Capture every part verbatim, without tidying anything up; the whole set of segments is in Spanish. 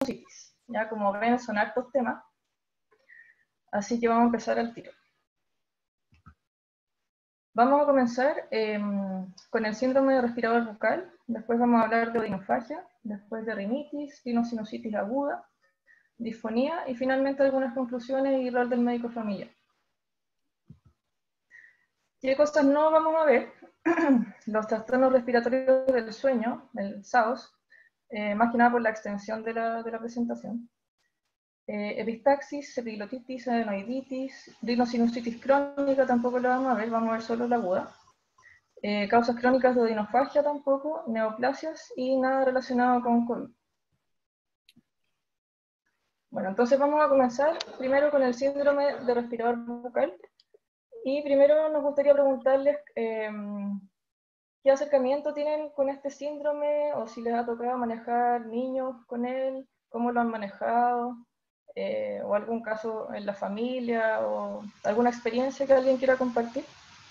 sinusitis. Ya como ven, son hartos temas, así que vamos a empezar al tiro. Vamos a comenzar eh, con el síndrome de respirador bucal, después vamos a hablar de odinofagia, después de rinitis, rhinosinusitis aguda, disfonía y finalmente algunas conclusiones y rol del médico familiar. ¿Qué cosas no vamos a ver? Los trastornos respiratorios del sueño, el S A O S, eh, más que nada por la extensión de la, de la presentación. Eh, epistaxis, epiglotitis, adenoiditis, rhinosinusitis crónica tampoco lo vamos a ver, vamos a ver solo la aguda. Eh, causas crónicas de odinofagia tampoco, neoplasias y nada relacionado con COVID. Bueno, entonces vamos a comenzar primero con el síndrome de respirador bucal. Y primero nos gustaría preguntarles eh, qué acercamiento tienen con este síndrome o si les ha tocado manejar niños con él, cómo lo han manejado. Eh, o algún caso en la familia, o alguna experiencia que alguien quiera compartir.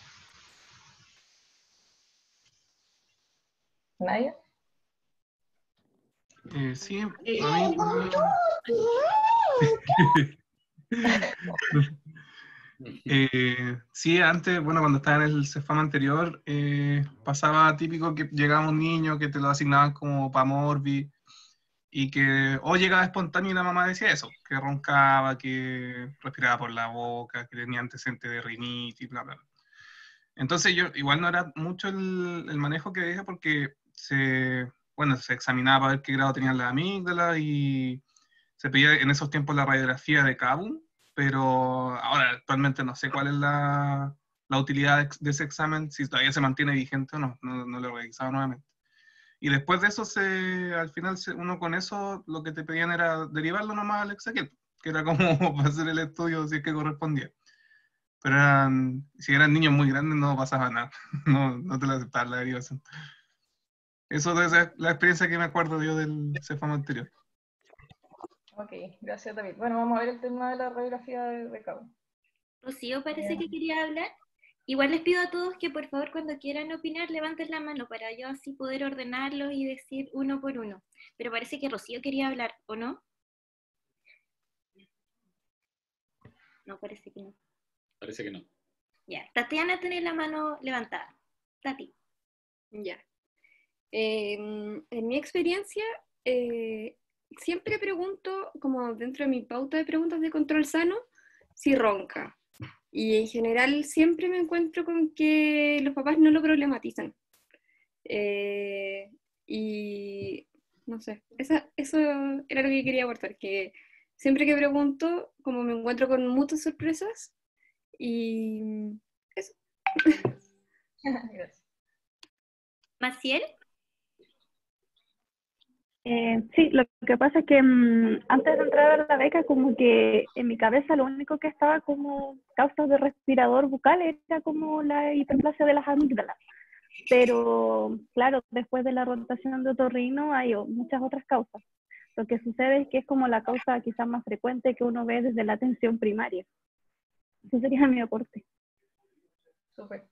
¿Nadie? Eh, sí, a mí... eh, sí, antes, bueno, cuando estaba en el Cefam anterior, eh, pasaba típico que llegaba un niño que te lo asignaban como para Morbi, y que o llegaba espontáneo y la mamá decía eso, que roncaba, que respiraba por la boca, que tenía antecedentes de rinitis, bla, bla, bla. Entonces yo, igual no era mucho el, el manejo que dije porque se, bueno, se examinaba para ver qué grado tenían las amígdalas y se pedía en esos tiempos la radiografía de Kabum, pero ahora actualmente no sé cuál es la, la utilidad de ese examen, si todavía se mantiene vigente o no, no, no lo he revisado nuevamente. Y después de eso, se, al final, se, uno con eso, lo que te pedían era derivarlo nomás al Exequiel, que era como para hacer el estudio si es que correspondía. Pero eran, si eran niños muy grandes no pasaba nada, no, no te lo aceptaban la derivación. Eso es la experiencia que me acuerdo yo del Cefam anterior. Ok, gracias David. Bueno, vamos a ver el tema de la radiografía de, de Cabo. Rocío parece que quería hablar. Igual les pido a todos que por favor cuando quieran opinar levanten la mano para yo así poder ordenarlos y decir uno por uno. Pero parece que Rocío quería hablar, ¿o no? No, parece que no. Parece que no. Ya, Tatiana tiene la mano levantada. Tati. Ya. Eh, en mi experiencia, eh, siempre pregunto, como dentro de mi pauta de preguntas de control sano, si ronca. Y en general siempre me encuentro con que los papás no lo problematizan. Eh, y no sé, esa, eso era lo que quería aportar, que siempre que pregunto, como me encuentro con muchas sorpresas, y eso. Gracias. ¿Maciel? Eh, sí, lo que pasa es que mmm, antes de entrar a la beca, como que en mi cabeza lo único que estaba como causas de respirador bucal era como la hiperplasia de las amígdalas. Pero claro, después de la rotación de otorrino hay muchas otras causas. Lo que sucede es que es como la causa quizás más frecuente que uno ve desde la atención primaria. Ese sería mi aporte. Súper.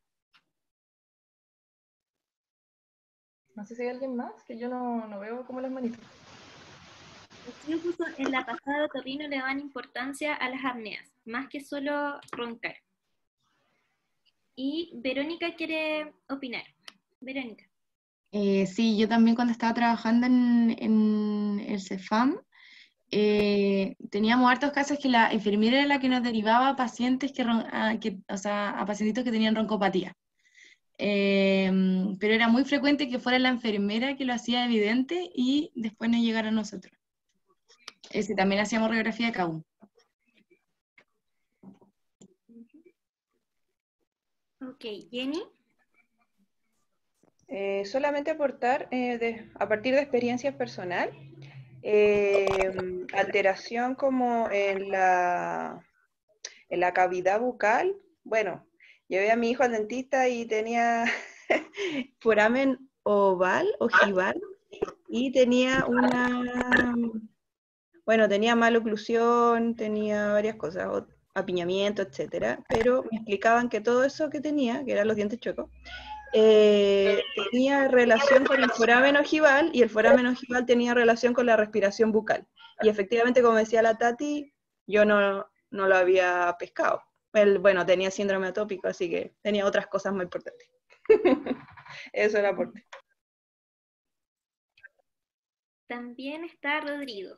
No sé si hay alguien más, que yo no, no veo como las manitas. Rocío puso en la pasada de otorrino le dan importancia a las apneas, más que solo roncar. Y Verónica quiere opinar. Verónica. Eh, sí, yo también cuando estaba trabajando en, en el Cefam, eh, teníamos hartos casos que la enfermera era la que nos derivaba a pacientes que, a, que o sea, a pacientitos que tenían roncopatía. Eh, pero era muy frecuente que fuera la enfermera que lo hacía evidente y después nos llegara a nosotros. Ese, también hacíamos radiografía de Kabum. Ok, Jenny. Eh, solamente aportar, eh, de, a partir de experiencia personal, eh, alteración como en la, en la cavidad bucal. Bueno, llevé a mi hijo al dentista y tenía foramen oval, ojival, y tenía una, bueno, tenía mala oclusión, tenía varias cosas, apiñamiento, etcétera, pero me explicaban que todo eso que tenía, que eran los dientes chuecos, eh, tenía relación con el foramen ojival y el foramen ojival tenía relación con la respiración bucal. Y efectivamente, como decía la Tati, yo no, no lo había pescado. Él, bueno, tenía síndrome atópico, así que tenía otras cosas más importantes. Eso era aporte. También está Rodrigo.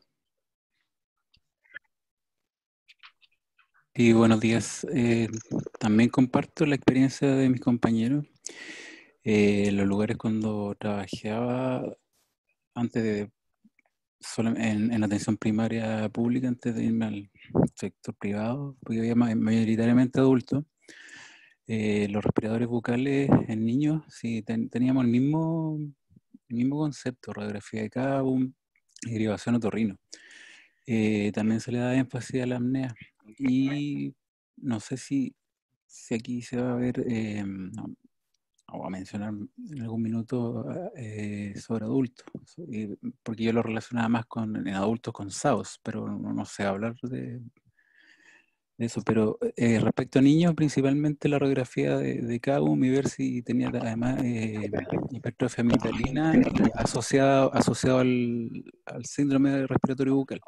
Y buenos días. Eh, también comparto la experiencia de mis compañeros. Eh, en los lugares cuando trabajaba, antes de, solo en, en atención primaria pública, antes de irme al sector privado, porque había ma- mayoritariamente adultos, eh, los respiradores bucales en niños, sí, ten- teníamos el mismo, el mismo concepto, radiografía de cabo, derivación otorrino. Eh, también se le da énfasis a la apnea. Y no sé si, si aquí se va a ver, eh, no, o a mencionar en algún minuto eh, sobre adultos, y- porque yo lo relacionaba más con en adultos con S A O S, pero no, no sé hablar de, de eso. Pero eh, respecto a niños, principalmente la radiografía de, de C A U M y ver si tenía además eh, hipertrofia amigdalina y asociado, asociado al, al síndrome respiratorio bucal.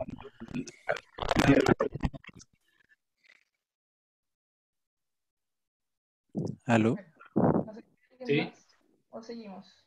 ¿Aló? No sé si alguien Sí. más o seguimos.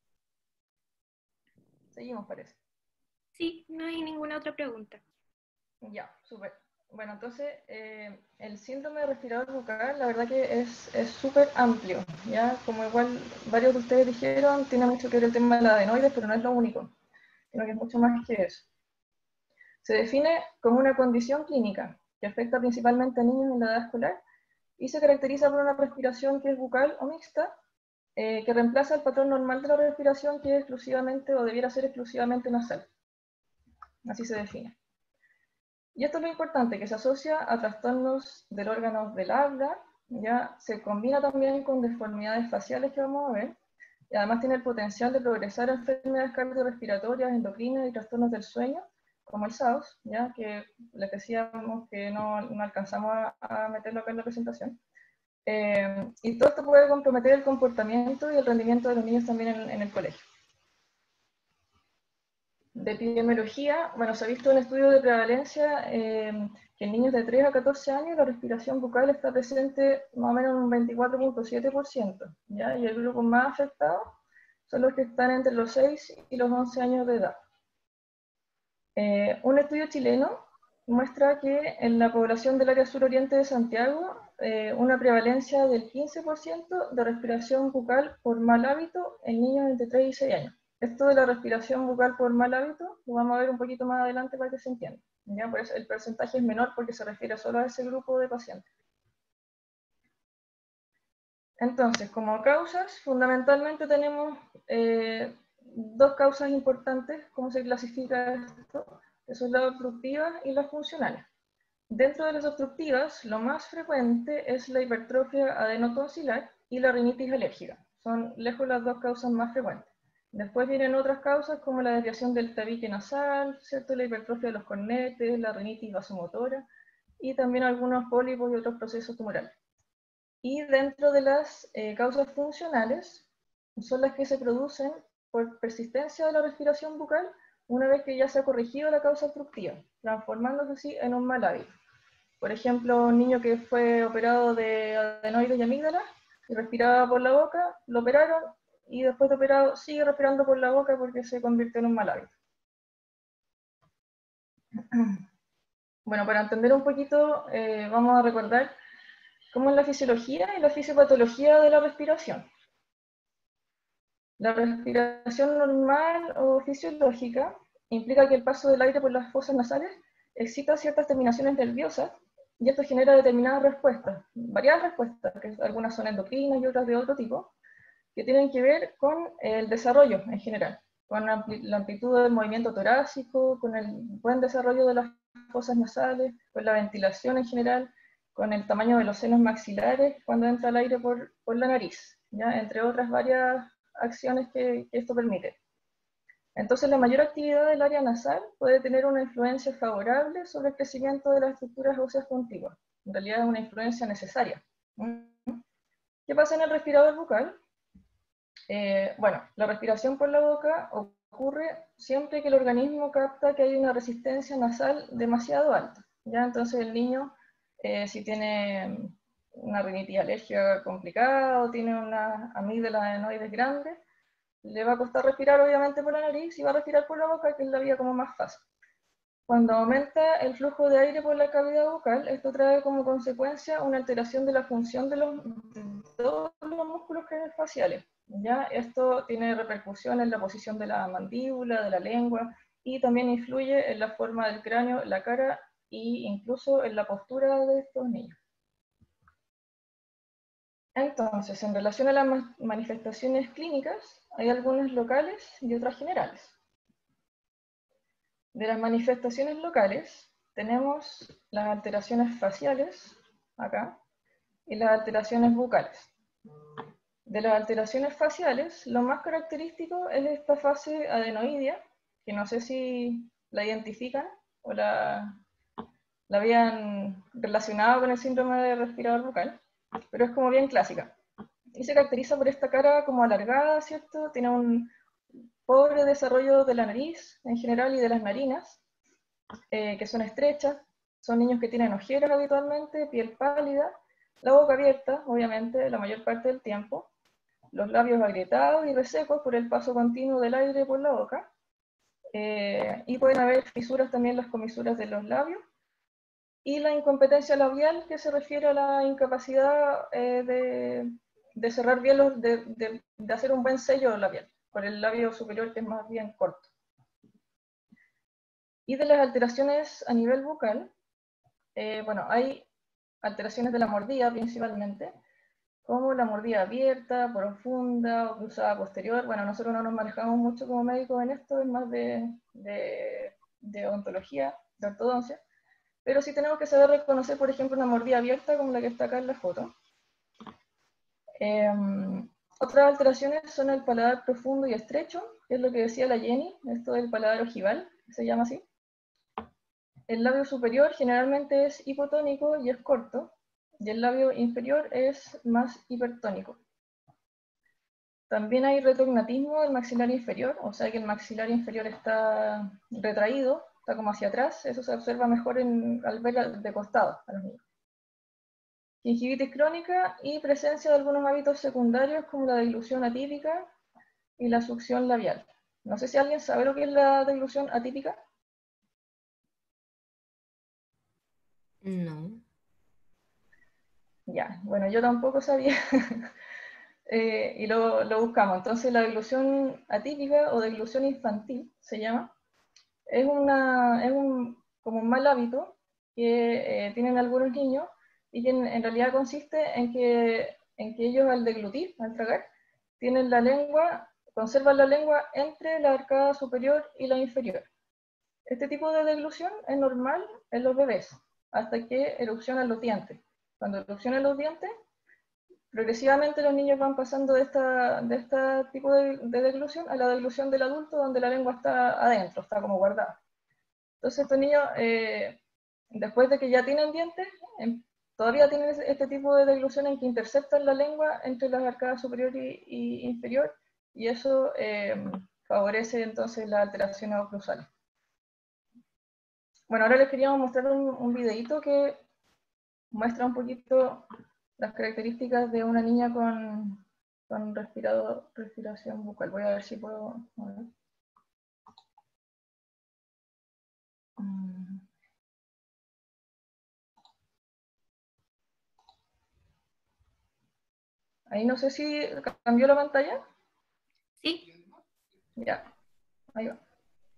Seguimos, parece. Sí, no hay ninguna otra pregunta. Ya, súper. Bueno, entonces, eh, el síndrome de respirador bucal, la verdad que es es súper amplio, ¿ya? Como igual varios de ustedes dijeron, tiene mucho que ver el tema de la adenoides, pero no es lo único, sino que es mucho más que eso. Se define como una condición clínica que afecta principalmente a niños en la edad escolar y se caracteriza por una respiración que es bucal o mixta, eh, que reemplaza el patrón normal de la respiración, que es exclusivamente o debiera ser exclusivamente nasal. Así se define. Y esto es lo importante, que se asocia a trastornos del órgano del habla, ya se combina también con deformidades faciales que vamos a ver, y además tiene el potencial de progresar a enfermedades cardiorrespiratorias, endocrinas y trastornos del sueño, como el S A O S, ya que les decíamos que no, no alcanzamos a, a meterlo acá en la presentación. Eh, y todo esto puede comprometer el comportamiento y el rendimiento de los niños también en, en el colegio. De epidemiología, bueno, se ha visto un estudio de prevalencia eh, que en niños de tres a catorce años la respiración bucal está presente más o menos en un veinticuatro punto siete por ciento, ¿ya? Y el grupo más afectado son los que están entre los seis y los once años de edad. Eh, un estudio chileno muestra que en la población del área suroriente de Santiago, eh, una prevalencia del quince por ciento de respiración bucal por mal hábito en niños entre tres y seis años. Esto de la respiración bucal por mal hábito lo vamos a ver un poquito más adelante para que se entienda. ¿Ya? Por eso el porcentaje es menor porque se refiere solo a ese grupo de pacientes. Entonces, como causas, fundamentalmente tenemos eh, dos causas importantes, ¿cómo se clasifica esto? Que son las obstructivas y las funcionales. Dentro de las obstructivas, lo más frecuente es la hipertrofia adenotonsilar y la rinitis alérgica. Son lejos las dos causas más frecuentes. Después vienen otras causas como la desviación del tabique nasal, ¿cierto? La hipertrofia de los cornetes, la rinitis vasomotora y también algunos pólipos y otros procesos tumorales. Y dentro de las eh, causas funcionales son las que se producen por persistencia de la respiración bucal una vez que ya se ha corregido la causa obstructiva, transformándose así en un mal hábito. Por ejemplo, un niño que fue operado de adenoides y amígdalas y respiraba por la boca, lo operaron y después de operado sigue respirando por la boca porque se convirtió en un mal hábito. Bueno, para entender un poquito, eh, vamos a recordar cómo es la fisiología y la fisiopatología de la respiración. La respiración normal o fisiológica implica que el paso del aire por las fosas nasales excita ciertas terminaciones nerviosas y esto genera determinadas respuestas, variadas respuestas, que algunas son endocrinas y otras de otro tipo, que tienen que ver con el desarrollo en general, con la amplitud del movimiento torácico, con el buen desarrollo de las fosas nasales, con la ventilación en general, con el tamaño de los senos maxilares cuando entra el aire por, por la nariz, ¿ya? Entre otras varias acciones que, que esto permite. Entonces, la mayor actividad del área nasal puede tener una influencia favorable sobre el crecimiento de las estructuras óseas contiguas. En realidad es una influencia necesaria. ¿Qué pasa en el respirador bucal? Eh, bueno, la respiración por la boca ocurre siempre que el organismo capta que hay una resistencia nasal demasiado alta. ¿Ya? Entonces el niño, eh, si tiene una rinitis alérgica complicada o tiene una amígdala adenoides grande, le va a costar respirar obviamente por la nariz y va a respirar por la boca, que es la vía como más fácil. Cuando aumenta el flujo de aire por la cavidad bucal, esto trae como consecuencia una alteración de la función de, los, de todos los músculos craneofaciales. ¿Ya? Esto tiene repercusión en la posición de la mandíbula, de la lengua, y también influye en la forma del cráneo, la cara e incluso en la postura de estos niños. Entonces, en relación a las manifestaciones clínicas, hay algunas locales y otras generales. De las manifestaciones locales, tenemos las alteraciones faciales, acá, y las alteraciones bucales. De las alteraciones faciales, lo más característico es esta fase adenoidea, que no sé si la identifican o la, la habían relacionado con el síndrome de respirador bucal, pero es como bien clásica. Y se caracteriza por esta cara como alargada, ¿cierto? Tiene un pobre desarrollo de la nariz en general y de las narinas, eh, que son estrechas. Son niños que tienen ojeras habitualmente, piel pálida, la boca abierta, obviamente, la mayor parte del tiempo, los labios agrietados y resecos por el paso continuo del aire por la boca, eh, y pueden haber fisuras también en las comisuras de los labios, y la incompetencia labial, que se refiere a la incapacidad eh, de, de cerrar bien, los, de, de, de hacer un buen sello labial, por el labio superior que es más bien corto. Y de las alteraciones a nivel bucal, eh, bueno, hay alteraciones de la mordida principalmente, como la mordida abierta, profunda o cruzada posterior. Bueno, nosotros no nos manejamos mucho como médicos en esto, es más de, de, de odontología, de ortodoncia, pero sí tenemos que saber reconocer, por ejemplo, una mordida abierta como la que está acá en la foto. Eh, otras alteraciones son el paladar profundo y estrecho, que es lo que decía la Jenny, esto del paladar ojival, se llama así. El labio superior generalmente es hipotónico y es corto, y el labio inferior es más hipertónico. También hay retrognatismo del maxilar inferior, o sea que el maxilar inferior está retraído, está como hacia atrás, eso se observa mejor en, al ver de costado a los niños. Gingivitis crónica y presencia de algunos hábitos secundarios como la deglución atípica y la succión labial. No sé si alguien sabe lo que es la deglución atípica. No. Ya, bueno, yo tampoco sabía. eh, y lo, lo buscamos. Entonces la deglución atípica o deglución infantil se llama. Es, una, es un, como un mal hábito que eh, tienen algunos niños y que en, en realidad consiste en que, en que ellos al deglutir, al tragar, tienen la lengua, conservan la lengua entre la arcada superior y la inferior. Este tipo de deglución es normal en los bebés, hasta que erupcionan los dientes. Cuando erupcionan los dientes, progresivamente los niños van pasando de esta, de este tipo de, de deglución a la deglución del adulto, donde la lengua está adentro, está como guardada. Entonces estos niños, eh, después de que ya tienen dientes, eh, todavía tienen este tipo de deglución en que interceptan la lengua entre las arcadas superior y, y inferior, y eso eh, favorece entonces las alteraciones oclusales. Bueno, ahora les queríamos mostrar un, un videito que muestra un poquito las características de una niña con, con respirado, respiración bucal. Voy a ver si puedo... A ver. Ahí no sé si cambió la pantalla. Sí. Ya, ahí va.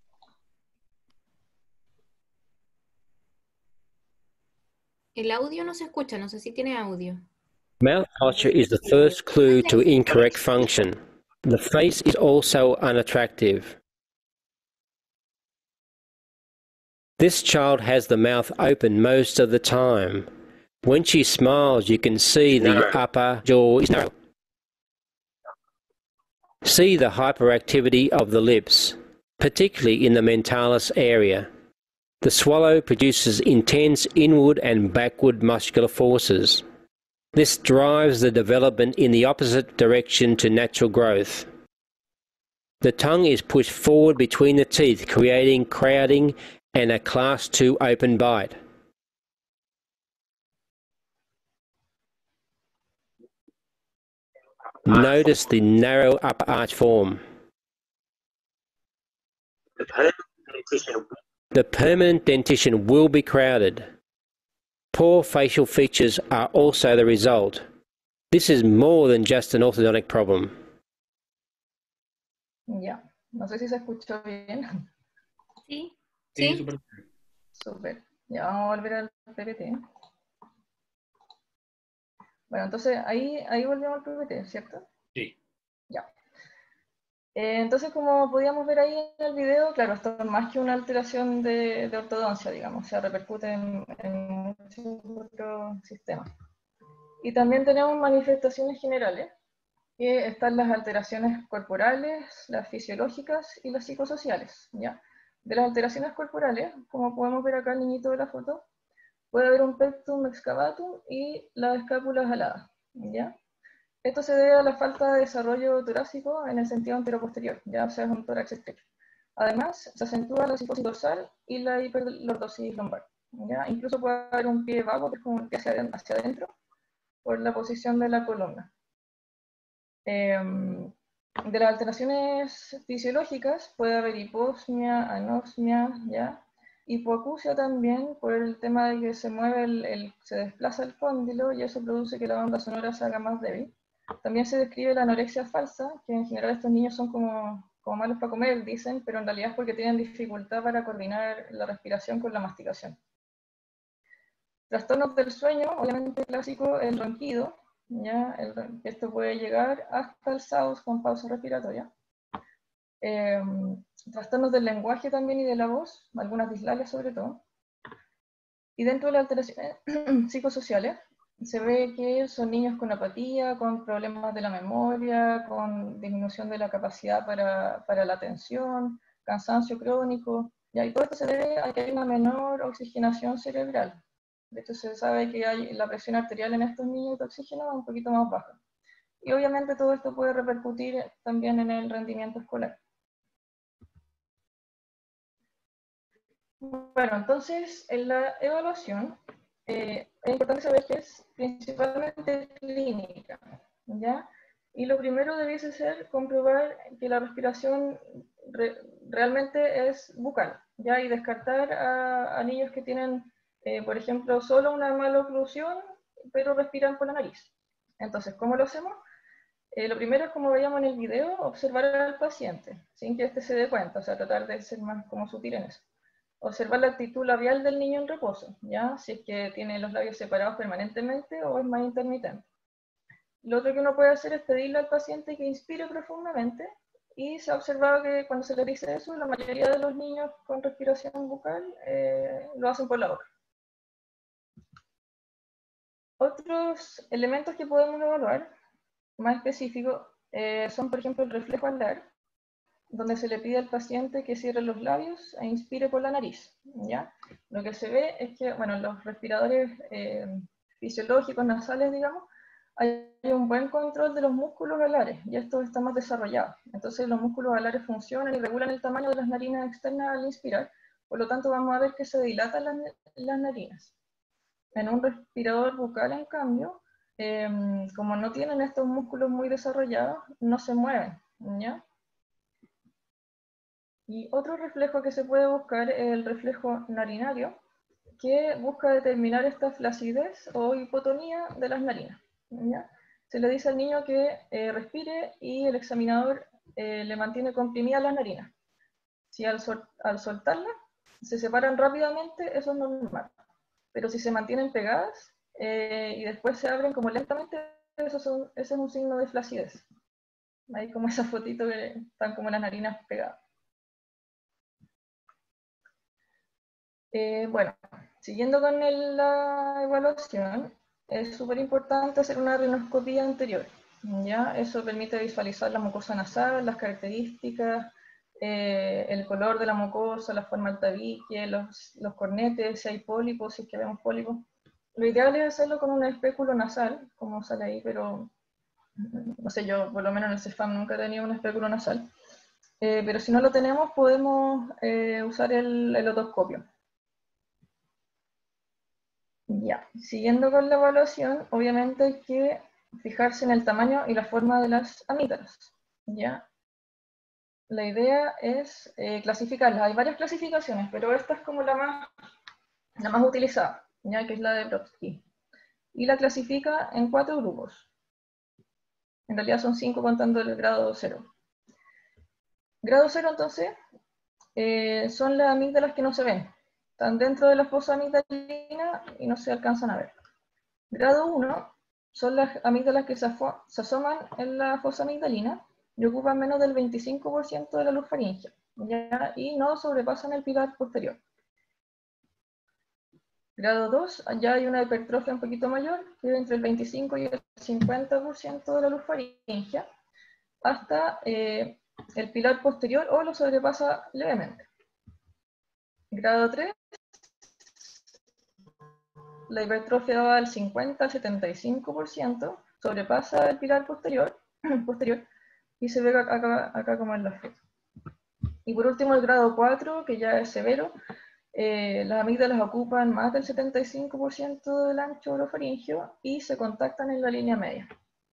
El audio no se escucha, no sé si tiene audio. Mouth posture is the first clue to incorrect function. The face is also unattractive. This child has the mouth open most of the time. When she smiles, you can see the upper jaw is narrow. See the hyperactivity of the lips, particularly in the mentalis area. The swallow produces intense inward and backward muscular forces. This drives the development in the opposite direction to natural growth. The tongue is pushed forward between the teeth, creating crowding and a class two open bite. Notice the narrow upper arch form. The permanent dentition will be crowded. Poor facial features are also the result. This is more than just an orthodontic problem. Ya, no sé si se escuchó bien. Sí. Sí, Sí. súper. Súper. Ya, vamos a volver al P P T. Bueno, entonces ahí, ahí volvemos al P P T, ¿cierto? Sí. Ya. Eh, entonces, como podíamos ver ahí en el video, claro, esto es más que una alteración de, de ortodoncia, digamos, o sea, repercute en, en muchos otros sistemas. Y también tenemos manifestaciones generales, que están las alteraciones corporales, las fisiológicas y las psicosociales, ¿ya? De las alteraciones corporales, como podemos ver acá el niñito de la foto, puede haber un pectum excavatum y las escápulas aladas, ¿ya? Esto se debe a la falta de desarrollo torácico en el sentido anteroposterior, ya, o sea, es un tórax estrecho. Además, se acentúa la psicosis dorsal y la hiperlordosis lumbar, ¿ya? Incluso puede haber un pie vago, que es como un pie hacia, hacia adentro, por la posición de la columna. Eh, de las alteraciones fisiológicas puede haber hiposmia, anosmia, ¿ya? Hipoacusia también, por el tema de que se mueve, el, el, se desplaza el cóndilo y eso produce que la banda sonora se haga más débil. También se describe la anorexia falsa, que en general estos niños son como, como malos para comer, dicen, pero en realidad es porque tienen dificultad para coordinar la respiración con la masticación. Trastornos del sueño, obviamente clásico, el ronquido, ¿ya? El, esto puede llegar hasta el S A O S con pausa respiratoria. Eh, trastornos del lenguaje también y de la voz, algunas dislalias sobre todo. Y dentro de las alteraciones psicosociales, se ve que son niños con apatía, con problemas de la memoria, con disminución de la capacidad para, para la atención, cansancio crónico, ¿ya? Y todo esto se debe a que hay una menor oxigenación cerebral. De hecho, se sabe que hay, la presión arterial en estos niños de oxígeno es un poquito más baja. Y obviamente todo esto puede repercutir también en el rendimiento escolar. Bueno, entonces, en la evaluación, eh, es importante saber que es principalmente clínica, ¿ya? Y lo primero debiese ser comprobar que la respiración re, realmente es bucal, ¿ya? Y descartar a, a niños que tienen, eh, por ejemplo, solo una maloclusión, pero respiran por la nariz. Entonces, ¿cómo lo hacemos? Eh, lo primero es, como veíamos en el video, observar al paciente, sin que éste se dé cuenta, o sea, tratar de ser más como sutil en eso. Observar la actitud labial del niño en reposo, ¿ya? Si es que tiene los labios separados permanentemente o es más intermitente. Lo otro que uno puede hacer es pedirle al paciente que inspire profundamente, y se ha observado que cuando se le dice eso, la mayoría de los niños con respiración bucal eh, lo hacen por la boca. Otros elementos que podemos evaluar, más específicos, eh, son por ejemplo el reflejo alar, donde se le pide al paciente que cierre los labios e inspire por la nariz, ¿ya? Lo que se ve es que, bueno, los respiradores eh, fisiológicos nasales, digamos, hay un buen control de los músculos alares, y esto está más desarrollado. Entonces los músculos alares funcionan y regulan el tamaño de las narinas externas al inspirar, por lo tanto vamos a ver que se dilatan las, las narinas. En un respirador bucal, en cambio, eh, como no tienen estos músculos muy desarrollados, no se mueven, ¿ya? Y otro reflejo que se puede buscar es el reflejo narinario, que busca determinar esta flacidez o hipotonía de las narinas, ¿ya? Se le dice al niño que eh, respire y el examinador eh, le mantiene comprimidas las narinas. Si al, sol, al soltarlas se separan rápidamente, eso es normal. Pero si se mantienen pegadas eh, y después se abren como lentamente, eso son, ese es un signo de flacidez. Ahí como esa fotito que están como las narinas pegadas. Eh, bueno, siguiendo con el, la evaluación, es súper importante hacer una rinoscopía anterior, ¿ya? Eso permite visualizar la mucosa nasal, las características, eh, el color de la mucosa, la forma del tabique, los, los cornetes, si hay pólipos, si es que vemos pólipos, lo ideal es hacerlo con un espéculo nasal, como sale ahí, pero no sé, yo por lo menos en el CEFAM nunca he tenido un espéculo nasal. Eh, pero si no lo tenemos, podemos eh, usar el, el otoscopio. Ya, siguiendo con la evaluación, obviamente hay que fijarse en el tamaño y la forma de las amígdalas. ¿Ya? La idea es eh, clasificarlas. Hay varias clasificaciones, pero esta es como la más, la más utilizada, ¿ya? Que es la de Brodsky. Y la clasifica en cuatro grupos. En realidad son cinco contando el grado cero. Grado cero, entonces, eh, son las amígdalas que no se ven. Están dentro de la fosa amigdalina y no se alcanzan a ver. Grado uno son las amígdalas que se, se asoman en la fosa amigdalina y ocupan menos del veinticinco por ciento de la luz faríngea, ¿ya? Y no sobrepasan el pilar posterior. Grado dos, ya hay una hipertrofia un poquito mayor, que es entre el veinticinco y el cincuenta por ciento de la luz faríngea, hasta eh, el pilar posterior o lo sobrepasa levemente. Grado tres, la hipertrofia va del cincuenta al setenta y cinco por ciento, sobrepasa el pilar posterior, posterior y se ve acá, acá como en la foto. Y por último el grado cuatro, que ya es severo, eh, las amígdalas ocupan más del setenta y cinco por ciento del ancho orofaringio y se contactan en la línea media.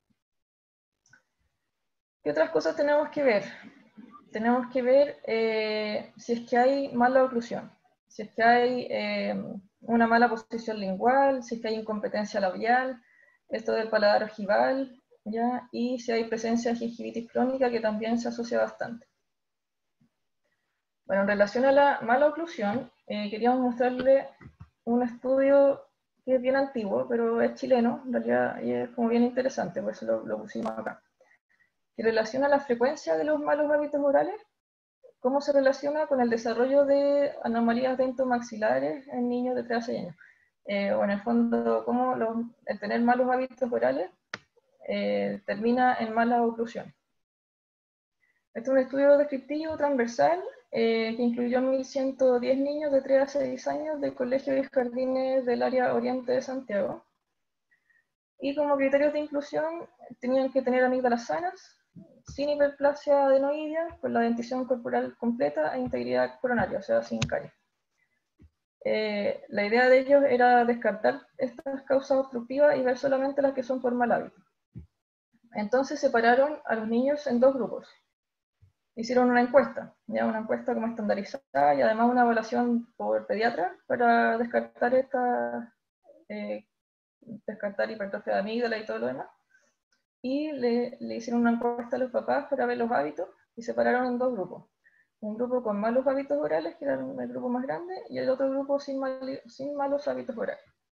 ¿Qué otras cosas tenemos que ver? Tenemos que ver eh, si es que hay mala oclusión, si es que hay eh, una mala posición lingual, si es que hay incompetencia labial, esto del paladar ojival, ¿ya? Y si hay presencia de gingivitis crónica, que también se asocia bastante. Bueno, en relación a la mala oclusión, eh, queríamos mostrarle un estudio que es bien antiguo, pero es chileno, en realidad, y es como bien interesante, por eso lo, lo pusimos acá. Que relaciona la frecuencia de los malos hábitos orales, cómo se relaciona con el desarrollo de anomalías dentomaxilares en niños de tres a seis años. Eh, o en el fondo, cómo los, el tener malos hábitos orales eh, termina en mala oclusión. Este es un estudio descriptivo transversal eh, que incluyó mil ciento diez niños de tres a seis años del Colegio de Jardines del área oriente de Santiago. Y como criterios de inclusión tenían que tener amígdalas sanas, sin hiperplasia adenoidea, con la dentición corporal completa e integridad coronaria, o sea, sin caries. Eh, la idea de ellos era descartar estas causas obstructivas y ver solamente las que son por mal hábito. Entonces separaron a los niños en dos grupos. Hicieron una encuesta, ya una encuesta como estandarizada y además una evaluación por pediatra para descartar esta, eh, descartar hipertrofia de amígdala y todo lo demás. Y le, le hicieron una encuesta a los papás para ver los hábitos y separaron en dos grupos. Un grupo con malos hábitos orales, que era el grupo más grande, y el otro grupo sin, mal, sin malos hábitos orales.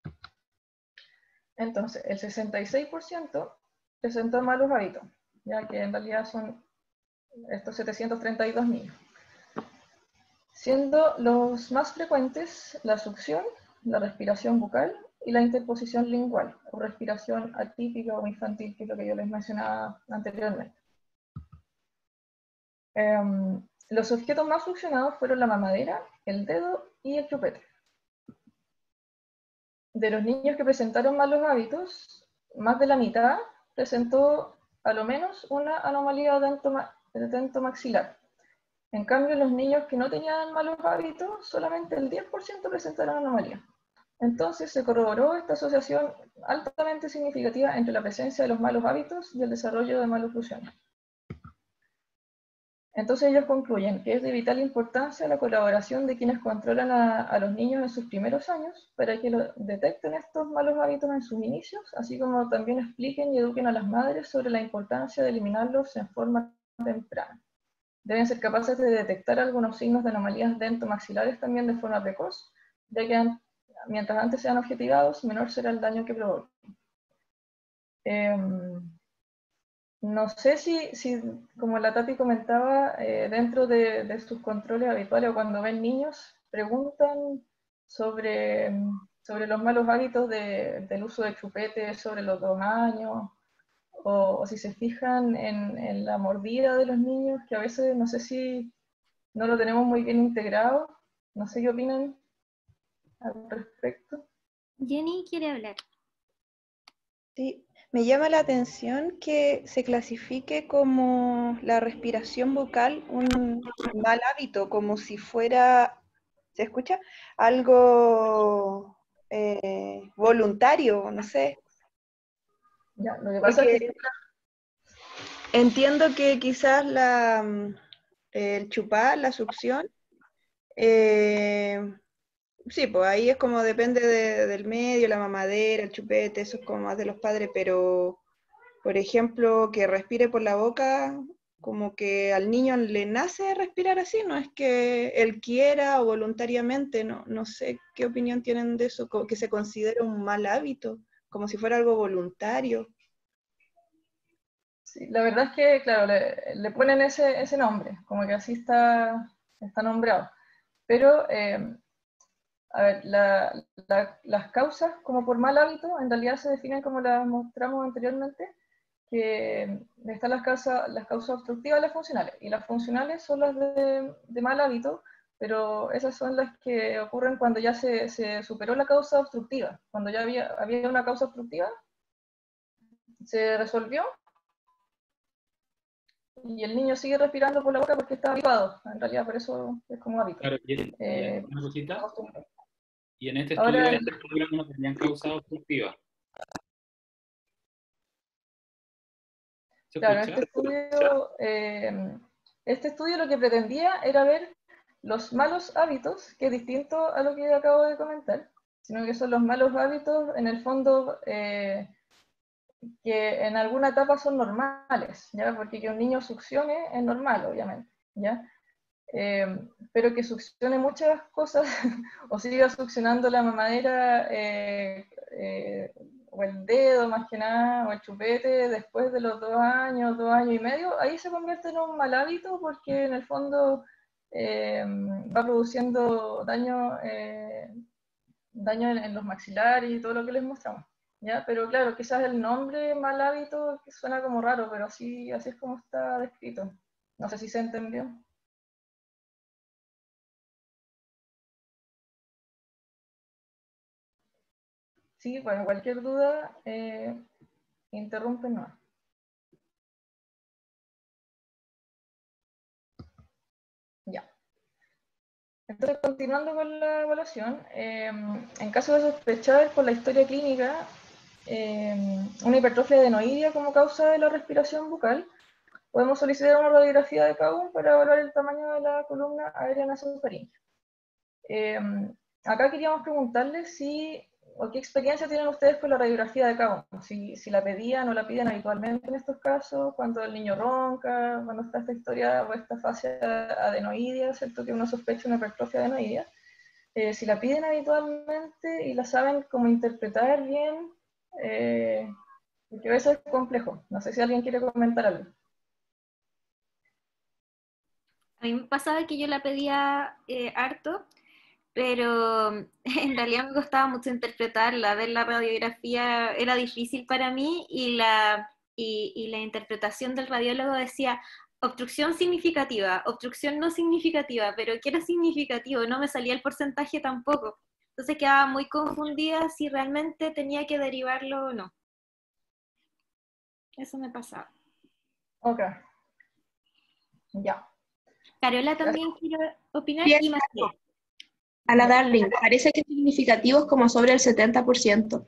Entonces, el sesenta y seis por ciento presentó malos hábitos, ya que en realidad son estos setecientos treinta y dos niños. Siendo los más frecuentes la succión, la respiración bucal y la interposición lingual, o respiración atípica o infantil, que es lo que yo les mencionaba anteriormente. Um, los objetos más succionados fueron la mamadera, el dedo y el chupete. De los niños que presentaron malos hábitos, más de la mitad presentó a lo menos una anomalía dentomaxilar. En cambio, los niños que no tenían malos hábitos, solamente el diez por ciento presentaron anomalía. Entonces se corroboró esta asociación altamente significativa entre la presencia de los malos hábitos y el desarrollo de maloclusiones. Entonces ellos concluyen que es de vital importancia la colaboración de quienes controlan a, a los niños en sus primeros años para que lo, detecten estos malos hábitos en sus inicios, así como también expliquen y eduquen a las madres sobre la importancia de eliminarlos en forma temprana. Deben ser capaces de detectar algunos signos de anomalías dentomaxilares también de forma precoz, ya que mientras antes sean objetivados, menor será el daño que provoquen. Eh, no sé si, si, como la Tati comentaba, eh, dentro de, de sus controles habituales o cuando ven niños, preguntan sobre, sobre los malos hábitos de, del uso de chupete sobre los dos años, o, o si se fijan en, en la mordida de los niños, que a veces no sé si no lo tenemos muy bien integrado. No sé qué opinan al respecto. Jenny quiere hablar. Sí, me llama la atención que se clasifique como la respiración bucal un mal hábito, como si fuera, ¿se escucha? Algo eh, voluntario, no sé. Ya, lo que pasa Porque es que entiendo que quizás la, mm, el chupar, la succión, eh, sí, pues ahí es como depende de- del medio, la mamadera, el chupete, eso es como más de los padres, pero por ejemplo, que respire por la boca, como que al niño le nace respirar así, no es que él quiera o voluntariamente, no, no sé qué opinión tienen de eso, como que se considera un mal hábito, como si fuera algo voluntario. sí, la verdad es que, claro, le, le ponen ese, ese nombre, como que así está, está nombrado. Pero, eh, a ver, la- la- las causas como por mal hábito en realidad se definen como las mostramos anteriormente, que están las causas, las causas obstructivas y las funcionales. Y las funcionales son las de, de mal hábito, pero esas son las que ocurren cuando ya se, se superó la causa obstructiva. Cuando ya había, había una causa obstructiva, se resolvió y el niño sigue respirando por la boca porque está habituado. En realidad, por eso es como hábito. Claro, y eh, Eh, una cosita. Y en este Ahora, estudio, estos problemas no tenían causa obstructiva. ¿Se claro, escucha? este estudio, eh, este estudio lo que pretendía era ver los malos hábitos, que es distinto a lo que acabo de comentar, sino que son los malos hábitos en el fondo eh, que en alguna etapa son normales, ¿ya? Porque que un niño succione es normal, obviamente, ¿ya? Eh, pero que succione muchas cosas o siga succionando la mamadera eh, eh, o el dedo más que nada, o el chupete después de los dos años, dos años y medio, ahí se convierte en un mal hábito porque en el fondo eh, va produciendo daño, eh, daño en, en los maxilares y todo lo que les mostramos. ¿Ya? Pero claro, quizás el nombre mal hábito que suena como raro, pero así, así es como está descrito. No sé si se entendió. Sí, bueno, cualquier duda, eh, interrúmpenos. Ya. Entonces, continuando con la evaluación, eh, en caso de sospechar por la historia clínica eh, una hipertrofia adenoidea como causa de la respiración bucal, podemos solicitar una radiografía de C A U para evaluar el tamaño de la columna aérea nasofaríngea. Eh, acá queríamos preguntarles si, o qué experiencia tienen ustedes con la radiografía de C A U, si, si la pedían o la piden habitualmente en estos casos, cuando el niño ronca, cuando está esta historia o esta fase adenoidea, ¿cierto? Que uno sospecha una hipertrofia adenoidea. Eh, si la piden habitualmente y la saben cómo interpretar bien, eh, porque a veces es complejo. No sé si alguien quiere comentar algo. A mí me pasaba que yo la pedía eh, harto, pero en realidad me costaba mucho interpretarla, ver la radiografía era difícil para mí y la, y, y la interpretación del radiólogo decía obstrucción significativa, obstrucción no significativa, pero ¿qué era significativo? No me salía el porcentaje tampoco. Entonces quedaba muy confundida si realmente tenía que derivarlo o no. Eso me pasaba. Ok. Ya. Carola también quiere opinar Bien. y más bien. Ana Darling, parece que significativo es como sobre el setenta por ciento.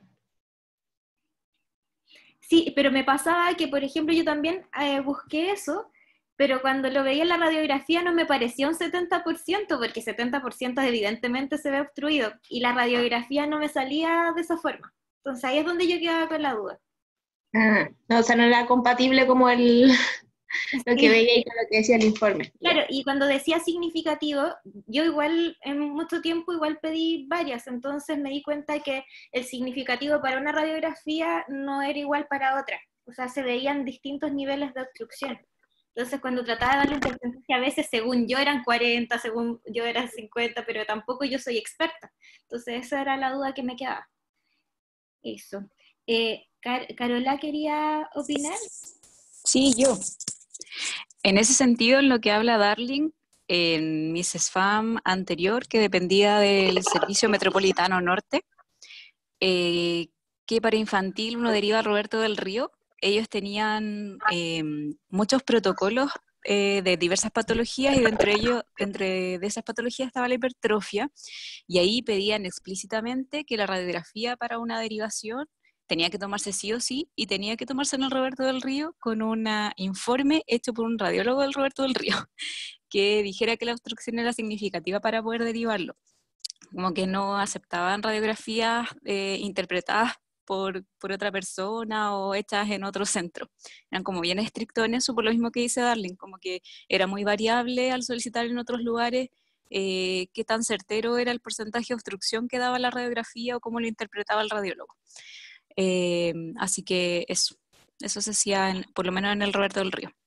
Sí, pero me pasaba que, por ejemplo, yo también eh, busqué eso, pero cuando lo veía en la radiografía no me parecía un setenta por ciento, porque setenta por ciento evidentemente se ve obstruido, y la radiografía no me salía de esa forma. Entonces ahí es donde yo quedaba con la duda. Ah, no, o sea, no era compatible como el, lo que Sí. veía y con lo que decía el informe. Claro, Ya. y cuando decía significativo, yo igual en mucho tiempo igual pedí varias, entonces me di cuenta que el significativo para una radiografía no era igual para otra, o sea, se veían distintos niveles de obstrucción. Entonces cuando trataba de darle un porcentaje, a veces según yo eran cuarenta, según yo eran cincuenta, pero tampoco yo soy experta. Entonces esa era la duda que me quedaba. Eso. Eh, Car- Carola quería opinar. Sí, yo. En ese sentido, en lo que habla Darling, en mi CESFAM anterior, que dependía del Servicio Metropolitano Norte, eh, que para infantil uno deriva a Roberto del Río. Ellos tenían eh, muchos protocolos eh, de diversas patologías y dentro de, ellos, entre de esas patologías estaba la hipertrofia y ahí pedían explícitamente que la radiografía para una derivación tenía que tomarse sí o sí y tenía que tomarse en el Roberto del Río con un informe hecho por un radiólogo del Roberto del Río que dijera que la obstrucción era significativa para poder derivarlo. Como que no aceptaban radiografías eh, interpretadas por, por otra persona o hechas en otro centro. Eran como bien estrictos en eso, por lo mismo que dice Darling, como que era muy variable al solicitar en otros lugares eh, qué tan certero era el porcentaje de obstrucción que daba la radiografía o cómo lo interpretaba el radiólogo. Eh, así que eso, eso se hacía en, por lo menos en el Roberto del Río.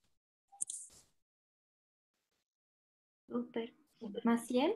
Súper. ¿Maciel?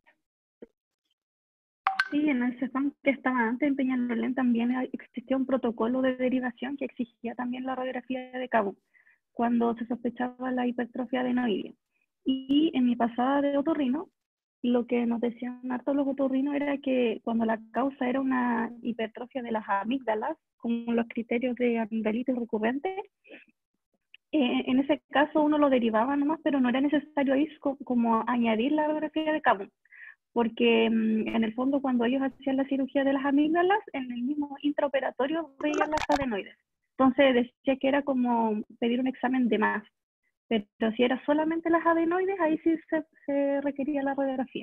Sí, en el CEFAM que estaba antes en Peñalolén también existía un protocolo de derivación que exigía también la radiografía de cabo cuando se sospechaba la hipertrofia adenoidea. Y en mi pasada de otorrino, lo que nos decían harto los otorrinos era que cuando la causa era una hipertrofia de las amígdalas, como los criterios de amigdalitis recurrente, eh, en ese caso uno lo derivaba nomás, pero no era necesario ahí como añadir la radiografía de cabo, porque en el fondo cuando ellos hacían la cirugía de las amígdalas, en el mismo intraoperatorio veían las adenoides. Entonces decía que era como pedir un examen de más. Pero si era solamente las adenoides, ahí sí se, se requería la radiografía.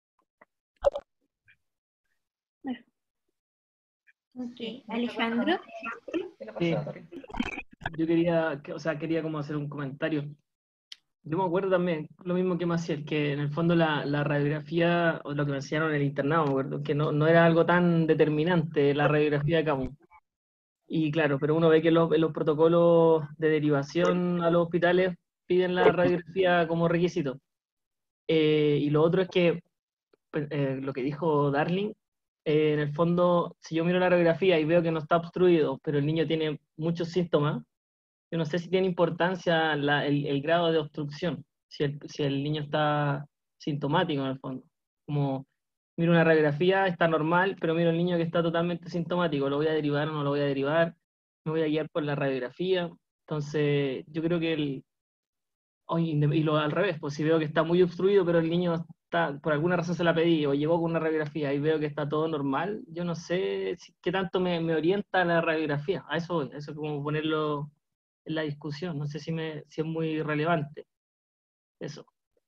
Eso. Ok, Alejandro. Sí. Yo quería, o sea, quería como hacer un comentario. Yo me acuerdo también, lo mismo que Maciel, que en el fondo la, la radiografía, o lo que me enseñaron en el internado, me acuerdo, que no, no era algo tan determinante la radiografía de cabo. Y claro, pero uno ve que los, los protocolos de derivación a los hospitales piden la radiografía como requisito. Eh, y lo otro es que, eh, lo que dijo Darling, eh, en el fondo, si yo miro la radiografía y veo que no está obstruido, pero el niño tiene muchos síntomas, yo no sé si tiene importancia la, el, el grado de obstrucción, si el, si el niño está sintomático en el fondo. Como miro una radiografía, está normal, pero miro al niño que está totalmente sintomático, ¿lo voy a derivar o no lo voy a derivar? ¿Me voy a guiar por la radiografía? Entonces, yo creo que el... Oh, y lo al revés, pues si veo que está muy obstruido, pero el niño está, por alguna razón se la pedí, o llegó con una radiografía y veo que está todo normal, yo no sé si, qué tanto me, me orienta la radiografía. A eso voy, a eso es como ponerlo en la discusión, no sé si, me, si es muy relevante. Eso.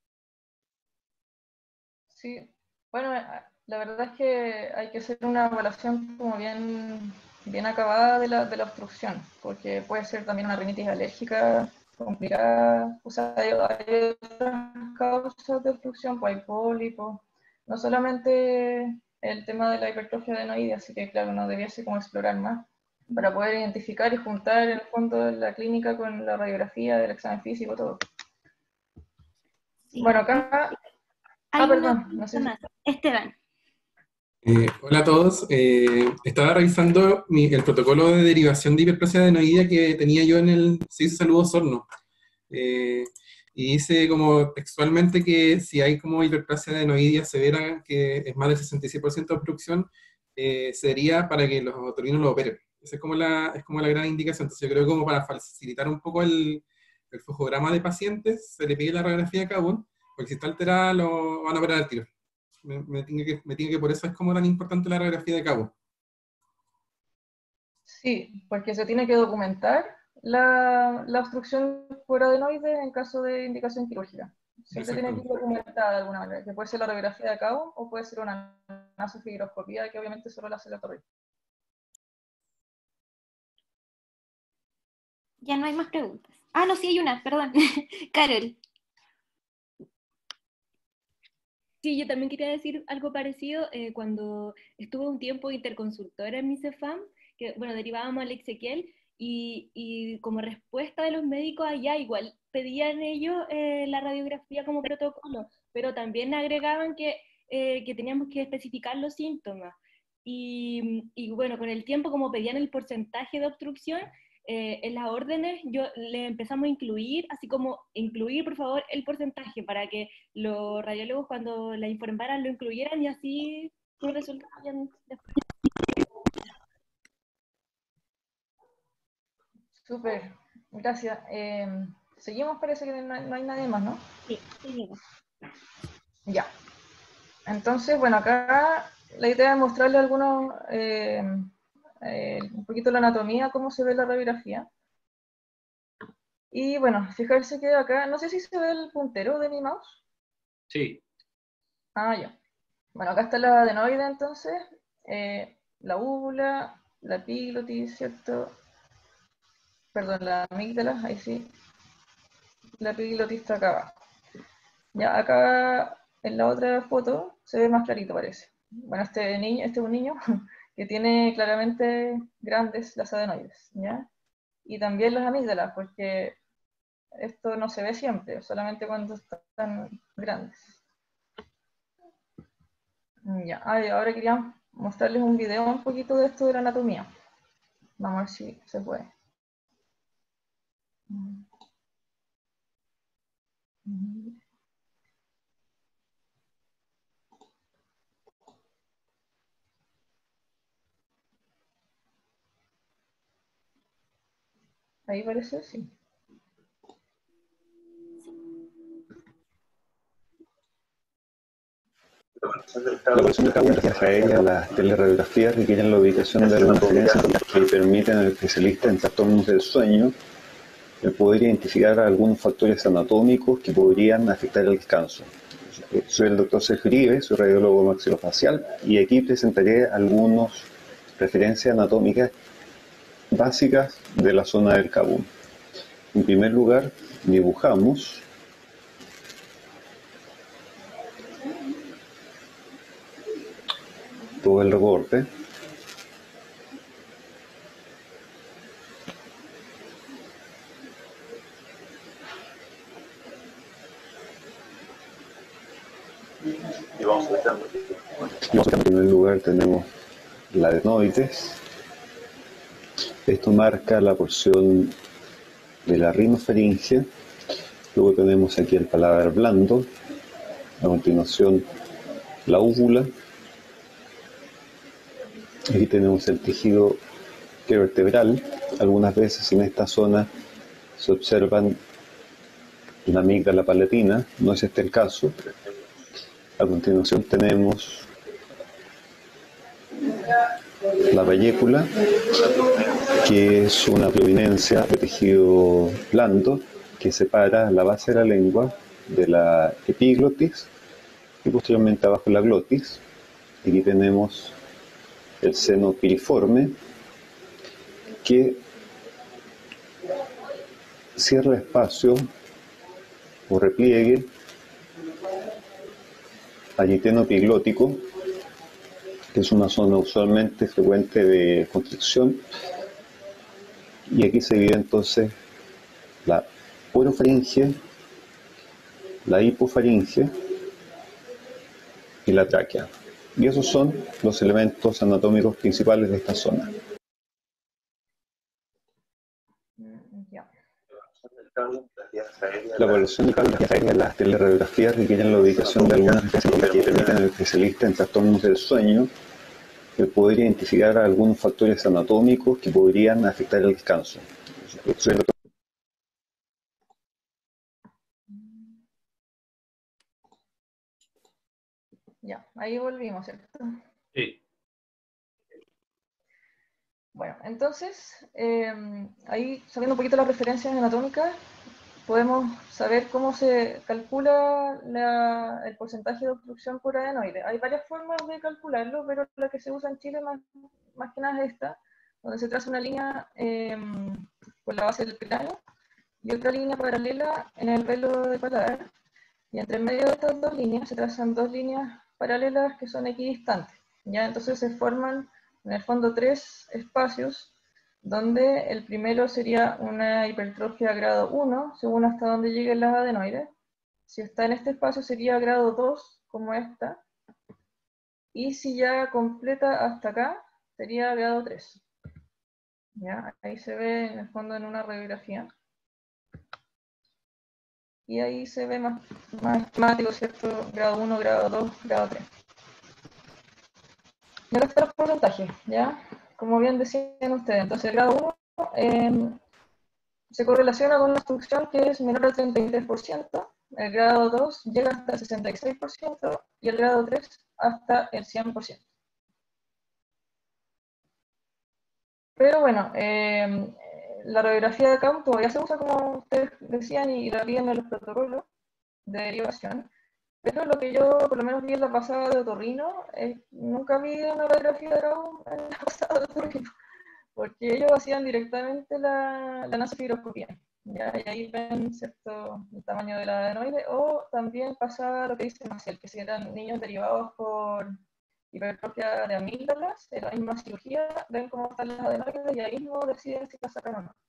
Sí, bueno, la verdad es que hay que hacer una evaluación como bien, bien acabada de la, de la obstrucción, porque puede ser también una rinitis alérgica complicada, o sea, hay, hay otras causas de obstrucción, pues hay pólipos, no solamente el tema de la hipertrofia adenoidea, así que claro, uno debiese como explorar más para poder identificar y juntar en el fondo la clínica con la radiografía del examen físico, todo. Sí. Bueno, acá... Hay ah, una perdón, no sé si... Esteban. Eh, hola a todos. Eh, estaba revisando mi, el protocolo de derivación de hiperplasia adenoidea que tenía yo en el C I S Salud Osorno. Eh, y dice como textualmente que si hay como hiperplasia adenoidea severa, que es más del sesenta y seis por ciento de obstrucción, eh, sería para que los otorrinos lo operen. Esa es como la, es como la gran indicación. Entonces yo creo que como para facilitar un poco el, el flujograma de pacientes, se le pide la radiografía de cabo, porque si está alterada lo van a operar al tiro. Me, me, tiene que, me tiene que por eso es como tan importante la radiografía de cabo. Sí, porque se tiene que documentar la, la obstrucción por adenoide en caso de indicación quirúrgica. Siempre tiene que ir documentada de alguna manera, que puede ser la radiografía de cabo o puede ser una nasofibroscopía, que obviamente solo la hace la torre. Ya no hay más preguntas. Ah, no, sí hay una, perdón. Carol. Sí, yo también quería decir algo parecido. Eh, cuando estuve un tiempo interconsultora en mi CEFAM, que bueno, derivábamos al Exequiel, y, y como respuesta de los médicos allá, igual pedían ellos eh, la radiografía como protocolo, pero también agregaban que, eh, que teníamos que especificar los síntomas. Y, y bueno, con el tiempo, como pedían el porcentaje de obstrucción, Eh, en las órdenes yo le empezamos a incluir, así como incluir por favor el porcentaje para que los radiólogos cuando la informaran lo incluyeran y así los resultados después. Súper, gracias. Eh, seguimos, parece que no hay, no hay nadie más, ¿no? Sí, seguimos. Ya. Entonces, bueno, acá la idea es mostrarle algunos, eh, eh, un poquito la anatomía, cómo se ve la radiografía. Y bueno, fijarse que acá, no sé si se ve el puntero de mi mouse. Sí. Ah, ya. Bueno, acá está la adenoide entonces, eh, la úvula, la epiglotis, ¿cierto? Perdón, la amígdala, ahí sí. La epiglotis está acá abajo. Ya, acá en la otra foto se ve más clarito, parece. Bueno, este niño, este es un niño que tiene claramente grandes las adenoides, ¿ya? Y también las amígdalas, porque esto no se ve siempre, solamente cuando están grandes. Ya, ah, y ahora quería mostrarles un video un poquito de esto de la anatomía. Vamos a ver si se puede. Ahí parece, sí. La evaluación del cabo gracias a ella, las teleradiografías requieren la ubicación de algunas referencias que permiten al especialista en trastornos del sueño el poder identificar algunos factores anatómicos que podrían afectar el descanso. Soy el doctor Sergio Uribe, soy radiólogo maxilofacial y aquí presentaré algunas referencias anatómicas básicas de la zona del cabo. En primer lugar, dibujamos todo el recorte. Y vamos ubicando. En primer lugar tenemos la adenoides. Esto marca la porción de la rinofaringe. Luego tenemos aquí el paladar blando. A continuación la úvula. Aquí tenemos el tejido vertebral. Algunas veces en esta zona se observan la amígdala palatina, no es este el caso. A continuación tenemos la vallécula, que es una prominencia de tejido blando que separa la base de la lengua de la epiglotis y posteriormente abajo la glotis. Aquí tenemos el seno piriforme, que cierra espacio o repliegue agiteno epiglótico, que es una zona usualmente frecuente de constricción, y aquí se divide entonces la orofaringe, la hipofaringe y la tráquea. Y esos son los elementos anatómicos principales de esta zona. La evaluación de calidad aérea, las teleradiografías requieren la ubicación de algunas referencias que permiten al especialista en trastornos del sueño el poder identificar algunos factores anatómicos que podrían afectar el descanso. Soy el doctor. Ya, ahí volvimos, ¿cierto? Sí. Bueno, entonces, eh, ahí sabiendo un poquito las referencias anatómicas, podemos saber cómo se calcula la, el porcentaje de obstrucción por adenoide. Hay varias formas de calcularlo, pero la que se usa en Chile más, más que nada es esta, donde se traza una línea eh, por la base del cráneo y otra línea paralela en el velo de paladar. Y entre medio de estas dos líneas se trazan dos líneas paralelas que son equidistantes. ¿Ya? Entonces se forman en el fondo tres espacios, donde el primero sería una hipertrofia grado uno, según hasta donde lleguen las adenoides. Si está en este espacio sería grado dos, como esta. Y si ya completa hasta acá, sería grado tres. ¿Ya? Ahí se ve en el fondo en una radiografía. Y ahí se ve más, más esquemático, ¿cierto? Grado uno, grado dos, grado tres. Y acá están los porcentajes, ¿ya? Como bien decían ustedes, entonces el grado uno, eh, se correlaciona con una obstrucción que es menor al treinta y tres por ciento, el grado dos llega hasta el sesenta y seis por ciento y el grado tres hasta el cien por ciento. Pero bueno, eh, la radiografía de campo ya se usa como ustedes decían y la piden en los protocolos de derivación, pero lo que yo por lo menos vi en la pasada de otorrino, eh, nunca vi una radiografía de campo en la pasada de otorrino, porque ellos hacían directamente la, la nasofibroscopía, ¿ya? Y ahí ven cierto el tamaño de la adenoide, o también pasaba lo que dice Maciel, que si eran niños derivados por hipertrofia de amígdalas, en la misma cirugía, ven cómo están las adenoides y ahí mismo deciden si las sacan o no.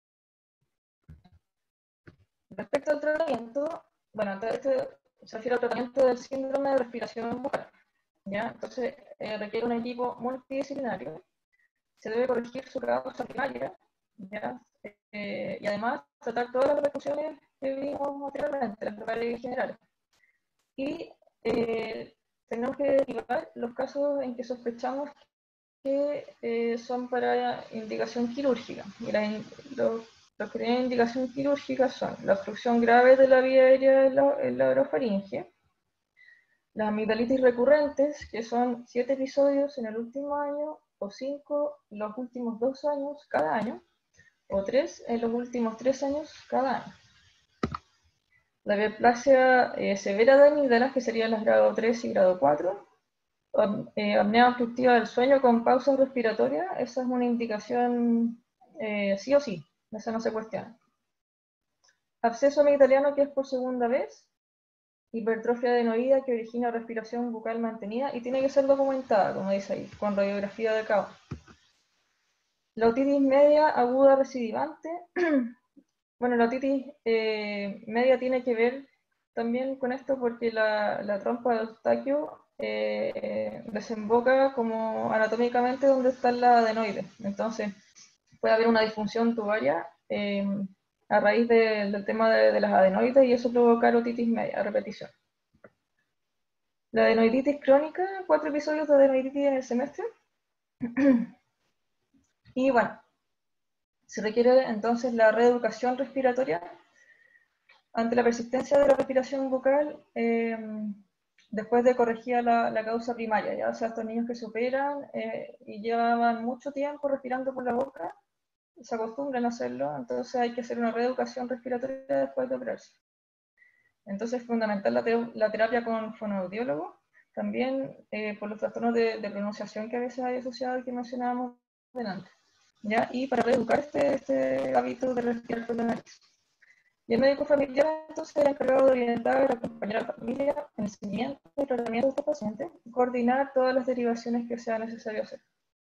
Respecto al tratamiento, bueno, este se refiere al tratamiento del síndrome de respiración bucal, ¿ya? Entonces, eh, requiere un equipo multidisciplinario, se debe corregir su causa primaria, ¿ya? Eh, y además tratar todas las repercusiones que vimos anteriormente, las locales y generales. Y eh, tenemos que derivar los casos en que sospechamos que eh, son para indicación quirúrgica. Y la, los, los que tienen indicación quirúrgica son la obstrucción grave de la vía aérea en la, en la orofaringe, las amigdalitis recurrentes, que son siete episodios en el último año, o cinco los últimos dos años cada año, o tres en los últimos tres años cada año. La hiperplasia eh, severa de amígdalas, que serían las grado tres y grado cuatro, eh, apnea obstructiva del sueño con pausas respiratorias, esa es una indicación eh, sí o sí, esa no se cuestiona. Absceso amigdaliano, que es por segunda vez, hipertrofia adenoidea que origina respiración bucal mantenida y tiene que ser documentada, como dice ahí, con radiografía de cabo. La otitis media aguda recidivante. Bueno, la otitis eh, media tiene que ver también con esto porque la, la trompa de Eustaquio eh, desemboca como anatómicamente donde está la adenoide. Entonces puede haber una disfunción tubaria eh, a raíz de, del tema de, de las adenoides y eso provoca otitis media a repetición. La adenoiditis crónica, cuatro episodios de adenoiditis en el semestre. Y bueno, se requiere entonces la reeducación respiratoria ante la persistencia de la respiración bucal eh, después de corregir la, la causa primaria, ya o sea, estos niños que se operan eh, y llevaban mucho tiempo respirando por la boca, se acostumbran a hacerlo, entonces hay que hacer una reeducación respiratoria después de operarse. Entonces es fundamental la, te la terapia con fonoaudiólogo, también eh, por los trastornos de, de pronunciación que a veces hay asociados que mencionábamos delante. ¿Ya? Y para reeducar este, este hábito de respirar por la nariz. Y el médico familiar entonces era encargado de orientar, acompañar a la familia en el seguimiento y tratamiento de estos pacientes y coordinar todas las derivaciones que sea necesario hacer.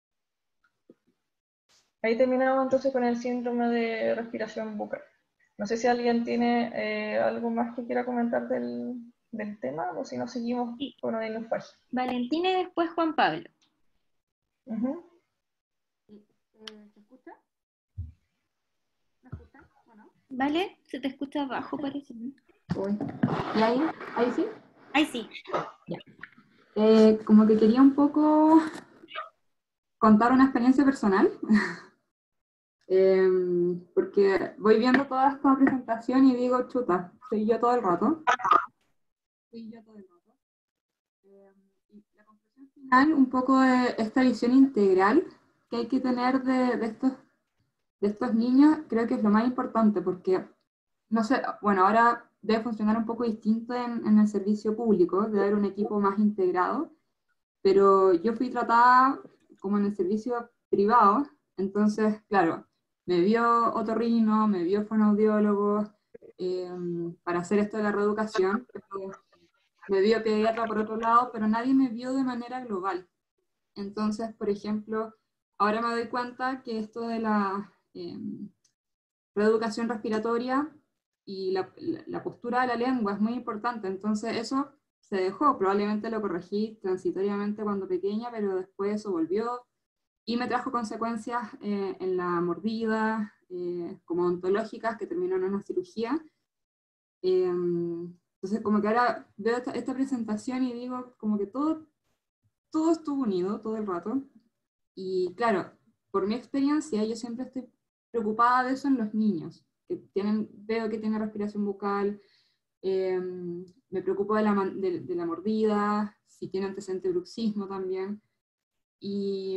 Ahí terminamos entonces con el síndrome de respiración bucal. No sé si alguien tiene eh, algo más que quiera comentar del, del tema o si no seguimos sí. con odinofagia. Valentina y después Juan Pablo. Uh-huh. ¿Se escucha? ¿Me escucha o no? Vale, se te escucha bajo, parece. Uy. ¿Y ahí? ¿Ahí sí? Ahí sí. Ya. Eh, como que quería un poco contar una experiencia personal, eh, porque voy viendo toda esta presentación y digo, chuta, soy yo todo el rato. Soy yo todo el rato. Eh, y la conclusión final, un poco de esta visión integral que hay que tener de, de, estos, de estos niños, creo que es lo más importante, porque, no sé, bueno, ahora debe funcionar un poco distinto en, en el servicio público, debe haber un equipo más integrado, pero yo fui tratada como en el servicio privado, entonces, claro, me vio otorrino, me vio fonoaudiólogo, eh, para hacer esto de la reeducación, pero me vio pediatra por otro lado, pero nadie me vio de manera global. Entonces, por ejemplo, ahora me doy cuenta que esto de la eh, reeducación respiratoria y la, la, la postura de la lengua es muy importante, entonces eso se dejó, probablemente lo corregí transitoriamente cuando pequeña, pero después eso volvió y me trajo consecuencias eh, en la mordida, eh, como ontológicas, que terminó en una cirugía. Eh, entonces como que ahora veo esta, esta presentación y digo como que todo, todo estuvo unido todo el rato. Y claro, por mi experiencia, yo siempre estoy preocupada de eso en los niños, que tienen, veo que tienen respiración bucal, eh, me preocupo de la, de, de la mordida, si tiene antecedente de bruxismo también, y,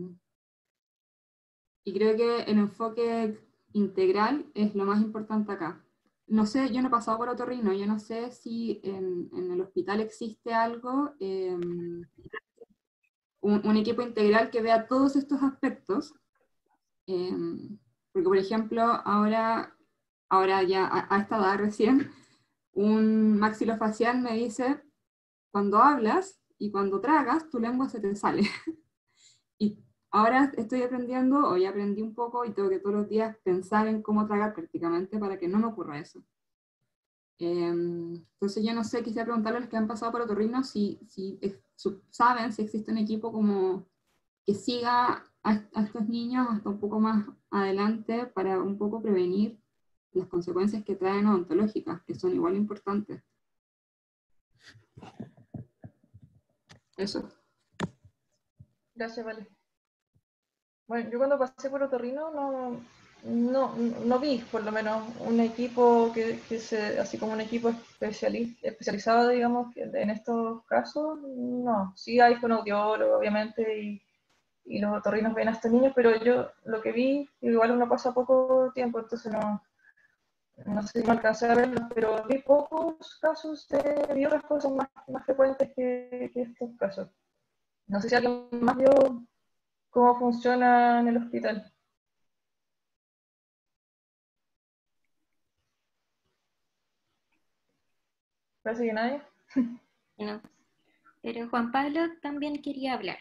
y creo que el enfoque integral es lo más importante acá. No sé, yo no he pasado por otorrino, yo no sé si en, en el hospital existe algo, eh, un, un equipo integral que vea todos estos aspectos, eh, porque por ejemplo, ahora, ahora ya a, a esta edad recién, un maxilofacial me dice, cuando hablas y cuando tragas, tu lengua se te sale. Y ahora estoy aprendiendo, o ya aprendí un poco, y tengo que todos los días pensar en cómo tragar prácticamente para que no me ocurra eso. Eh, entonces yo no sé, quisiera preguntarle a los que han pasado por otorrino si, si es, saben si existe un equipo como que siga a, a estos niños hasta un poco más adelante para un poco prevenir las consecuencias que traen odontológicas, que son igual importantes. Eso. Gracias, Vale. Bueno, yo cuando pasé por otorrino no, no, no vi, por lo menos, un equipo que, que se, así como un equipo especiali- especializado, digamos, en estos casos, no. Sí hay fonoaudiólogo, obviamente, y, y los otorrinos ven a estos niños, pero yo lo que vi, igual uno pasa poco tiempo, entonces no, no sé si me alcancé a verlos, pero vi pocos casos de, vi otras cosas más, más frecuentes que, que estos casos. No sé si alguien más vio cómo funciona en el hospital. Parece que nadie. No. Pero Juan Pablo también quería hablar.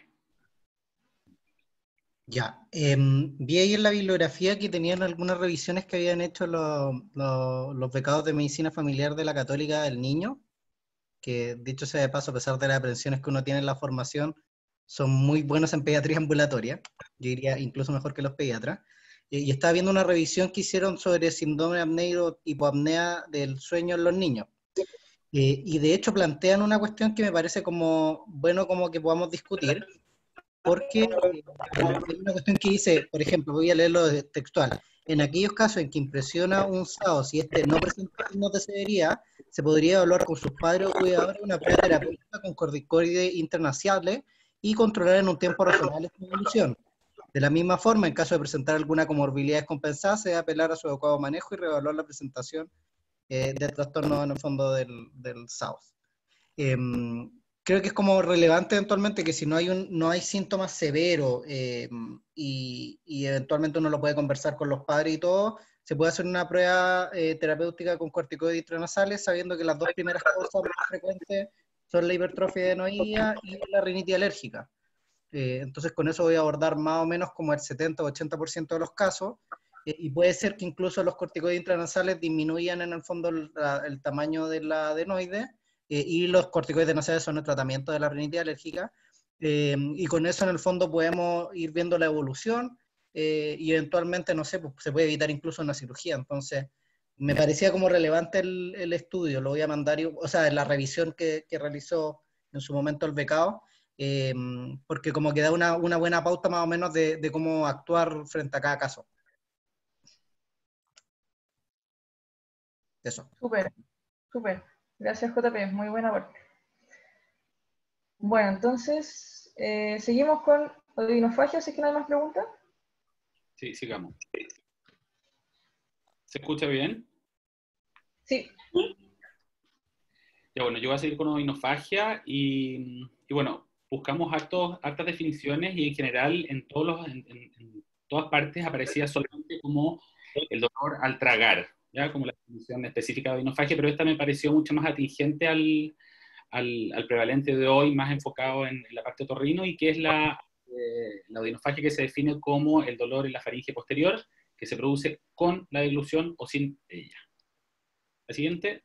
Ya, em, vi ahí en la bibliografía que tenían algunas revisiones que habían hecho los, los, los becados de medicina familiar de la Católica del Niño, que dicho sea de paso, a pesar de las aprensiones que uno tiene en la formación, son muy buenos en pediatría ambulatoria, yo diría incluso mejor que los pediatras, y, y estaba viendo una revisión que hicieron sobre síndrome apneico hipoapnea del sueño en los niños. Eh, y de hecho plantean una cuestión que me parece como bueno como que podamos discutir, porque eh, hay una cuestión que dice, por ejemplo, voy a leerlo de textual, en aquellos casos en que impresiona un S A O, si este no presenta signos de severidad, se podría evaluar con sus padres o cuidadores una prueba terapéutica con corticoides internaciables y controlar en un tiempo razonable su evolución. De la misma forma, en caso de presentar alguna comorbilidad descompensada, se debe apelar a su adecuado manejo y reevaluar la presentación eh, del trastorno en el fondo del, del S A O. Eh, creo que es como relevante eventualmente que si no hay, un, no hay síntomas severos eh, y, y eventualmente uno lo puede conversar con los padres y todo, se puede hacer una prueba eh, terapéutica con corticoides intranasales sabiendo que las dos primeras causas más frecuentes son la hipertrofia adenoidea y la rinitis alérgica. Eh, entonces con eso voy a abordar más o menos como el setenta o ochenta por ciento de los casos eh, y puede ser que incluso los corticoides intranasales disminuyan en el fondo el, el tamaño de la adenoide. Eh, y los corticoides nasales son el tratamiento de la rinitis alérgica, eh, y con eso en el fondo podemos ir viendo la evolución, eh, y eventualmente, no sé, pues, se puede evitar incluso una cirugía. Entonces, me parecía como relevante el, el estudio, lo voy a mandar, o sea, la revisión que, que realizó en su momento el becado, eh, porque como que da una, una buena pauta más o menos de, de cómo actuar frente a cada caso. Eso. Súper, súper. Gracias, J P. Muy buena parte. Bueno, entonces, eh, seguimos con odinofagia, si es que no hay más preguntas. Sí, sigamos. ¿Se escucha bien? Sí. Ya, bueno, yo voy a seguir con odinofagia y, y bueno, buscamos hartos, hartas definiciones y en general en, todos los, en, en, en todas partes aparecía solamente como el dolor al tragar, ¿ya? Como la definición específica de odinofagia, pero esta me pareció mucho más atingente al, al, al prevalente de hoy, más enfocado en, en la parte otorrino, y que es la, eh, la odinofagia que se define como el dolor en la faringe posterior, que se produce con la deglución o sin ella. La siguiente.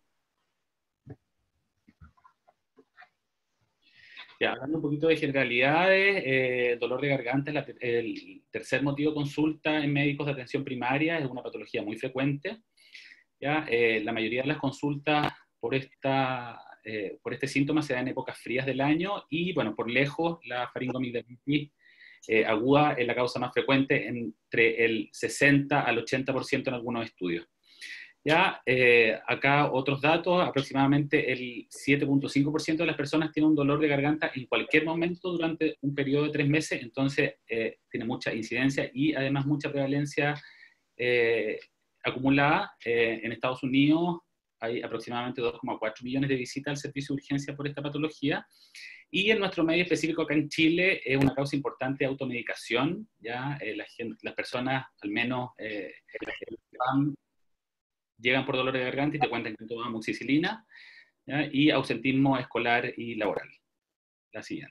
Ya, hablando un poquito de generalidades, eh, el dolor de garganta es la, el tercer motivo de consulta en médicos de atención primaria, es una patología muy frecuente. ¿Ya? Eh, la mayoría de las consultas por, esta, eh, por este síntoma se dan en épocas frías del año y, bueno, por lejos, la faringoamigdalitis eh, aguda es la causa más frecuente, entre el sesenta al ochenta por ciento en algunos estudios. Ya, eh, acá otros datos, aproximadamente el siete punto cinco por ciento de las personas tienen un dolor de garganta en cualquier momento durante un periodo de tres meses, entonces eh, tiene mucha incidencia y además mucha prevalencia eh, acumulada. Eh, en Estados Unidos hay aproximadamente dos coma cuatro millones de visitas al servicio de urgencia por esta patología, y en nuestro medio específico acá en Chile es una causa importante de automedicación, ya eh, la gente, las personas al menos eh, van, llegan por dolor de garganta y te cuentan que toman amoxicilina, ¿ya? Y ausentismo escolar y laboral. La siguiente.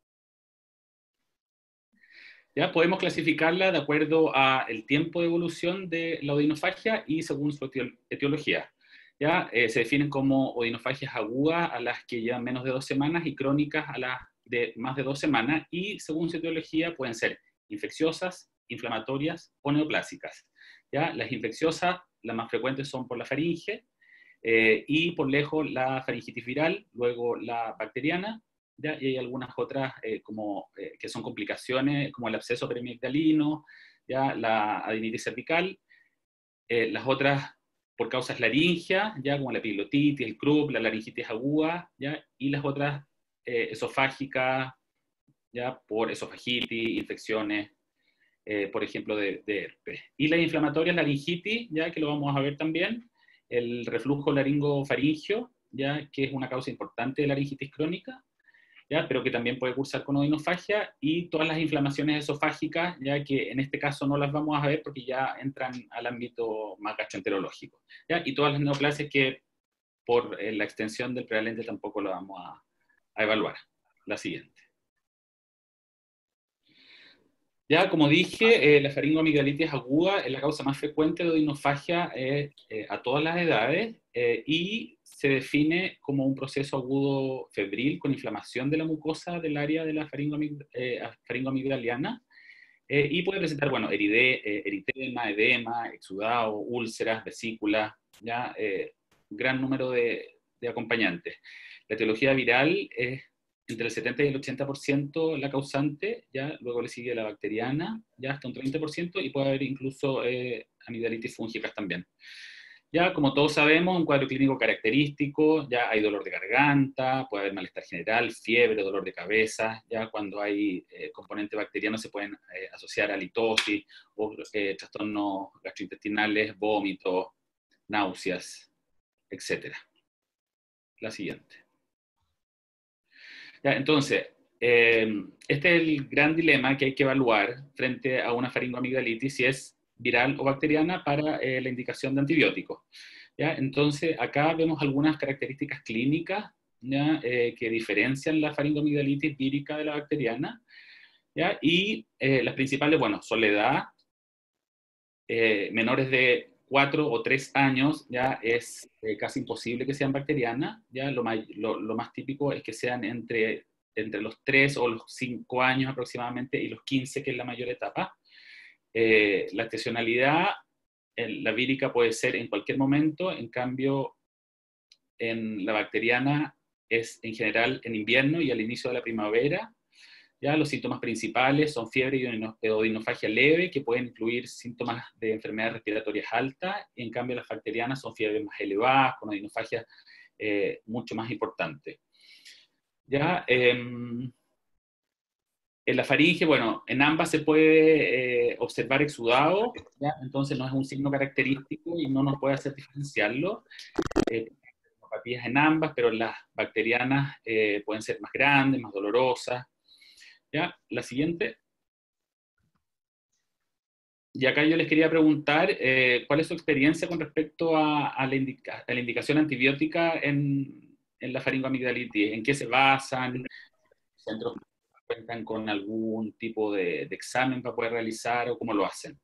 Ya podemos clasificarla de acuerdo al tiempo de evolución de la odinofagia y según su etiología. Ya eh, se definen como odinofagias agudas a las que llevan menos de dos semanas y crónicas a las de más de dos semanas, y según su etiología pueden ser infecciosas, inflamatorias o neoplásicas. Ya las infecciosas, las más frecuentes son por la faringe, eh, y por lejos la faringitis viral, luego la bacteriana, ¿ya? Y hay algunas otras eh, como, eh, que son complicaciones, como el absceso perimigdalino, ¿ya? La adenitis cervical, eh, las otras por causas laringia, ¿ya? Como la epiglotitis, el croup, la laringitis aguda, ¿ya? Y las otras eh, esofágicas, ¿ya? Por esofagitis, infecciones, Eh, por ejemplo, de, de herpes. Y la inflamatoria es laringitis, ya que lo vamos a ver también, el reflujo laringofaringio, ya que es una causa importante de laringitis crónica, ya, pero que también puede cursar con odinofagia, y todas las inflamaciones esofágicas, ya que en este caso no las vamos a ver porque ya entran al ámbito más gastroenterológico, ya, y todas las neoplasias que por eh, la extensión del prevalente tampoco lo vamos a, a evaluar. La siguiente. Ya, como dije, eh, la faringoamigdalitis aguda es la causa más frecuente de odinofagia eh, eh, a todas las edades, eh, y se define como un proceso agudo febril con inflamación de la mucosa del área de la faringoamig eh, faringoamigdaliana, eh, y puede presentar, bueno, eride eh, eritema, edema, exudado, úlceras, vesículas, ya, eh, gran número de, de acompañantes. La etiología viral es entre el setenta y el ochenta por ciento la causante, ya, luego le sigue la bacteriana, ya hasta un treinta por ciento, y puede haber incluso eh, amigdalitis fúngicas también. Ya, como todos sabemos, un cuadro clínico característico, ya hay dolor de garganta, puede haber malestar general, fiebre, dolor de cabeza, ya cuando hay eh, componente bacteriano se pueden eh, asociar a litosis o eh, trastornos gastrointestinales, vómitos, náuseas, etcétera. La siguiente. Ya, entonces, eh, este es el gran dilema que hay que evaluar frente a una faringoamigdalitis, si es viral o bacteriana, para eh, la indicación de antibióticos. ¿Ya? Entonces, acá vemos algunas características clínicas, ¿ya? Eh, que diferencian la faringoamigdalitis vírica de la bacteriana, ¿ya? Y eh, las principales, bueno, son la edad, eh, menores de cuatro o tres años, ya es eh, casi imposible que sean bacterianas, ya lo más, lo, lo más típico es que sean entre, entre los tres o los cinco años aproximadamente y los quince, que es la mayor etapa. Eh, la estacionalidad, en la vírica puede ser en cualquier momento, en cambio en la bacteriana es en general en invierno y al inicio de la primavera. Ya, los síntomas principales son fiebre y odinofagia leve, que pueden incluir síntomas de enfermedades respiratorias altas, y en cambio las bacterianas son fiebres más elevadas, con odinofagia eh, mucho más importante. Ya, eh, en la faringe, bueno, en ambas se puede eh, observar exudado, ¿ya? Entonces no es un signo característico y no nos puede hacer diferenciarlo. Eh, en ambas, pero las bacterianas eh, pueden ser más grandes, más dolorosas. ¿Ya? La siguiente. Y acá yo les quería preguntar, eh, ¿cuál es su experiencia con respecto a, a, la, indica, a la indicación antibiótica en, en la faringoamigdalitis? ¿En qué se basan? ¿Los centros cuentan con algún tipo de, de examen para poder realizar, o cómo lo hacen?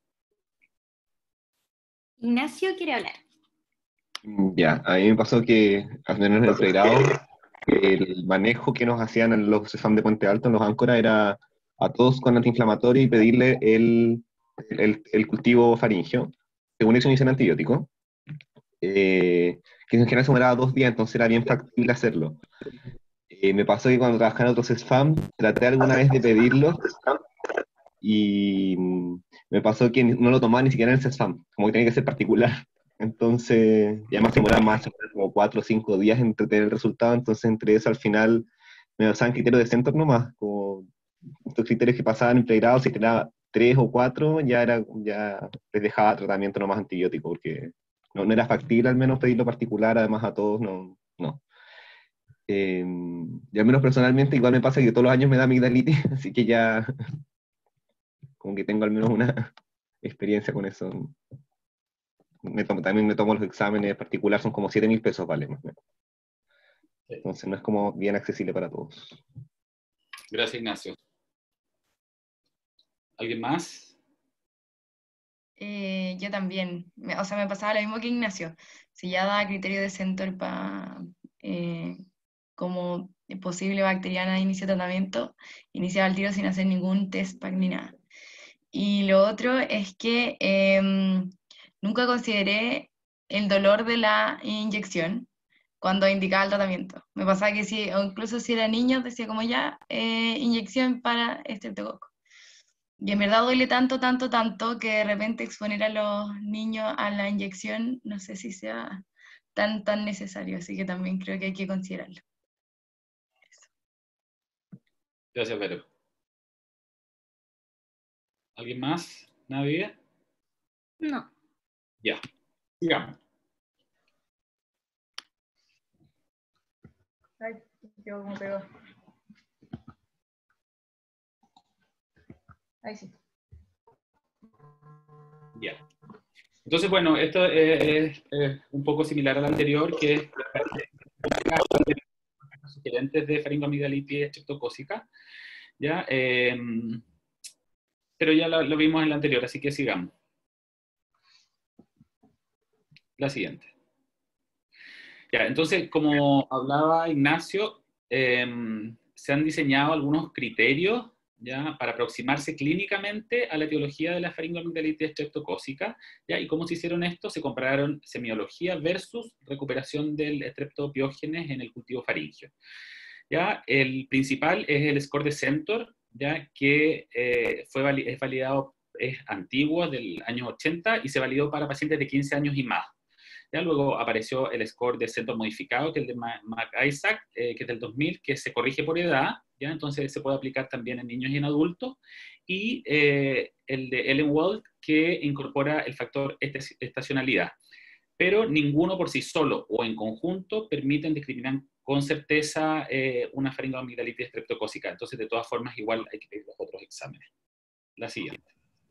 Ignacio quiere hablar. Ya, a mí me pasó que, al menos en el pregrado, el manejo que nos hacían en los CEFAM de Puente Alto, en los áncoras, era a todos con antiinflamatorio y pedirle el, el, el cultivo faringio. Según eso, inician antibiótico, eh, que en general se demoraba dos días, entonces era bien factible hacerlo. Eh, me pasó que cuando trabajaba en otros CEFAM, traté alguna vez de pedirlo, y mm, me pasó que no lo tomaba ni siquiera en el CESFAM, como que tenía que ser particular. Entonces, y además demoraba más, como cuatro o cinco días entre tener el resultado, entonces entre eso al final me basaban criterios de Centor nomás, como estos criterios que pasaban en pregrado, si tenía tres o cuatro, ya era, ya les dejaba tratamiento nomás antibiótico, porque no, no era factible al menos pedirlo particular, además a todos, no. no. Eh, y al menos personalmente igual me pasa que todos los años me da amigdalitis, así que ya como que tengo al menos una experiencia con eso. Me tomo, también me tomo los exámenes particular, son como siete mil pesos, vale, más o menos. Entonces no es como bien accesible para todos. Gracias, Ignacio. ¿Alguien más? Eh, yo también, Me- o sea, me pasaba lo mismo que Ignacio. Si ya daba criterio de Centor para eh, como posible bacteriana de inicio de tratamiento, iniciaba el tiro sin hacer ningún test pack ni nada. Y lo otro es que em, nunca consideré el dolor de la inyección cuando indicaba el tratamiento. Me pasaba que si, o incluso si era niño, decía como ya, eh, inyección para estreptococo. Y en verdad duele tanto, tanto, tanto que de repente exponer a los niños a la inyección no sé si sea tan, tan necesario. Así que también creo que hay que considerarlo. Gracias, Vero. ¿Alguien más? ¿Nadie? No. Ya. Sigamos. Ay, yo como pego. Ahí sí. Ya. Entonces, bueno, esto es, es- es un poco similar al anterior, que es sugerentes de faringoamigdalitis estreptocócica, ¿ya? Eh, pero ya lo, lo vimos en la anterior, así que sigamos. La siguiente. Ya, entonces, como hablaba Ignacio, eh, se han diseñado algunos criterios ya para aproximarse clínicamente a la etiología de la faringoamigdalitis estreptocócica, ¿ya? Y cómo se hicieron esto, se compararon semiología versus recuperación del estreptopiógenes en el cultivo faríngeo. ¿Ya? El principal es el score de Centor, ¿ya? Que eh, fue vali es validado, es antiguo, del año ochenta, y se validó para pacientes de quince años y más. ¿Ya? Luego apareció el score de Centor modificado, que es el de McIsaac, eh, que es del dos mil, que se corrige por edad, ¿ya? Entonces se puede aplicar también en niños y en adultos, y eh, el de Ellenwald, que incorpora el factor estacionalidad. Pero ninguno por sí solo o en conjunto permiten discriminar con certeza eh, una faringoamigdalitis estreptocócica. Entonces, de todas formas, igual hay que pedir los otros exámenes. La siguiente.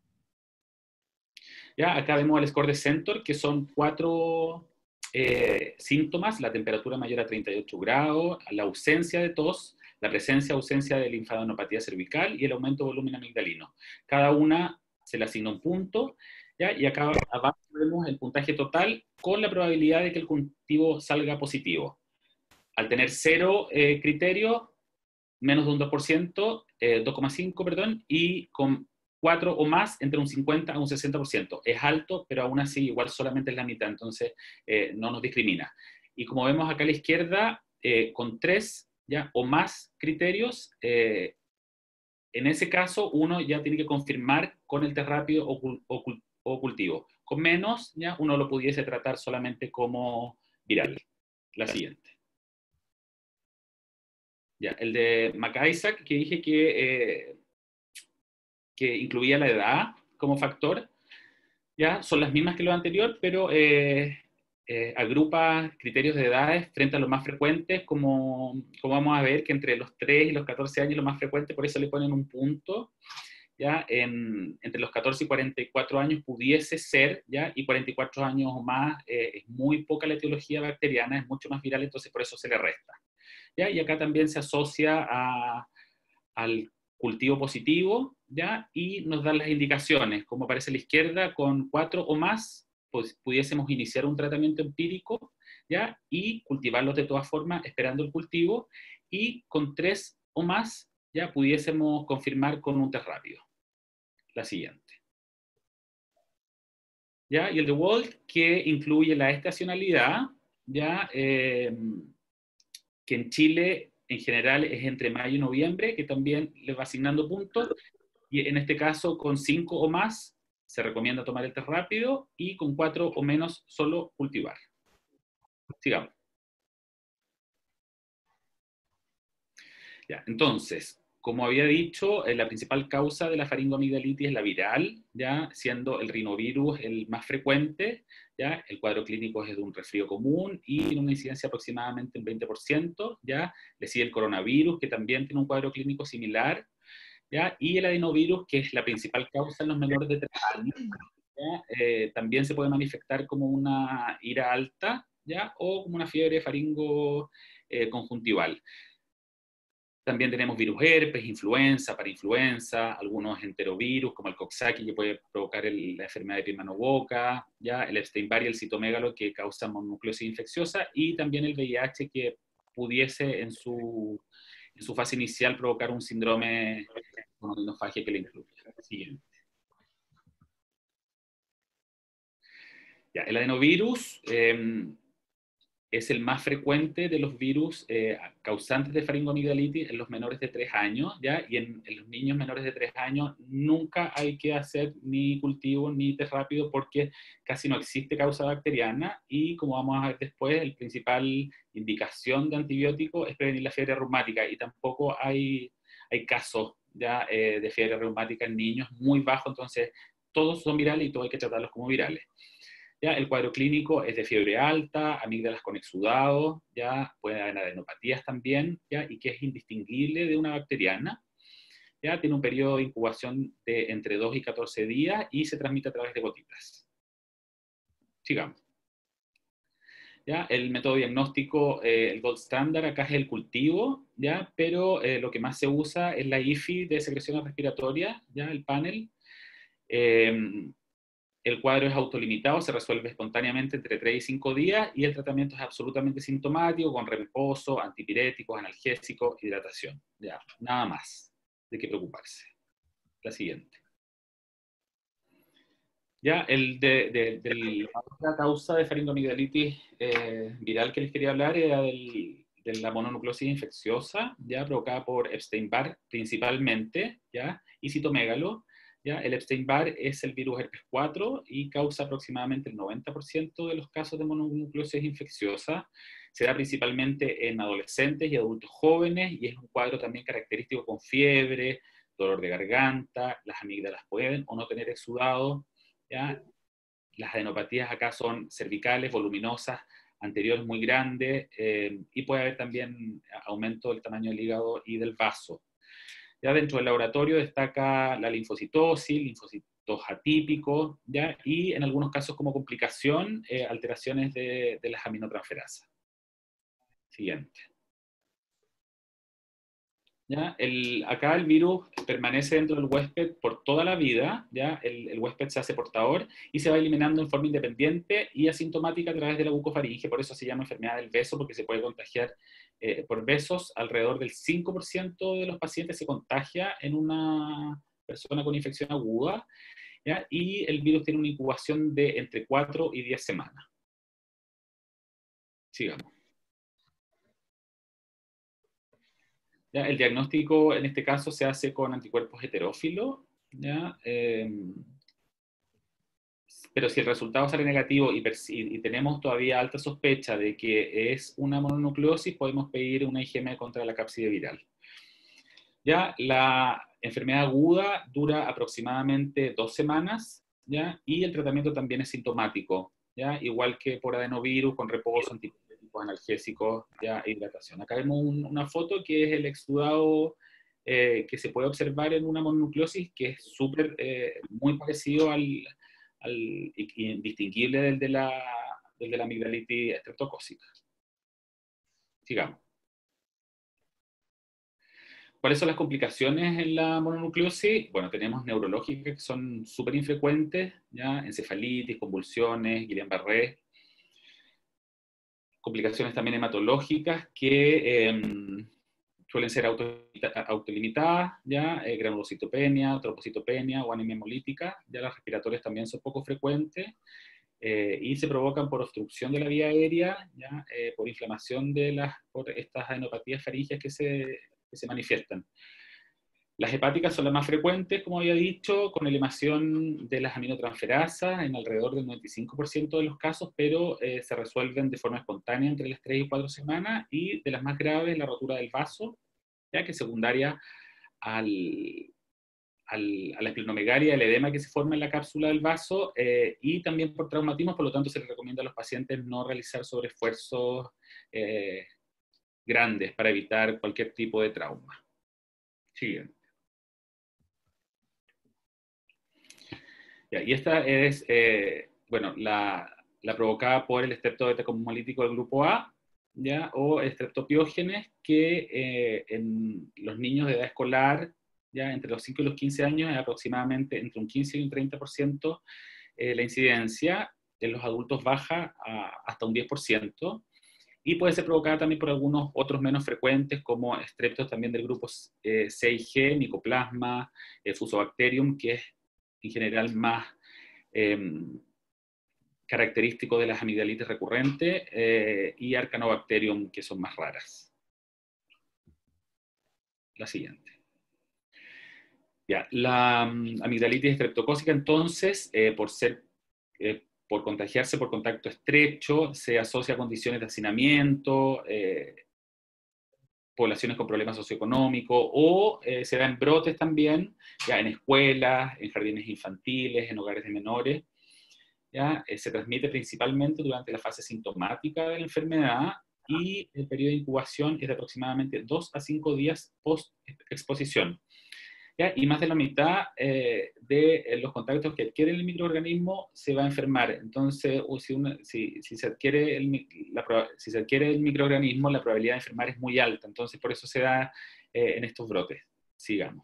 Ya, acá vemos el score de Centor, que son cuatro eh, síntomas: la temperatura mayor a treinta y ocho grados, la ausencia de tos, la presencia o ausencia de linfadenopatía cervical y el aumento de volumen amigdalino. Cada una se le asigna un punto, ¿ya? Y acá abajo vemos el puntaje total con la probabilidad de que el cultivo salga positivo. Al tener cero eh, criterio, menos de un dos por ciento, eh, dos coma cinco, perdón, y con cuatro o más, entre un cincuenta a un sesenta por ciento. Es alto, pero aún así igual solamente es la mitad, entonces eh, no nos discrimina. Y como vemos acá a la izquierda, eh, con tres ya o más criterios, eh, en ese caso uno ya tiene que confirmar con el test rápido o, o, o cultivo. Con menos, ya uno lo pudiese tratar solamente como viral. La siguiente. Ya, el de McIsaac, que dije que, eh, que incluía la edad como factor, ya son las mismas que lo anterior, pero eh, eh, agrupa criterios de edades frente a los más frecuentes, como, como vamos a ver que entre los tres y los catorce años lo más frecuente, por eso le ponen un punto, ya en, entre los catorce y cuarenta y cuatro años pudiese ser, ya, y cuarenta y cuatro años o más eh, es muy poca la etiología bacteriana, es mucho más viral, entonces por eso se le resta. ¿Ya? Y acá también se asocia a, al cultivo positivo, ¿ya? Y nos dan las indicaciones, como aparece a la izquierda, con cuatro o más, pues pudiésemos iniciar un tratamiento empírico, ¿ya? Y cultivarlos de todas formas, esperando el cultivo, y con tres o más, ya pudiésemos confirmar con un test rápido. La siguiente. ¿Ya? Y el de Wald, que incluye la estacionalidad, ¿ya? Eh, que en Chile en general es entre mayo y noviembre, que también le va asignando puntos, y en este caso con cinco o más se recomienda tomar el test rápido, y con cuatro o menos solo cultivar. Sigamos. Ya, entonces, como había dicho, eh, la principal causa de la faringoamigdalitis es la viral, ya siendo el rinovirus el más frecuente, ya el cuadro clínico es de un resfrío común y tiene una incidencia aproximadamente en veinte por ciento, ya le sigue el coronavirus, que también tiene un cuadro clínico similar, ya, y el adenovirus, que es la principal causa en los menores de tres años, ya, eh, también se puede manifestar como una ira alta, ya, o como una fiebre faringo eh, conjuntival. También tenemos virus herpes, influenza, parainfluenza, algunos enterovirus como el Coxsackie, que puede provocar el, la enfermedad de piel mano boca, ya el Epstein-Barr y el citomégalo, que causan mononucleosis infecciosa, y también el V I H, que pudiese en su, en su fase inicial provocar un síndrome con odinofagia que le incluye. Siguiente. Ya, el adenovirus eh, es el más frecuente de los virus eh, causantes de faringoamigdalitis en los menores de tres años, ¿ya? Y en, en los niños menores de tres años nunca hay que hacer ni cultivo ni test rápido porque casi no existe causa bacteriana, y como vamos a ver después, la principal indicación de antibiótico es prevenir la fiebre reumática, y tampoco hay, hay casos ya eh, de fiebre reumática en niños muy bajo, entonces todos son virales y todos hay que tratarlos como virales. Ya, el cuadro clínico es de fiebre alta, amígdalas con exudado, ya puede haber adenopatías también, ya, y que es indistinguible de una bacteriana. Ya, tiene un periodo de incubación de entre dos y catorce días y se transmite a través de gotitas. Sigamos. Ya, el método diagnóstico, eh, el gold standard acá es el cultivo, ya, pero eh, lo que más se usa es la I F I de secreciones respiratorias, ya, el panel. Eh, El cuadro es autolimitado, se resuelve espontáneamente entre tres y cinco días, y el tratamiento es absolutamente sintomático, con reposo, antipiréticos, analgésicos, hidratación. Ya, nada más de qué preocuparse. La siguiente. Ya, el de, de, de la otra causa de faringoamigdalitis eh, viral que les quería hablar era del, de la mononucleosis infecciosa, ya, provocada por Epstein-Barr principalmente, ya, y citomégalo. ¿Ya? El Epstein-Barr es el virus herpes cuatro y causa aproximadamente el noventa por ciento de los casos de mononucleosis infecciosa. Se da principalmente en adolescentes y adultos jóvenes, y es un cuadro también característico con fiebre, dolor de garganta, las amígdalas pueden o no tener exudado, ¿ya? Las adenopatías acá son cervicales, voluminosas, anteriores muy grandes, eh, y puede haber también aumento del tamaño del hígado y del vaso. Ya dentro del laboratorio destaca la linfocitosis, linfocitos atípicos, ¿ya? Y en algunos casos como complicación, eh, alteraciones de, de las aminotransferasas. Siguiente. ¿Ya? El, acá el virus permanece dentro del huésped por toda la vida, ¿ya? El, el huésped se hace portador y se va eliminando en forma independiente y asintomática a través de la bucofaringe, por eso se llama enfermedad del beso, porque se puede contagiar eh, por besos. Alrededor del cinco por ciento de los pacientes se contagia en una persona con infección aguda, ¿ya? Y el virus tiene una incubación de entre cuatro y diez semanas. Sigamos. ¿Ya? El diagnóstico en este caso se hace con anticuerpos heterófilos, ¿ya? Eh, pero si el resultado sale negativo y, y, y tenemos todavía alta sospecha de que es una mononucleosis, podemos pedir una I G M contra la cápside viral. ¿Ya? La enfermedad aguda dura aproximadamente dos semanas, ¿ya? Y el tratamiento también es sintomático, ¿ya? Igual que por adenovirus, con reposo, antipiréticos, analgésicos, ya, hidratación. Acá vemos un, una foto que es el exudado eh, que se puede observar en una mononucleosis, que es súper, eh, muy parecido al, al indistinguible del de la, del de la amigdalitis estreptocócica. Sigamos. ¿Cuáles son las complicaciones en la mononucleosis? Bueno, tenemos neurológicas que son súper infrecuentes, ¿ya? Encefalitis, convulsiones, Guillain-Barré. Complicaciones también hematológicas que eh, suelen ser auto, autolimitadas, ¿ya? Eh, granulocitopenia, trombocitopenia o anemia hemolítica. Ya las respiratorias también son poco frecuentes eh, y se provocan por obstrucción de la vía aérea, ¿ya? Eh, por inflamación de las, por estas adenopatías faringias que se, que se manifiestan. Las hepáticas son las más frecuentes, como había dicho, con elevación de las aminotransferasas en alrededor del noventa y cinco por ciento de los casos, pero eh, se resuelven de forma espontánea entre las tres y cuatro semanas, y de las más graves, la rotura del vaso, ya que es secundaria al, al, a la esplenomegalia, el edema que se forma en la cápsula del vaso, eh, y también por traumatismo. Por lo tanto se les recomienda a los pacientes no realizar sobreesfuerzos eh, grandes para evitar cualquier tipo de trauma. Siguiente. Ya, y esta es, eh, bueno, la, la provocada por el estreptobeta-hemolítico del grupo A, ¿ya? O estreptopiógenes, que eh, en los niños de edad escolar, ya entre los cinco y los quince años, es aproximadamente entre un quince y un treinta por ciento eh, la incidencia. En los adultos baja a, hasta un diez por ciento, y puede ser provocada también por algunos otros menos frecuentes, como estreptos también del grupo eh, C y G, Mycoplasma, eh, Fusobacterium, que es en general más eh, característico de las amigdalitis recurrentes, eh, y Arcanobacterium, que son más raras. La siguiente. Ya, la um, amigdalitis estreptocócica, entonces, eh, por ser, eh, por contagiarse por contacto estrecho, se asocia a condiciones de hacinamiento, eh, poblaciones con problemas socioeconómicos, o eh, se da en brotes también, ya en escuelas, en jardines infantiles, en hogares de menores. Ya, eh, se transmite principalmente durante la fase sintomática de la enfermedad, y el periodo de incubación es de aproximadamente dos a cinco días post-exposición. ¿Ya? Y más de la mitad eh, de los contactos que adquiere el microorganismo se va a enfermar. Entonces, si, una, si, si, se adquiere el, la, si se adquiere el microorganismo, la probabilidad de enfermar es muy alta. Entonces, por eso se da eh, en estos brotes. Sigamos.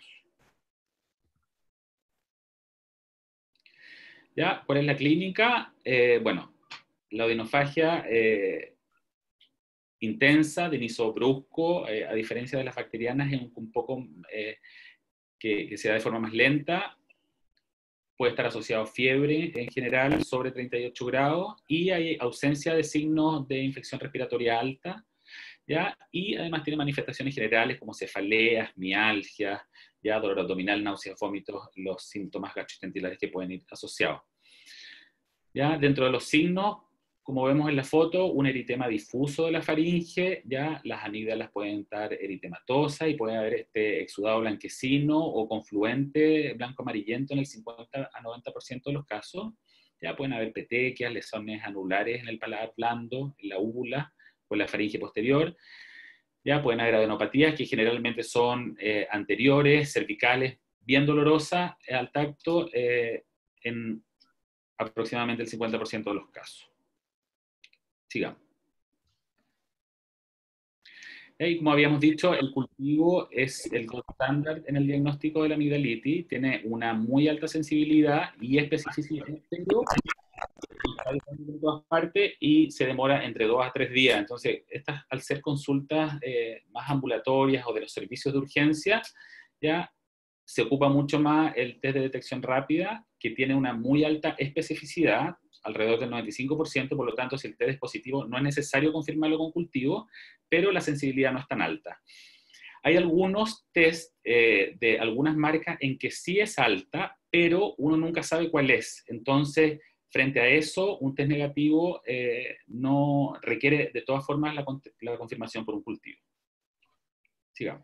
¿Ya? ¿Cuál es la clínica? Eh, bueno, la odinofagia eh, intensa, de inicio brusco, eh, a diferencia de las bacterianas, es un, un poco... Eh, Que, que se da de forma más lenta. Puede estar asociado a fiebre en general sobre treinta y ocho grados, y hay ausencia de signos de infección respiratoria alta, ¿ya? Y además tiene manifestaciones generales como cefaleas, mialgias, ya, dolor abdominal, náuseas, vómitos, los síntomas gastrointestinales que pueden ir asociados. ¿Ya? Dentro de los signos, como vemos en la foto, un eritema difuso de la faringe, ya las amígdalas pueden estar eritematosas y puede haber este exudado blanquecino o confluente blanco-amarillento en el cincuenta a noventa por ciento de los casos. Ya pueden haber petequias, lesiones anulares en el paladar blando, en la úvula o en la faringe posterior. Ya pueden haber adenopatías que generalmente son eh, anteriores, cervicales, bien dolorosas al tacto, eh, en aproximadamente el cincuenta por ciento de los casos. Sigamos. Y como habíamos dicho, el cultivo es el gold standard en el diagnóstico de la amigdalitis. Tiene una muy alta sensibilidad y especificidad, pero está en todas partes y se demora entre dos a tres días. Entonces, estas, al ser consultas eh, más ambulatorias o de los servicios de urgencia, ya se ocupa mucho más el test de detección rápida, que tiene una muy alta especificidad, alrededor del noventa y cinco por ciento, por lo tanto, si el test es positivo, no es necesario confirmarlo con cultivo, pero la sensibilidad no es tan alta. Hay algunos test eh, de algunas marcas en que sí es alta, pero uno nunca sabe cuál es. Entonces, frente a eso, un test negativo eh, no requiere de todas formas la, la confirmación por un cultivo. Sigamos.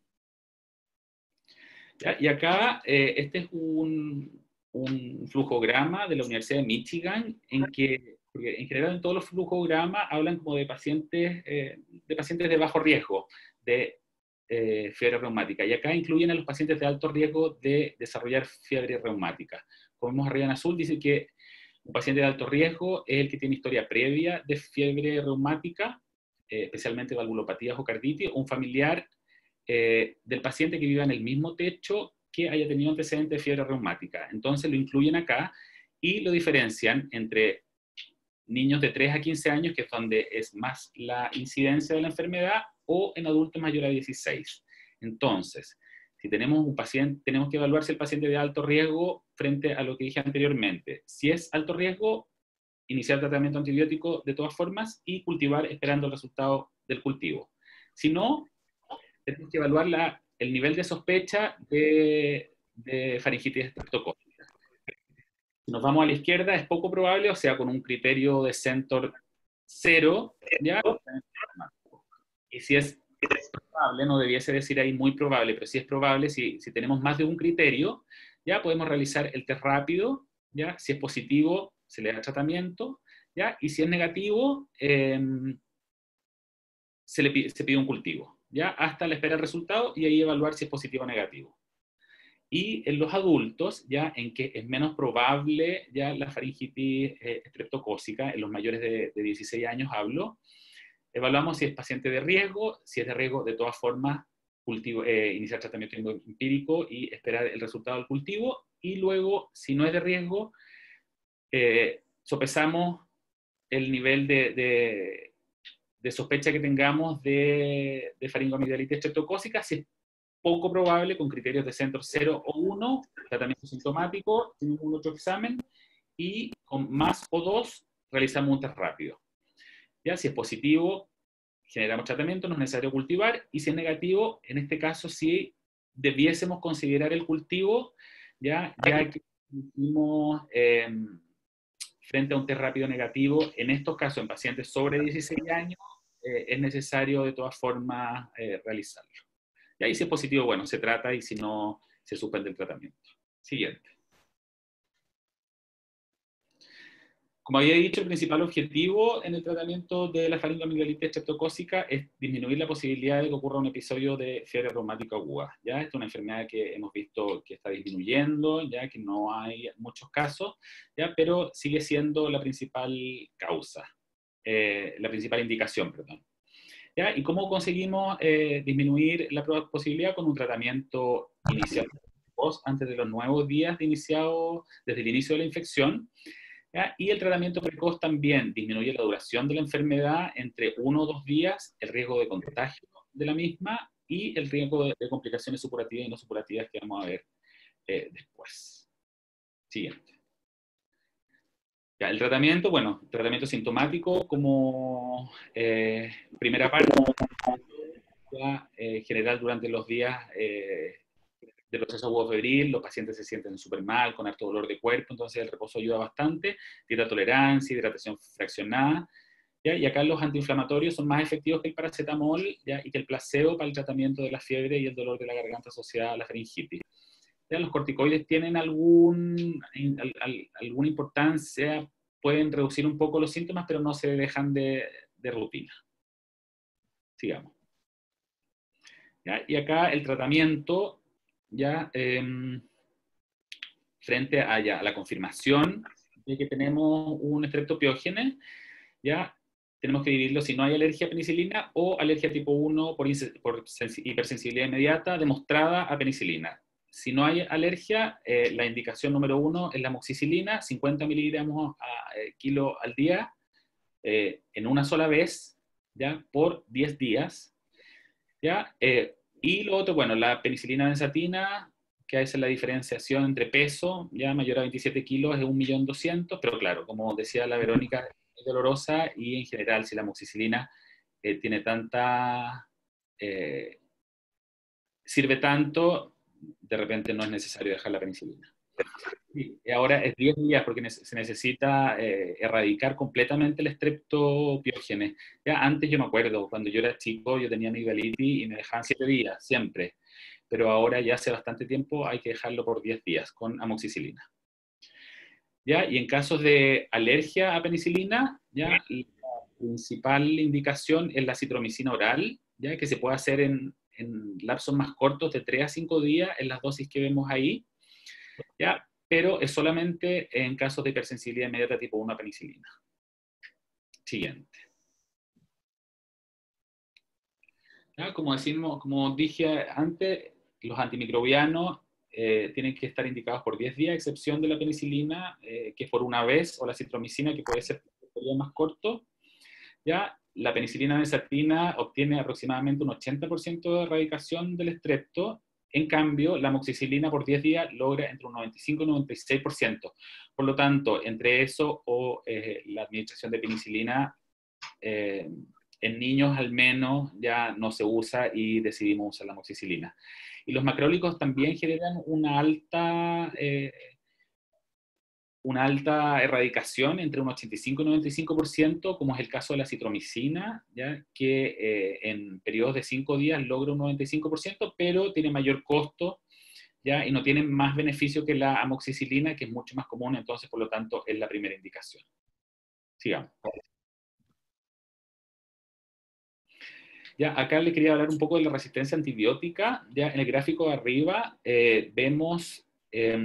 ¿Ya? Y acá, eh, este es un, un flujograma de la Universidad de Michigan, en que, porque en general en todos los flujogramas hablan como de pacientes, eh, de pacientes de bajo riesgo de eh, fiebre reumática, y acá incluyen a los pacientes de alto riesgo de desarrollar fiebre reumática. Como vemos arriba en azul, dice que un paciente de alto riesgo es el que tiene historia previa de fiebre reumática, eh, especialmente valvulopatías o carditis, o un familiar Eh, del paciente que viva en el mismo techo que haya tenido antecedentes de fiebre reumática. Entonces lo incluyen acá y lo diferencian entre niños de tres a quince años, que es donde es más la incidencia de la enfermedad, o en adultos mayores a dieciséis. Entonces, si tenemos un paciente, tenemos que evaluar si el paciente es de alto riesgo frente a lo que dije anteriormente. Si es alto riesgo, iniciar tratamiento antibiótico de todas formas y cultivar esperando el resultado del cultivo. Si no, tenemos que evaluar la el nivel de sospecha de, de faringitis estreptocócica. Si nos vamos a la izquierda, es poco probable, o sea, con un criterio de Centor cero, ¿ya? Y si es probable, no debiese decir ahí muy probable, pero si es probable, si, si tenemos más de un criterio, ya podemos realizar el test rápido, ¿ya? Si es positivo, se le da tratamiento, ¿ya? Y si es negativo, eh, se le pide, se pide un cultivo, ¿ya? Hasta la espera del resultado y ahí evaluar si es positivo o negativo. Y en los adultos, ya en que es menos probable ya la faringitis eh, estreptocócica, en los mayores de, de dieciséis años hablo, evaluamos si es paciente de riesgo, si es de riesgo, de todas formas, cultivo, eh, iniciar tratamiento empírico y esperar el resultado del cultivo, y luego, si no es de riesgo, eh, sopesamos el nivel de, de, de sospecha que tengamos de, de faringoamigdalitis estreptocócica, si es poco probable, con criterios de Centor cero o uno, tratamiento sintomático, sin ningún otro examen, y con más o dos, realizamos un test rápido. ¿Ya? Si es positivo, generamos tratamiento, no es necesario cultivar, y si es negativo, en este caso sí debiésemos considerar el cultivo, ya, ya que hicimos eh, frente a un test rápido negativo, en estos casos, en pacientes sobre dieciséis años, eh, es necesario de todas formas eh, realizarlo. Y ahí si es positivo, bueno, se trata, y si no, se suspende el tratamiento. Siguiente. Como había dicho, el principal objetivo en el tratamiento de la faringoamigdalitis estreptocócica es disminuir la posibilidad de que ocurra un episodio de fiebre reumática aguda. ¿Ya? Esta es una enfermedad que hemos visto que está disminuyendo, ya que no hay muchos casos, ¿ya? Pero sigue siendo la principal causa, eh, la principal indicación, perdón. ¿Ya? ¿Y cómo conseguimos eh, disminuir la posibilidad? Con un tratamiento inicial antes de los nuevos días de iniciado, desde el inicio de la infección. ¿Ya? Y el tratamiento precoz también disminuye la duración de la enfermedad entre uno o dos días, el riesgo de contagio de la misma y el riesgo de, de complicaciones supurativas y no supurativas que vamos a ver eh, después. Siguiente. Ya, el tratamiento, bueno, tratamiento sintomático como eh, primera parte, ya, eh, general durante los días eh, del proceso agudo febril, los pacientes se sienten súper mal, con harto dolor de cuerpo, entonces el reposo ayuda bastante, dieta tolerancia, hidratación fraccionada, ¿ya? Y acá los antiinflamatorios son más efectivos que el paracetamol, ¿ya? Y que el placebo para el tratamiento de la fiebre y el dolor de la garganta asociada a la faringitis. ¿Ya? Los corticoides tienen algún, al, al, alguna importancia, pueden reducir un poco los síntomas, pero no se dejan de, de rutina. Sigamos. ¿Ya? Y acá el tratamiento, ya eh, frente a, ya, a la confirmación de que tenemos un estreptopiógene, ya tenemos que dividirlo si no hay alergia a penicilina o alergia tipo uno por, por hipersensibilidad inmediata demostrada a penicilina. Si no hay alergia, eh, la indicación número uno es la amoxicilina, cincuenta miligramos a eh, kilo al día, eh, en una sola vez, ya, por diez días, ya, eh, y lo otro, bueno, la penicilina benzatina, que hace la diferenciación entre peso, ya mayor a veintisiete kilos, es un millón doscientos, pero claro, como decía la Verónica, es dolorosa, y en general, si la amoxicilina eh, tiene tanta, eh, sirve tanto, de repente no es necesario dejar la penicilina. Sí, y ahora es diez días porque ne se necesita eh, erradicar completamente el estreptopiógene. Ya antes yo me acuerdo, cuando yo era chico, yo tenía amigdalitis y me dejaban siete días, siempre. Pero ahora ya hace bastante tiempo hay que dejarlo por diez días con amoxicilina. ¿Ya? Y en casos de alergia a penicilina, ¿ya? La principal indicación es la citromicina oral, ¿ya? Que se puede hacer en, en lapsos más cortos de tres a cinco días en las dosis que vemos ahí, ¿ya? Pero es solamente en casos de hipersensibilidad inmediata tipo uno a penicilina. Siguiente. ¿Ya? Como, decimos, como dije antes, los antimicrobianos eh, tienen que estar indicados por diez días, a excepción de la penicilina, eh, que es por una vez, o la citromicina, que puede ser por un periodo más corto. ¿Ya? La penicilina benzatina obtiene aproximadamente un ochenta por ciento de erradicación del estrepto. En cambio, la amoxicilina por diez días logra entre un noventa y cinco y noventa y seis por ciento. Por lo tanto, entre eso o eh, la administración de penicilina, eh, en niños al menos ya no se usa y decidimos usar la amoxicilina. Y los macrólicos también generan una alta, eh, una alta erradicación entre un ochenta y cinco y noventa y cinco por ciento, como es el caso de la citromicina, ¿ya? Que eh, en periodos de cinco días logra un noventa y cinco por ciento, pero tiene mayor costo, ¿ya? Y no tiene más beneficio que la amoxicilina, que es mucho más común, entonces por lo tanto es la primera indicación. Sigamos. Ya, acá le quería hablar un poco de la resistencia antibiótica. Ya en el gráfico de arriba eh, vemos eh,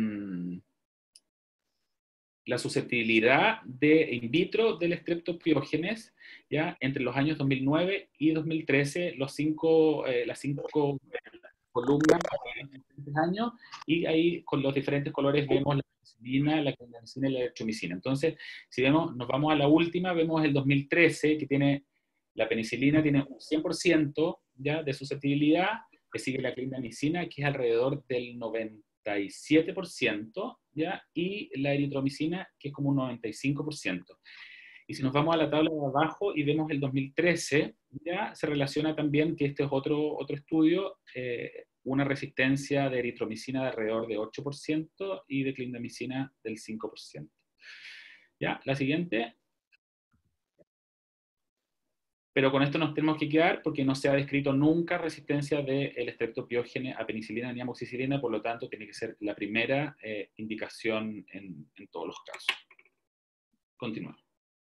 la susceptibilidad de in vitro del Streptopiógenes, ya entre los años dos mil nueve y dos mil trece, los cinco, eh, las cinco columnas de años, y ahí con los diferentes colores vemos la penicilina, la clindamicina y la erythromicina. Entonces, si vemos, nos vamos a la última, vemos el dos mil trece, que tiene la penicilina tiene un cien por ciento ya de susceptibilidad, que sigue la clindamicina, que es alrededor del noventa y siete por ciento, ¿ya? Y la eritromicina, que es como un noventa y cinco por ciento. Y si nos vamos a la tabla de abajo y vemos el dos mil trece, ya se relaciona también, que este es otro, otro estudio, eh, una resistencia de eritromicina de alrededor de ocho por ciento y de clindamicina del cinco por ciento. Ya, la siguiente. Pero con esto nos tenemos que quedar porque no se ha descrito nunca resistencia del Streptopiógenes a penicilina ni amoxicilina, por lo tanto tiene que ser la primera eh, indicación en, en todos los casos. Continuamos.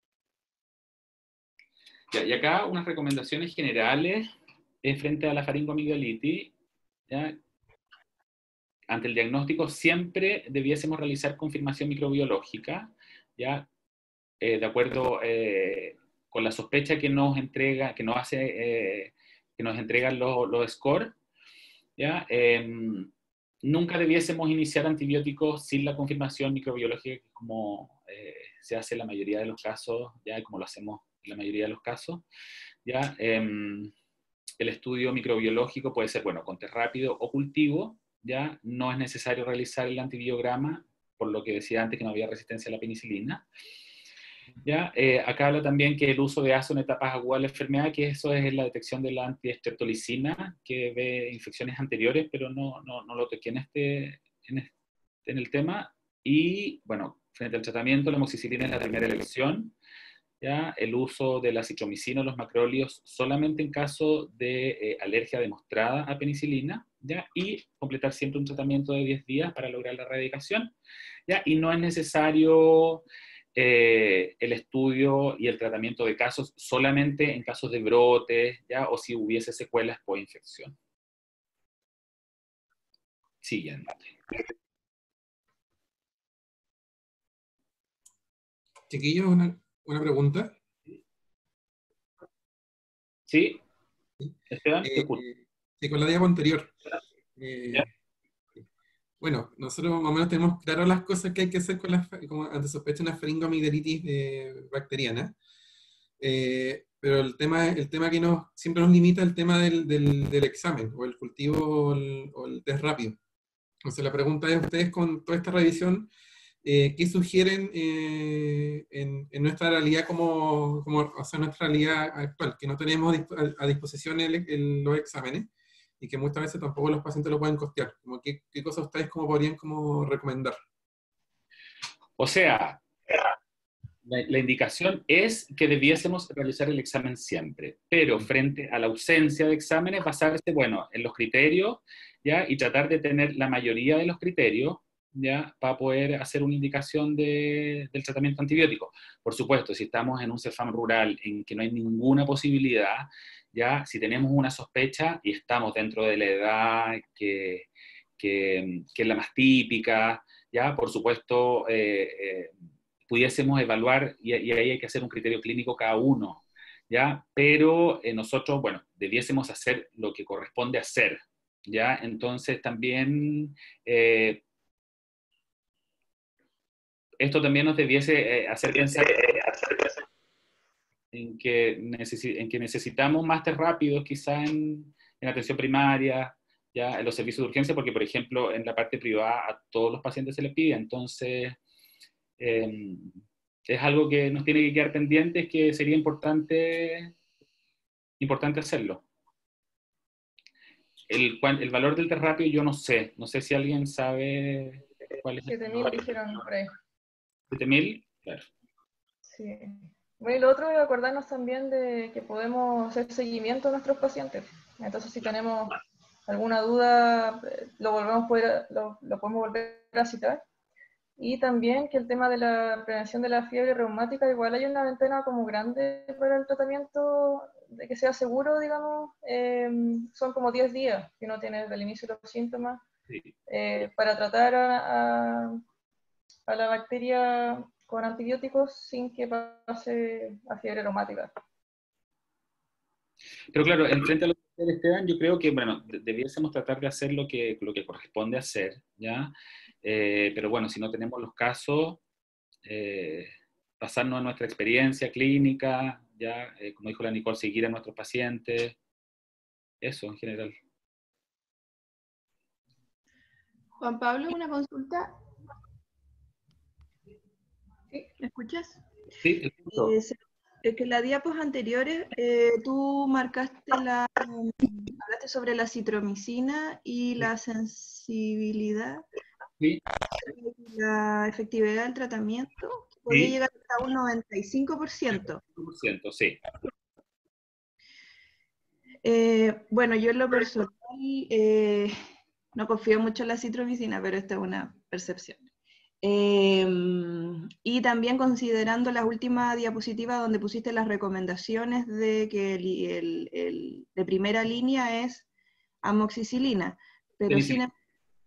Ya, y acá unas recomendaciones generales eh, frente a la faringoamigdalitis. ¿Ya? Ante el diagnóstico siempre debiésemos realizar confirmación microbiológica, ¿ya? Eh, de acuerdo eh, con la sospecha que nos entrega, que nos hace, eh, que nos entregan los, los scores, ¿ya? Eh, nunca debiésemos iniciar antibióticos sin la confirmación microbiológica, como eh, se hace en la mayoría de los casos, ya como lo hacemos en la mayoría de los casos, ¿ya? Eh, el estudio microbiológico puede ser, bueno, con test rápido o cultivo, ¿ya? No es necesario realizar el antibiograma, por lo que decía antes que no había resistencia a la penicilina. ¿Ya? Eh, acá habla también que el uso de A S O en etapas agudas de la enfermedad, que eso es la detección de la antiestreptolicina, que ve infecciones anteriores, pero no, no, no lo toqué en, este, en, este, en el tema. Y, bueno, frente al tratamiento, la amoxicilina es la primera elección. ¿Ya? El uso de la citromicina o los macrólidos solamente en caso de eh, alergia demostrada a penicilina, ¿ya? Y completar siempre un tratamiento de diez días para lograr la erradicación, ¿ya? Y no es necesario eh, el estudio y el tratamiento de casos solamente en casos de brotes, ¿ya? O si hubiese secuelas por infección. Siguiente. Chiquillos, una, una pregunta. Sí. Esteban, eh, sí, con la diapo anterior. Eh, bueno, nosotros más o menos tenemos claro las cosas que hay que hacer con las, como ante sospecha de una faringoamigdalitis eh, bacteriana. Eh, pero el tema, el tema que nos, siempre nos limita es el tema del, del, del examen, o el cultivo, o el, o el test rápido. Entonces la pregunta es, ustedes con toda esta revisión, eh, ¿qué sugieren eh, en, en nuestra realidad como, como, o sea, nuestra realidad actual? Que no tenemos a, a disposición el, el, los exámenes, y que muchas veces tampoco los pacientes lo pueden costear. Como ¿qué, qué cosas ustedes como podrían como recomendar? O sea, la, la indicación es que debiésemos realizar el examen siempre, pero frente a la ausencia de exámenes, basarse, bueno, en los criterios, ¿ya? Y tratar de tener la mayoría de los criterios, ¿ya? Para poder hacer una indicación de, del tratamiento antibiótico. Por supuesto, si estamos en un CEFAM rural en que no hay ninguna posibilidad, ¿ya? Si tenemos una sospecha y estamos dentro de la edad que, que, que es la más típica, ¿ya? Por supuesto, eh, eh, pudiésemos evaluar, y, y ahí hay que hacer un criterio clínico cada uno, ¿ya? Pero eh, nosotros, bueno, debiésemos hacer lo que corresponde hacer, ¿ya? Entonces también eh, esto también nos debiese eh, hacer pensar en que, necesi en que necesitamos más test rápidos quizá en, en atención primaria, ya en los servicios de urgencia, porque por ejemplo en la parte privada a todos los pacientes se les pide, entonces eh, es algo que nos tiene que quedar pendiente, es que sería importante importante hacerlo. El, cuan- el valor del terrapio yo no sé, no sé si alguien sabe cuál es el siete mil valor. dijeron por ahí. ¿siete mil? Claro. Sí. Bueno, y lo otro es acordarnos también de que podemos hacer seguimiento a nuestros pacientes. Entonces, si tenemos alguna duda, eh, lo, volvemos a poder- lo, lo podemos volver a citar. Y también que el tema de la prevención de la fiebre reumática, igual hay una ventana como grande para el tratamiento, de que sea seguro, digamos, eh, son como diez días que uno tiene desde el inicio de los síntomas, Sí. eh, para tratar a, a- a la bacteria con antibióticos sin que pase a fiebre reumática. Pero claro, en frente a lo que dice Esteban, yo creo que, bueno, de- debiésemos tratar de hacer lo que, lo que corresponde hacer, ¿ya? Eh, pero bueno, si no tenemos los casos, eh, basarnos en nuestra experiencia clínica, ¿ya? Eh, como dijo la Nicole, seguir a nuestros pacientes, eso en general. Juan Pablo, una consulta. ¿Me escuchas? Sí, el punto. Eh, se- es que en las diapos anteriores eh, tú marcaste la, hablaste sobre la citromicina y la sensibilidad Sí, y la efectividad del tratamiento, que podía sí, llegar hasta un noventa y cinco por ciento. cien por ciento, sí. Eh, bueno, yo en lo personal eh, no confío mucho en la citromicina, pero esta es una percepción. Eh, y también considerando las últimas diapositivas donde pusiste las recomendaciones de que el, el- el de primera línea es amoxicilina, pero sin Penicilina.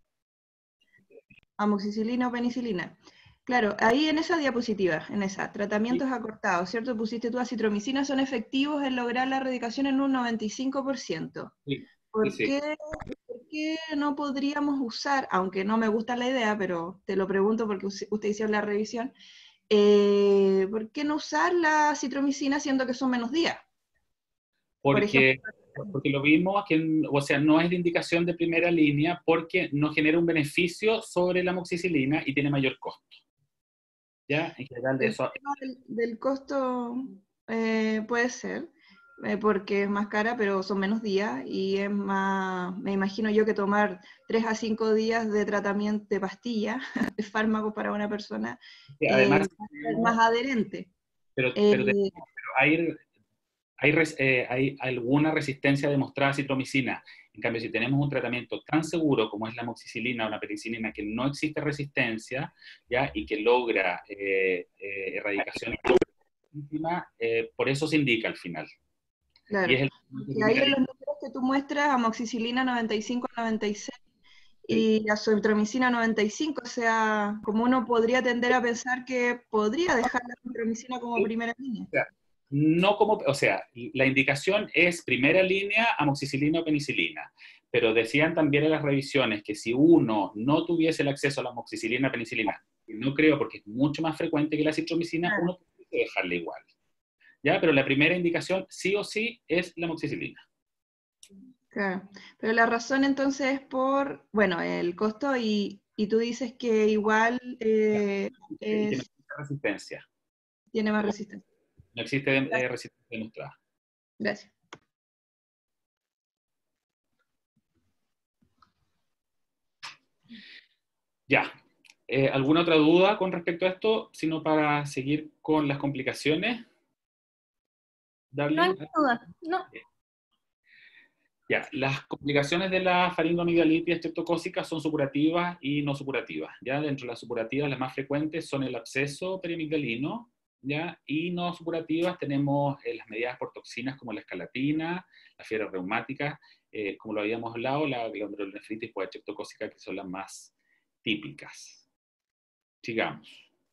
amoxicilina o penicilina. Claro, ahí en esa diapositiva, en esa, tratamientos acortados, ¿cierto? Pusiste tú acitromicina, son efectivos en lograr la erradicación en un noventa y cinco por ciento. Sí, ¿Por sí, sí. qué, por qué no podríamos usar, aunque no me gusta la idea, pero te lo pregunto porque us- usted hizo la revisión, eh, ¿por qué no usar la citromicina siendo que son menos días? Por ejemplo, Porque, porque lo vimos, que, o sea, no es de indicación de primera línea porque no genera un beneficio sobre la amoxicilina y tiene mayor costo. ¿Ya? En general de el eso. tema del, del costo eh, puede ser, eh, porque es más cara, pero son menos días y es más, me imagino yo que tomar tres a cinco días de tratamiento de pastilla, de fármaco para una persona, Sí, eh, además, va a ser más adherente. pero, Eh, pero, de- pero hay, hay, res- eh, hay alguna resistencia demostrada a citromicina. En cambio, si tenemos un tratamiento tan seguro como es la amoxicilina o la penicilina, que no existe resistencia, ¿ya? Y que logra eh, eh, erradicación íntima, eh, por eso se indica al final. claro, Y es el y ahí en los números que tú muestras, amoxicilina noventa y cinco a noventa y seis y azotromicina noventa y cinco, o sea, como uno podría tender a pensar que podría dejar la azotromicina como primera línea. O sea, no como, o sea, la indicación es primera línea, amoxicilina o penicilina, pero decían también en las revisiones que si uno no tuviese el acceso a la amoxicilina o penicilina, que no creo porque es mucho más frecuente que la citromicina, uno puede dejarla igual. ¿Ya? Pero la primera indicación sí o sí es la amoxicilina. Claro, pero la razón entonces es por, bueno, el costo y, y tú dices que igual eh, Y que no es- existe resistencia. tiene más resistencia. No existe eh, resistencia demostrada. Gracias. Ya. Eh, ¿alguna otra duda con respecto a esto? Sino para seguir con las complicaciones. Darle. No hay duda, no. Ya, las complicaciones de la faringoamigdalitis estreptocócica son supurativas y no supurativas. Ya, dentro de las supurativas las más frecuentes son el absceso periamigdalino, ya, y no supurativas tenemos eh, las mediadas por toxinas como la escalatina, la fiebre reumática, eh, como lo habíamos hablado, la glomerulonefritis por estreptocócica, que son las más típicas. Sigamos.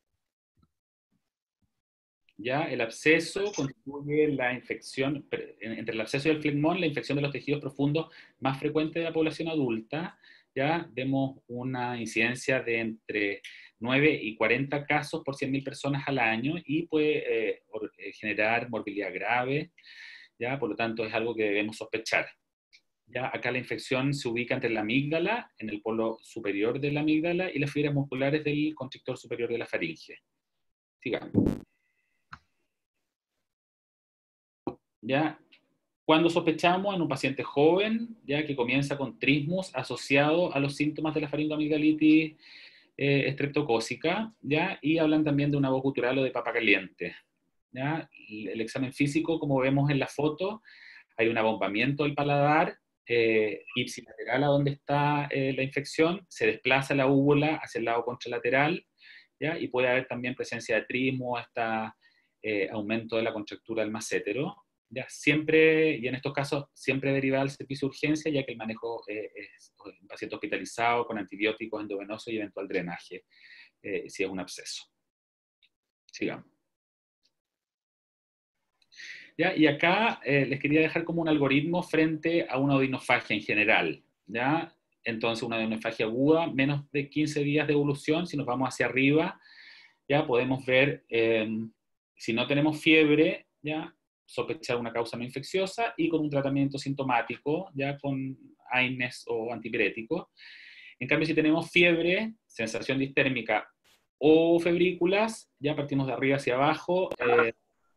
Ya, el absceso constituye la infección, entre el absceso y el flegmón, la infección de los tejidos profundos más frecuente de la población adulta. Ya vemos una incidencia de entre nueve y cuarenta casos por cien mil personas al año y puede eh, generar morbilidad grave. Ya, por lo tanto, es algo que debemos sospechar. Ya, acá la infección se ubica entre la amígdala, en el polo superior de la amígdala, y las fibras musculares del constrictor superior de la faringe. Sigamos. ¿Ya? cuando sospechamos en un paciente joven, ya que comienza con trismus asociado a los síntomas de la faringoamigdalitis eh, estreptocócica, ¿ya? Y hablan también de una voz gutural o de papa caliente, ¿ya? El examen físico, como vemos en la foto, hay un abombamiento del paladar, eh, ipsilateral a donde está eh, la infección, se desplaza la úvula hacia el lado contralateral, ¿ya? Y puede haber también presencia de trismo, hasta eh, aumento de la contractura del massétero, ¿ya? Siempre, y en estos casos, siempre derivada al servicio de urgencia, ya que el manejo eh, es un paciente hospitalizado con antibióticos endovenosos y eventual drenaje, eh, si es un absceso. Sigamos. ¿Ya? Y acá eh, les quería dejar como un algoritmo frente a una odinofagia en general, ¿ya? Entonces, una odinofagia aguda, menos de quince días de evolución. Si nos vamos hacia arriba, ya podemos ver, eh, si no tenemos fiebre, ya sospechar una causa no infecciosa y con un tratamiento sintomático, ya con A I N E S o antipirético. En cambio, si tenemos fiebre, sensación distérmica o febrículas, ya partimos de arriba hacia abajo. Eh,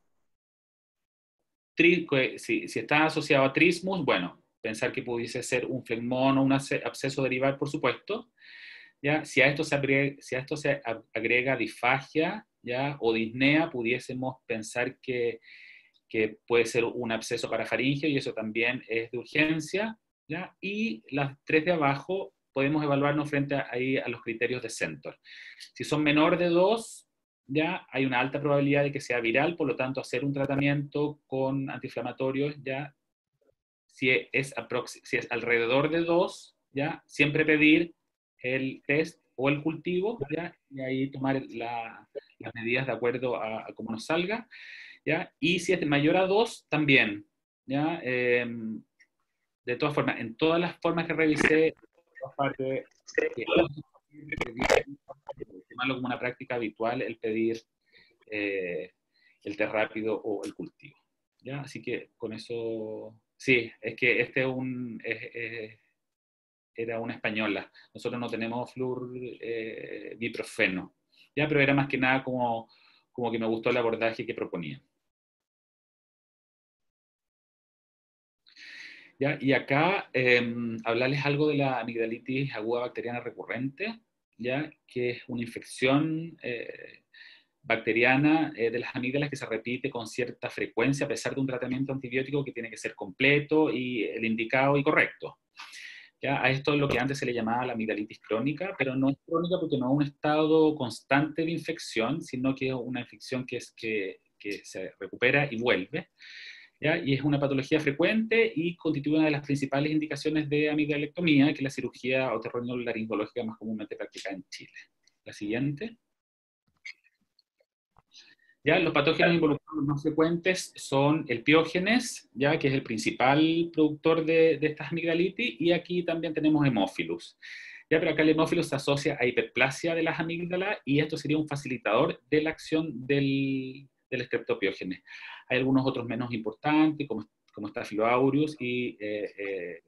tri, si, si está asociado a trismus, bueno, pensar que pudiese ser un flegmón o un absceso derivar, por supuesto. ¿Ya? Si a esto se agrega, si a esto se agrega disfagia, ¿ya? O disnea, pudiésemos pensar que, que puede ser un absceso parafaringeo, y eso también es de urgencia, ¿ya? Y las tres de abajo podemos evaluarnos frente a, ahí, a los criterios de Centor. Si son menor de dos, ya hay una alta probabilidad de que sea viral, por lo tanto hacer un tratamiento con antiinflamatorios, ya si es, si es alrededor de dos, ya siempre pedir el test o el cultivo, ¿ya? Y ahí tomar la, las medidas de acuerdo a, a cómo nos salga, ¿ya? Y si es de mayor a dos, también, ¿ya? Eh, de todas formas, en todas las formas que revisé, aparte, eh, tomarlo como una práctica habitual, el pedir eh, el test rápido o el cultivo, ¿ya? Así que con eso, sí, es que este es un... Es, es, era una española. Nosotros no tenemos flúor eh, biprofeno, ¿ya? Pero era más que nada como, como que me gustó el abordaje que proponía. ¿Ya? Y acá eh, hablarles algo de la amigdalitis aguda bacteriana recurrente, ¿ya? Que es una infección eh, bacteriana eh, de las amígdalas que se repite con cierta frecuencia a pesar de un tratamiento antibiótico que tiene que ser completo y el indicado y correcto. ¿Ya? A esto es lo que antes se le llamaba la amigdalitis crónica, pero no es crónica porque no es un estado constante de infección, sino que es una infección que, es, que, que se recupera y vuelve, ¿ya? Y es una patología frecuente y constituye una de las principales indicaciones de amigdalectomía, que es la cirugía otorrinolaringológica más comúnmente practicada en Chile. La siguiente. ¿Ya? Los patógenos involucrados más frecuentes son el piógenes, ¿ya? Que es el principal productor de, de estas amigdalitis, y aquí también tenemos hemófilus. ¿Ya? Pero acá el hemófilus se asocia a hiperplasia de las amígdalas y esto sería un facilitador de la acción del, del streptopiógenes. Hay algunos otros menos importantes, como, como Staphylo aureus y eh, eh,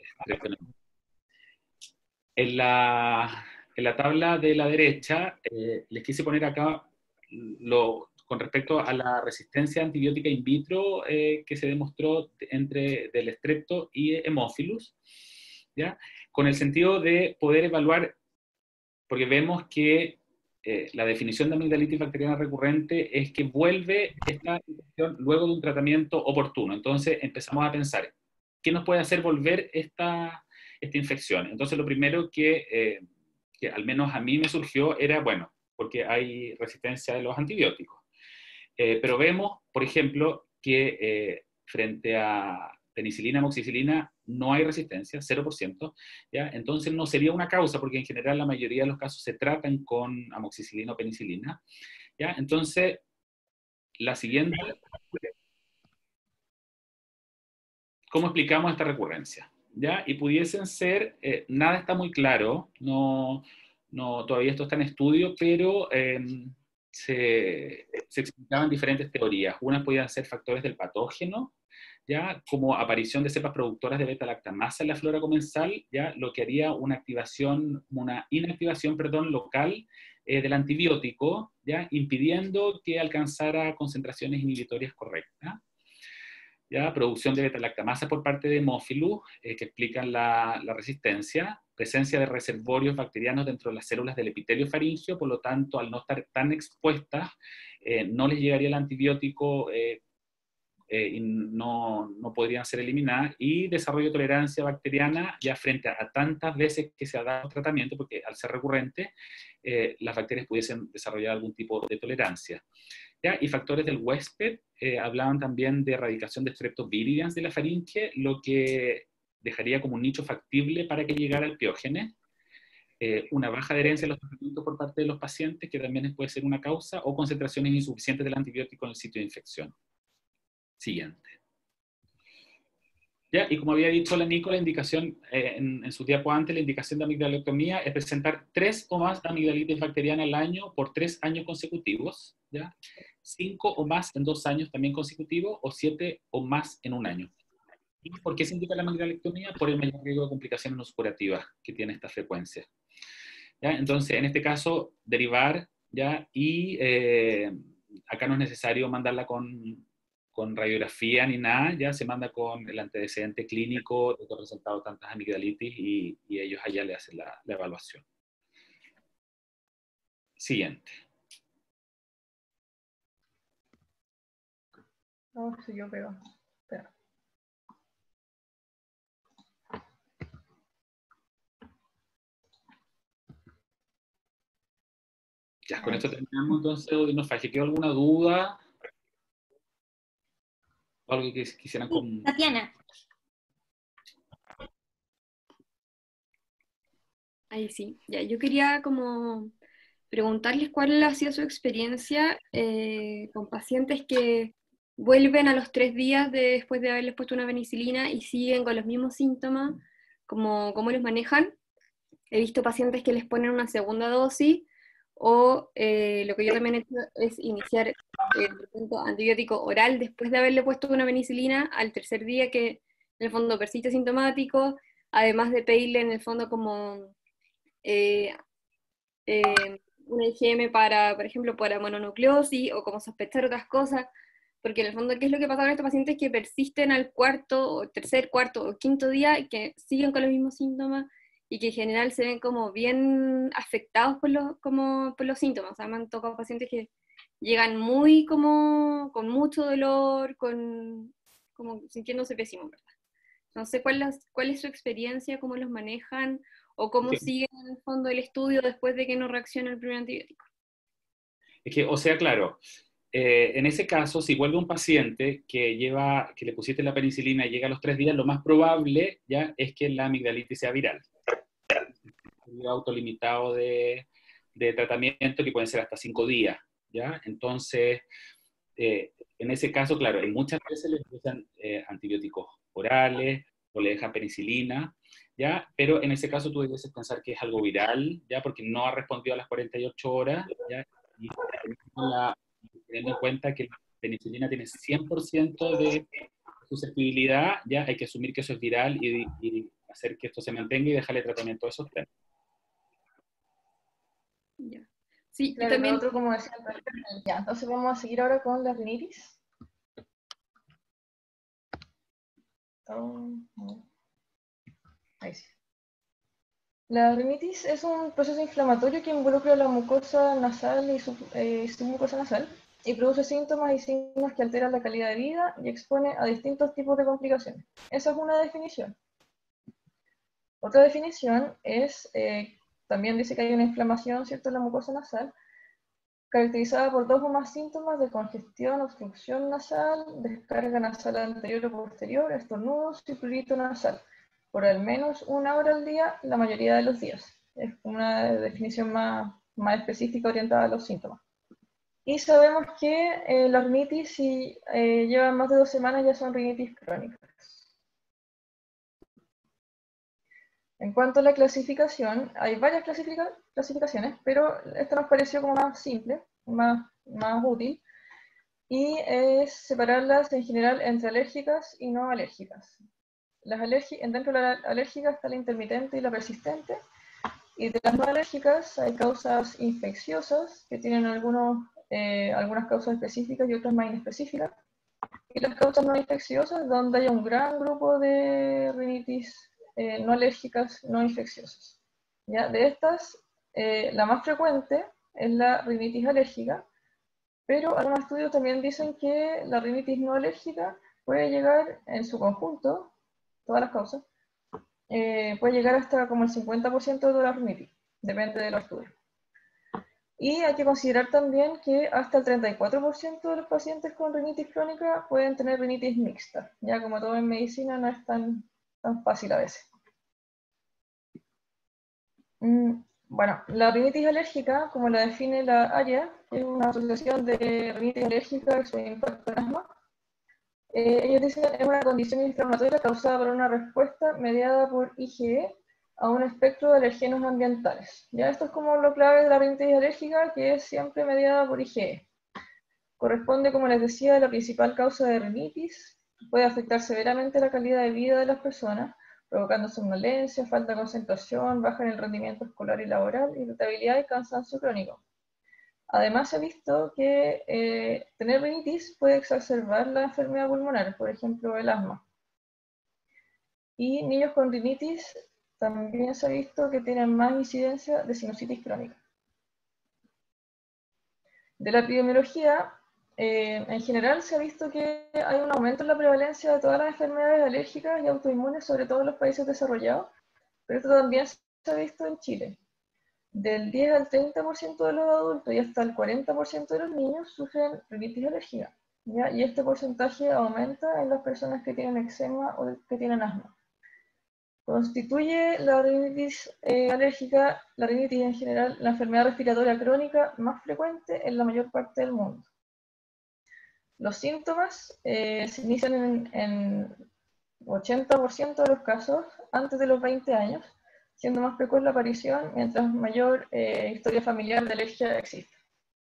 en, la, en la tabla de la derecha eh, les quise poner acá lo con respecto a la resistencia antibiótica in vitro eh, que se demostró entre del estrepto y hemófilus, ¿ya? Con el sentido de poder evaluar, porque vemos que eh, la definición de amigdalitis bacteriana recurrente es que vuelve esta infección luego de un tratamiento oportuno. Entonces empezamos a pensar, ¿qué nos puede hacer volver esta, esta infección? Entonces lo primero que, eh, que al menos a mí me surgió era, bueno, porque hay resistencia de los antibióticos. Eh, pero vemos, por ejemplo, que eh, frente a penicilina, amoxicilina, no hay resistencia, cero por ciento, ¿ya? Entonces no sería una causa, porque en general la mayoría de los casos se tratan con amoxicilina o penicilina, ¿ya? Entonces, la siguiente, ¿cómo explicamos esta recurrencia? ¿Ya? Y pudiesen ser, eh, nada está muy claro, no, no, todavía esto está en estudio, pero... Eh, Se, se explicaban diferentes teorías. Unas podían ser factores del patógeno, ¿ya? Como aparición de cepas productoras de beta-lactamasa en la flora comensal, ¿ya? Lo que haría una activación, una inactivación, perdón, local eh, del antibiótico, ¿ya? Impidiendo que alcanzara concentraciones inhibitorias correctas. ¿ya? Producción de beta-lactamasa por parte de Haemophilus, eh, que explican la, la resistencia, presencia de reservorios bacterianos dentro de las células del epitelio faríngeo, por lo tanto, al no estar tan expuestas, eh, no les llegaría el antibiótico eh, eh, y no, no podrían ser eliminadas, y desarrollo de tolerancia bacteriana ya frente a, a tantas veces que se ha dado tratamiento, porque al ser recurrente, eh, las bacterias pudiesen desarrollar algún tipo de tolerancia. ¿Ya? Y factores del huésped, eh, hablaban también de erradicación de Streptovirus de la faringe, lo que dejaría como un nicho factible para que llegara el piógenes. Eh, una baja adherencia a los tratamientos por parte de los pacientes, que también puede ser una causa, o concentraciones insuficientes del antibiótico en el sitio de infección. Siguiente. ¿Ya? Y como había dicho la Nico, la indicación, eh, en, en su diapo antes, la indicación de amigdalectomía es presentar tres o más amigdalitis bacteriana al año por tres años consecutivos, ¿ya? Cinco o más en dos años también consecutivos, o siete o más en un año. ¿Y por qué se indica la amigdalectomía? Por el mayor riesgo de complicaciones no supurativas que tiene esta frecuencia. ¿Ya? Entonces, en este caso, derivar, ¿ya? Y eh, acá no es necesario mandarla con... con radiografía ni nada, ya se manda con el antecedente clínico de que ha presentado tantas amigdalitis y, y ellos allá le hacen la, la evaluación. Siguiente. No, si yo pego. Espera. Ya, con esto terminamos entonces odinofagia. ¿Quedó alguna duda? Algo que quisieran con... Tatiana. Ahí sí. Ya, yo quería como preguntarles cuál ha sido su experiencia eh, con pacientes que vuelven a los tres días de, después de haberles puesto una penicilina y siguen con los mismos síntomas, como, cómo los manejan. He visto pacientes que les ponen una segunda dosis, o eh, lo que yo también he hecho es iniciar el tratamiento antibiótico oral después de haberle puesto una penicilina al tercer día, que en el fondo persiste sintomático, además de pedirle en el fondo como eh, eh, una I G M para, por ejemplo, para mononucleosis, o como sospechar otras cosas, porque en el fondo, ¿qué es lo que pasa con estos pacientes que persisten al cuarto, o tercer, cuarto o quinto día, y que siguen con los mismos síntomas, y que en general se ven como bien afectados por los, como, por los síntomas? O sea, me han tocado pacientes que llegan muy como, con mucho dolor, con, como sintiéndose pésimos, ¿verdad? No sé cuál, las, cuál es su experiencia, cómo los manejan, o cómo Sí. siguen en el fondo el estudio después de que no reacciona el primer antibiótico. Es que, o sea, claro, eh, en ese caso, si vuelve un paciente que lleva, que le pusiste la penicilina y llega a los tres días, lo más probable ya es que la amigdalitis sea viral. Un autolimitado de, de tratamiento que pueden ser hasta cinco días, ¿ya? Entonces, eh, en ese caso, claro, en muchas veces les usan eh, antibióticos orales o le dejan penicilina, ¿ya? Pero en ese caso tú debes pensar que es algo viral, ¿ya? Porque no ha respondido a las cuarenta y ocho horas, ¿ya? Y la, teniendo en cuenta que la penicilina tiene cien por ciento de susceptibilidad, ya hay que asumir que eso es viral y, y hacer que esto se mantenga y dejarle tratamiento a esos tres. Ya. Sí, Claro, y también... lo otro, como decía, ya, entonces vamos a seguir ahora con la rinitis. Oh, no. Ahí sí. La rinitis es un proceso inflamatorio que involucra la mucosa nasal y su, eh, su mucosa nasal, y produce síntomas y signos que alteran la calidad de vida y expone a distintos tipos de complicaciones. Esa es una definición. Otra definición es, eh, también dice que hay una inflamación, ¿cierto?, en la mucosa nasal, caracterizada por dos o más síntomas de congestión, obstrucción nasal, descarga nasal anterior o posterior, estornudos y prurito nasal, por al menos una hora al día, la mayoría de los días. Es una definición más, más específica orientada a los síntomas. Y sabemos que eh, las rinitis, si eh, llevan más de dos semanas, ya son rinitis crónicas. En cuanto a la clasificación, hay varias clasifica clasificaciones, pero esta nos pareció como más simple, más, más útil, y es separarlas en general entre alérgicas y no alérgicas. Las dentro de la alérgica está la intermitente y la persistente, y de las no alérgicas hay causas infecciosas que tienen algunos, eh, algunas causas específicas y otras más inespecíficas, Y las causas no infecciosas, donde haya un gran grupo de rinitis eh, no alérgicas no infecciosas. ¿Ya? De estas, eh, la más frecuente es la rinitis alérgica, pero algunos estudios también dicen que la rinitis no alérgica puede llegar en su conjunto, todas las causas, eh, puede llegar hasta como el cincuenta por ciento de la rinitis, depende de los estudios. Y hay que considerar también que hasta el treinta y cuatro por ciento de los pacientes con rinitis crónica pueden tener rinitis mixta. Ya como todo en medicina no es tan, tan fácil a veces. Mm, bueno, la rinitis alérgica, como la define la A R I A, es una asociación de rinitis alérgica que se impacta en asma. Eh, ellos dicen que es una condición inflamatoria causada por una respuesta mediada por I G E a un espectro de alergenos ambientales. Ya esto es como lo clave de la rinitis alérgica, que es siempre mediada por I G E. Corresponde, como les decía, a la principal causa de rinitis, puede afectar severamente la calidad de vida de las personas, provocando somnolencia, falta de concentración, baja en el rendimiento escolar y laboral, irritabilidad y cansancio crónico. Además, se ha visto que eh, tener rinitis puede exacerbar la enfermedad pulmonar, por ejemplo, el asma. Y niños con rinitis también se ha visto que tienen más incidencia de sinusitis crónica. De la epidemiología, eh, en general se ha visto que hay un aumento en la prevalencia de todas las enfermedades alérgicas y autoinmunes, sobre todo en los países desarrollados, pero esto también se ha visto en Chile. Del diez al treinta por ciento de los adultos y hasta el cuarenta por ciento de los niños sufren rinitis alérgica, ¿ya? Y este porcentaje aumenta en las personas que tienen eczema o que tienen asma. Constituye la rinitis eh, alérgica, la rinitis en general, la enfermedad respiratoria crónica más frecuente en la mayor parte del mundo. Los síntomas eh, se inician en, en ochenta por ciento de los casos antes de los veinte años, siendo más precoz la aparición mientras mayor eh, historia familiar de alergia existe.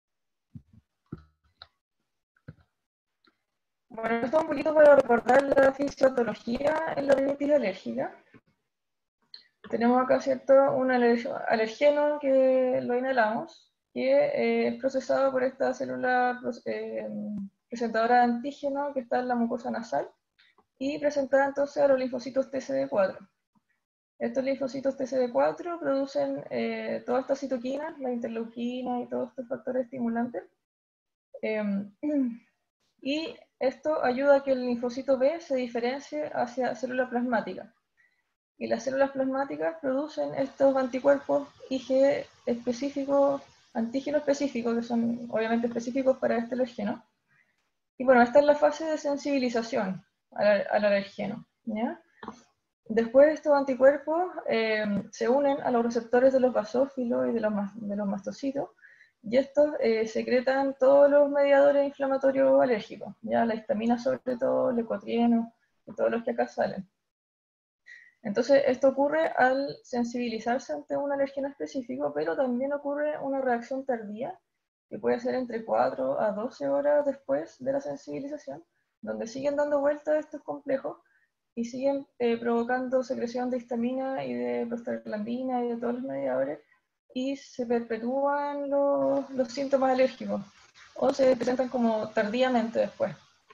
Bueno, esto es un poquito para recordar la fisiopatología en la rinitis alérgica. Tenemos acá, ¿cierto?, un alergeno que lo inhalamos, que eh, es procesado por esta célula eh, presentadora de antígeno que está en la mucosa nasal y presentada entonces a los linfocitos T C D cuatro. Estos linfocitos T C D cuatro producen eh, todas estas citoquinas, la interleuquina y todos estos factores estimulantes. Eh, y esto ayuda a que el linfocito B se diferencie hacia célula plasmática. Y las células plasmáticas producen estos anticuerpos I G E específicos, antígenos específicos, que son obviamente específicos para este alergeno. Y bueno, esta es la fase de sensibilización al, al alergeno, ¿ya? Después estos anticuerpos eh, se unen a los receptores de los basófilos y de los, de los mastocitos, y estos eh, secretan todos los mediadores inflamatorios alérgicos, ya la histamina sobre todo, el ecotrieno, y todos los que acá salen. Entonces, esto ocurre al sensibilizarse ante un alergeno específico, pero también ocurre una reacción tardía, que puede ser entre cuatro a doce horas después de la sensibilización, donde siguen dando vueltas estos complejos y siguen eh, provocando secreción de histamina y de prostaglandina y de todos los mediadores, y se perpetúan los, los síntomas alérgicos, o se presentan como tardíamente después.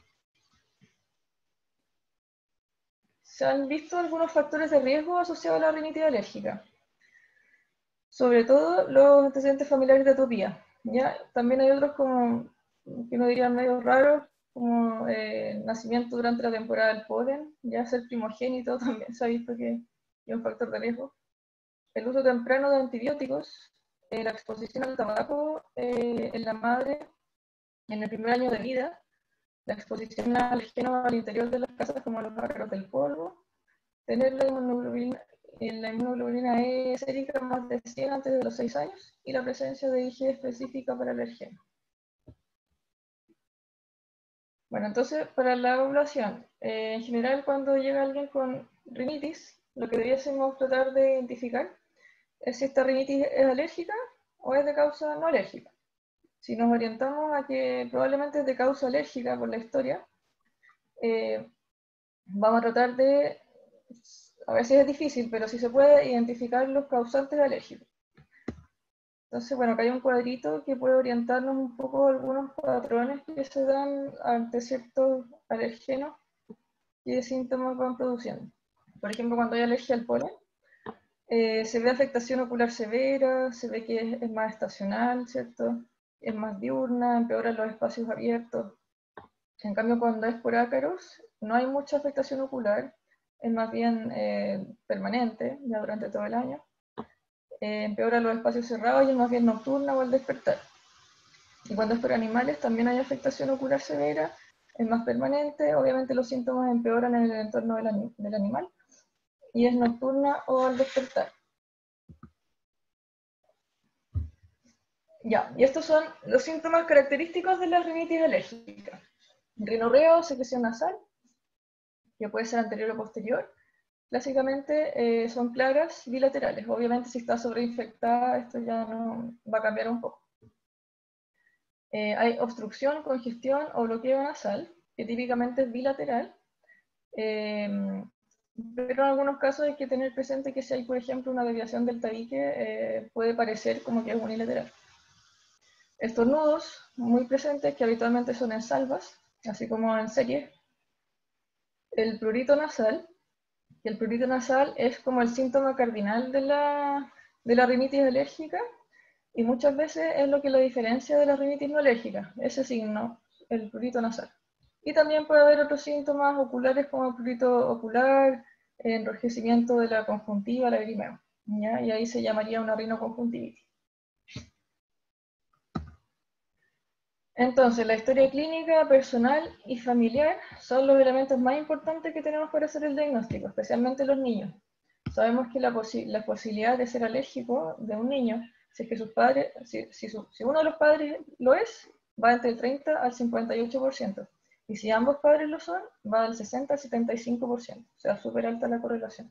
Se han visto algunos factores de riesgo asociados a la rinitis alérgica, sobre todo los antecedentes familiares de atopía. ¿Ya? También hay otros como, que no dirían medio raros, como eh, nacimiento durante la temporada del polen, ya ser primogénito también se ha visto que es un factor de riesgo. El uso temprano de antibióticos, eh, la exposición al tabaco eh, en la madre en el primer año de vida, la exposición a alergenos al interior de las casas como los ácaros del polvo, tener la inmunoglobulina, la inmunoglobulina E sérica más de cien antes de los seis años y la presencia de I G E específica para el alergeno. Bueno, entonces, para la población, eh, en general cuando llega alguien con rinitis, lo que debiésemos tratar de identificar es si esta rinitis es alérgica o es de causa no alérgica. Si nos orientamos a que probablemente es de causa alérgica por la historia, eh, vamos a tratar de, a veces es difícil, pero si se puede, identificar los causantes alérgicos. Entonces, bueno, acá hay un cuadrito que puede orientarnos un poco a algunos patrones que se dan ante ciertos alergenos y de síntomas van produciendo. Por ejemplo, cuando hay alergia al polen, eh, se ve afectación ocular severa, se ve que es, es más estacional, ¿cierto? Es más diurna, empeora los espacios abiertos. En cambio, cuando es por ácaros, no hay mucha afectación ocular, es más bien eh, permanente, ya durante todo el año. Eh, empeora los espacios cerrados y es más bien nocturna o al despertar. Y cuando es por animales también hay afectación ocular severa, es más permanente, obviamente los síntomas empeoran en el entorno del, anim del animal y es nocturna o al despertar. Ya, y estos son los síntomas característicos de la rinitis alérgica. Rinorrea o secreción nasal, que puede ser anterior o posterior. Clásicamente eh, son plagas bilaterales. Obviamente si está sobreinfectada esto ya no va a cambiar un poco. Eh, hay obstrucción, congestión o bloqueo nasal, que típicamente es bilateral. Eh, pero en algunos casos hay que tener presente que si hay, por ejemplo, una desviación del tabique, eh, puede parecer como que es unilateral. Estornudos muy presentes, que habitualmente son en salvas, así como en series. El prurito nasal, que el prurito nasal es como el síntoma cardinal de la, de la rinitis alérgica, y muchas veces es lo que la diferencia de la rinitis no alérgica, ese signo, el prurito nasal. Y también puede haber otros síntomas oculares como prurito ocular, enrojecimiento de la conjuntiva, lagrimeo, ¿ya? Y ahí se llamaría una rinoconjuntivitis. Entonces, la historia clínica, personal y familiar son los elementos más importantes que tenemos para hacer el diagnóstico, especialmente los niños. Sabemos que la, posi la posibilidad de ser alérgico de un niño, si es que sus padres, si, si, su, si uno de los padres lo es, va entre el treinta al cincuenta y ocho por ciento. Y si ambos padres lo son, va del sesenta al setenta y cinco por ciento. O sea, súper alta la correlación.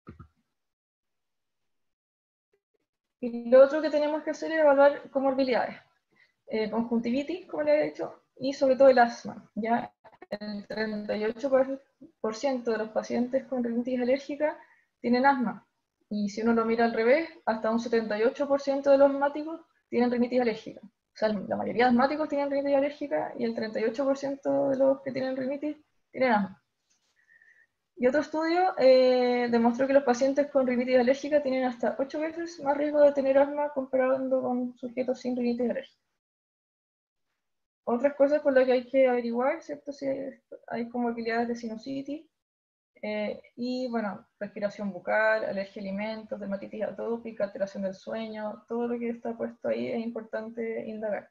Y lo otro que tenemos que hacer es evaluar comorbilidades. Eh, conjuntivitis, como le he dicho, y sobre todo el asma. Ya el treinta y ocho por ciento de los pacientes con rinitis alérgica tienen asma. Y si uno lo mira al revés, hasta un setenta y ocho por ciento de los asmáticos tienen rinitis alérgica. O sea, la mayoría de asmáticos tienen rinitis alérgica y el treinta y ocho por ciento de los que tienen rinitis tienen asma. Y otro estudio eh, demostró que los pacientes con rinitis alérgica tienen hasta ocho veces más riesgo de tener asma comparando con sujetos sin rinitis alérgica. Otras cosas con las que hay que averiguar, ¿cierto? Si hay comorbilidades de sinusitis, eh, y bueno, respiración bucal, alergia a alimentos, dermatitis atópica, alteración del sueño, todo lo que está puesto ahí es importante indagar.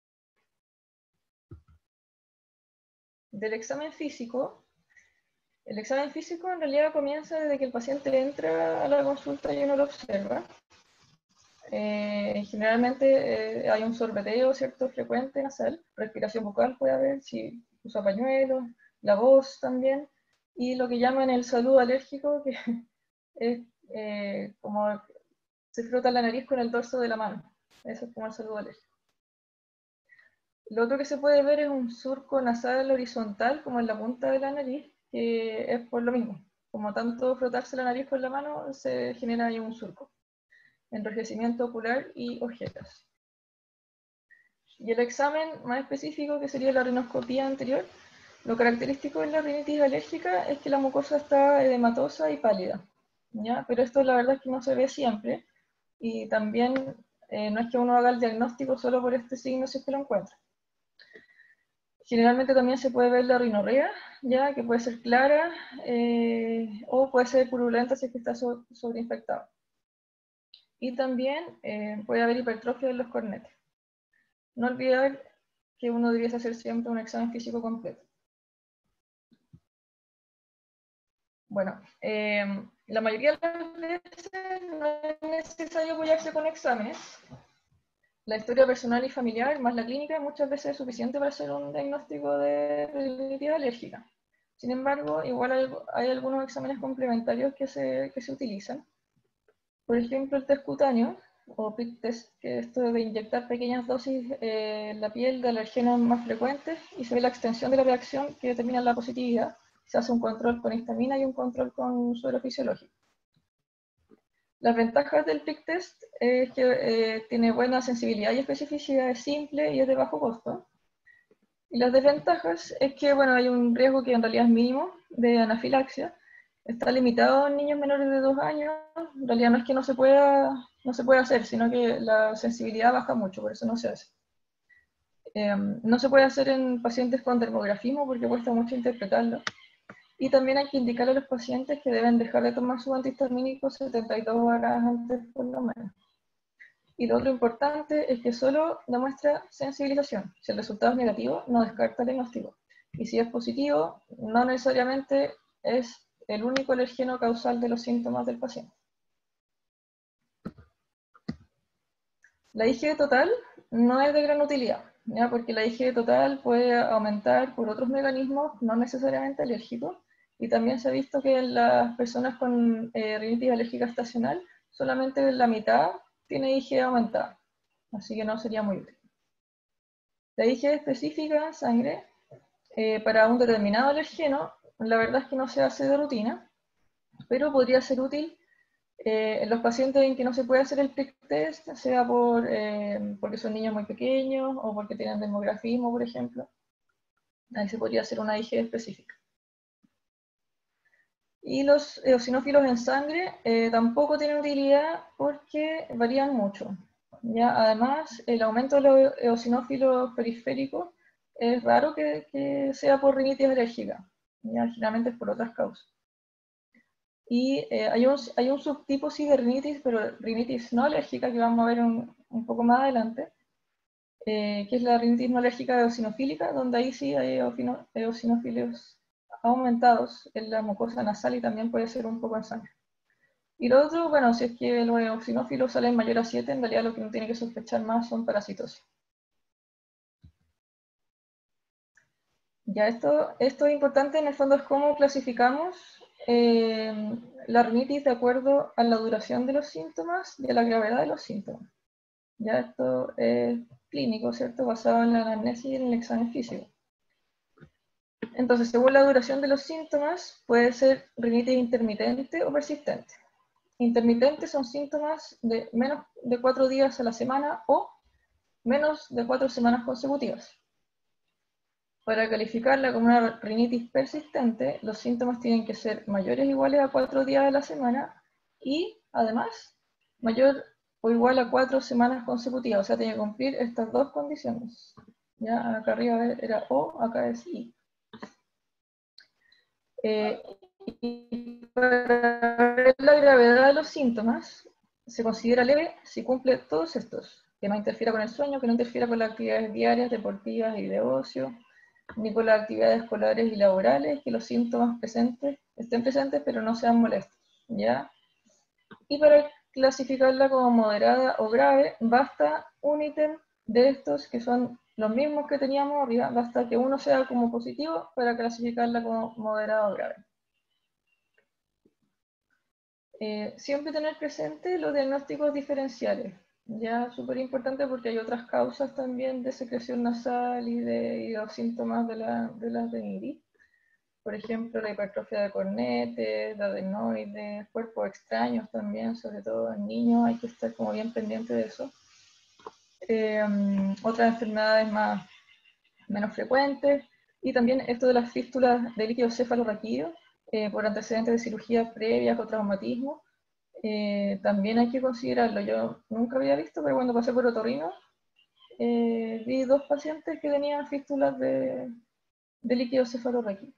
Del examen físico, el examen físico en realidad comienza desde que el paciente entra a la consulta y uno lo observa. Eh, generalmente eh, hay un sorbeteo, ¿cierto?, frecuente nasal, respiración bucal puede haber, si usa pañuelos, la voz también, y lo que llaman el saludo alérgico, que es eh, como se frota la nariz con el dorso de la mano, eso es como el saludo alérgico. Lo otro que se puede ver es un surco nasal horizontal, como en la punta de la nariz, que es por lo mismo, como tanto frotarse la nariz con la mano, se genera ahí un surco. Enrojecimiento ocular y ojeras. Y el examen más específico, que sería la rinoscopía anterior, lo característico de la rinitis alérgica es que la mucosa está edematosa y pálida, ¿ya? Pero esto la verdad es que no se ve siempre, y también eh, no es que uno haga el diagnóstico solo por este signo si es que lo encuentra. Generalmente también se puede ver la rinorrea, ya que puede ser clara eh, o puede ser purulenta si es que está so sobreinfectado. Y también eh, puede haber hipertrofia de los cornetes. No olvidar que uno debiese hacer siempre un examen físico completo. Bueno, eh, la mayoría de las veces no es necesario apoyarse con exámenes. La historia personal y familiar, más la clínica, muchas veces es suficiente para hacer un diagnóstico de rinitis alérgica. Sin embargo, igual hay, hay algunos exámenes complementarios que se, que se utilizan. Por ejemplo, el test cutáneo, o P I C test, que es esto de inyectar pequeñas dosis eh, en la piel de alergenos más frecuentes y se ve la extensión de la reacción que determina la positividad. Se hace un control con histamina y un control con suero fisiológico. Las ventajas del prick test es que eh, tiene buena sensibilidad y especificidad, es simple y es de bajo costo. Y las desventajas es que, bueno, hay un riesgo que en realidad es mínimo de anafilaxia. Está limitado en niños menores de dos años. En realidad no es que no se pueda, no se pueda hacer, sino que la sensibilidad baja mucho, por eso no se hace. Eh, no se puede hacer en pacientes con dermografismo porque cuesta mucho interpretarlo. Y también hay que indicarle a los pacientes que deben dejar de tomar su antihistamínico setenta y dos horas antes por lo menos. Y lo otro importante es que solo demuestra sensibilización. Si el resultado es negativo, no descarta el diagnóstico. Y si es positivo, no necesariamente es el único alergeno causal de los síntomas del paciente. La I G E total no es de gran utilidad, ¿ya? Porque la I G E total puede aumentar por otros mecanismos, no necesariamente alérgicos, y también se ha visto que en las personas con eh, rinitis alérgica estacional, solamente la mitad tiene I G E aumentada, así que no sería muy útil. La I G E específica en sangre, eh, para un determinado alergeno, la verdad es que no se hace de rutina, pero podría ser útil eh, en los pacientes en que no se puede hacer el prick test, sea por, eh, porque son niños muy pequeños o porque tienen dermografismo, por ejemplo. Ahí se podría hacer una I G E específica. Y los eosinófilos en sangre eh, tampoco tienen utilidad porque varían mucho. ¿Ya? Además, el aumento de los eosinófilos periféricos es raro que, que sea por rinitis alérgica. ¿Ya? Generalmente es por otras causas. Y eh, hay, un, hay un subtipo sí de rinitis, pero rinitis no alérgica, que vamos a ver un, un poco más adelante, eh, que es la rinitis no alérgica eosinofílica, donde ahí sí hay eosinófilos aumentados en la mucosa nasal y también puede ser un poco en sangre. Y lo otro, bueno, si es que los eosinófilos salen mayor a siete, en realidad lo que uno tiene que sospechar más son parasitosis. Ya esto, esto es importante, en el fondo es cómo clasificamos eh, la rinitis de acuerdo a la duración de los síntomas y a la gravedad de los síntomas. Ya esto es clínico, ¿cierto? Basado en la anamnesis y en el examen físico. Entonces, según la duración de los síntomas, puede ser rinitis intermitente o persistente. Intermitentes son síntomas de menos de cuatro días a la semana o menos de cuatro semanas consecutivas. Para calificarla como una rinitis persistente, los síntomas tienen que ser mayores o iguales a cuatro días a la semana y, además, mayor o igual a cuatro semanas consecutivas. O sea, tiene que cumplir estas dos condiciones. Ya, acá arriba era O, acá es I. Eh, y para ver la gravedad de los síntomas, se considera leve si cumple todos estos. Que no interfiera con el sueño, que no interfiera con las actividades diarias, deportivas y de ocio, ni con las actividades escolares y laborales, que los síntomas presentes estén presentes pero no sean molestos, ¿ya? Y para clasificarla como moderada o grave, basta un ítem de estos que son los mismos que teníamos arriba, basta que uno sea como positivo para clasificarla como moderada o grave. Eh, siempre tener presente los diagnósticos diferenciales, ya súper importante porque hay otras causas también de secreción nasal y de, y de los síntomas de la, de las rinitis. Por ejemplo, la hipertrofia de cornetes, de adenoides, cuerpos extraños también, sobre todo en niños, hay que estar como bien pendiente de eso. Eh, otras enfermedades más, menos frecuentes, y también esto de las fístulas de líquido cefalorraquídeo, eh, por antecedentes de cirugías previas o traumatismo, eh, también hay que considerarlo. Yo nunca había visto, pero cuando pasé por otorrino, eh, vi dos pacientes que tenían fístulas de, de líquido cefalorraquídeo.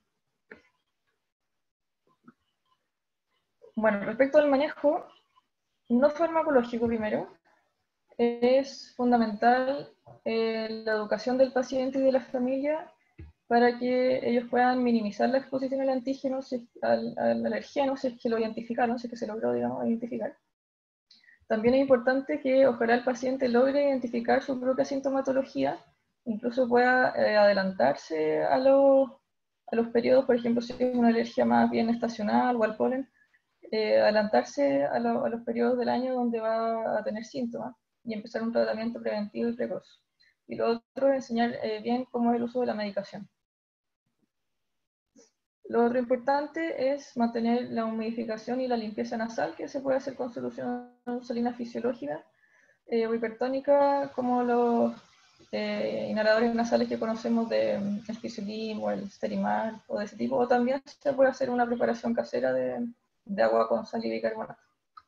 Bueno, respecto al manejo no farmacológico primero, es fundamental eh, la educación del paciente y de la familia para que ellos puedan minimizar la exposición al antígeno, si, al, al alergeno, si es que lo identificaron, si es que se logró, digamos, identificar. También es importante que ojalá el paciente logre identificar su propia sintomatología, incluso pueda eh, adelantarse a los, a los periodos, por ejemplo, si es una alergia más bien estacional o al polen, eh, adelantarse a, lo, a los periodos del año donde va a tener síntomas y empezar un tratamiento preventivo y precoz. Y lo otro es enseñar eh, bien cómo es el uso de la medicación. Lo otro importante es mantener la humidificación y la limpieza nasal, que se puede hacer con solución salina fisiológica eh, o hipertónica, como los eh, inhaladores nasales que conocemos de um, el Fisiolin o el Sterimar o de ese tipo, o también se puede hacer una preparación casera de, de agua con sal y bicarbonato.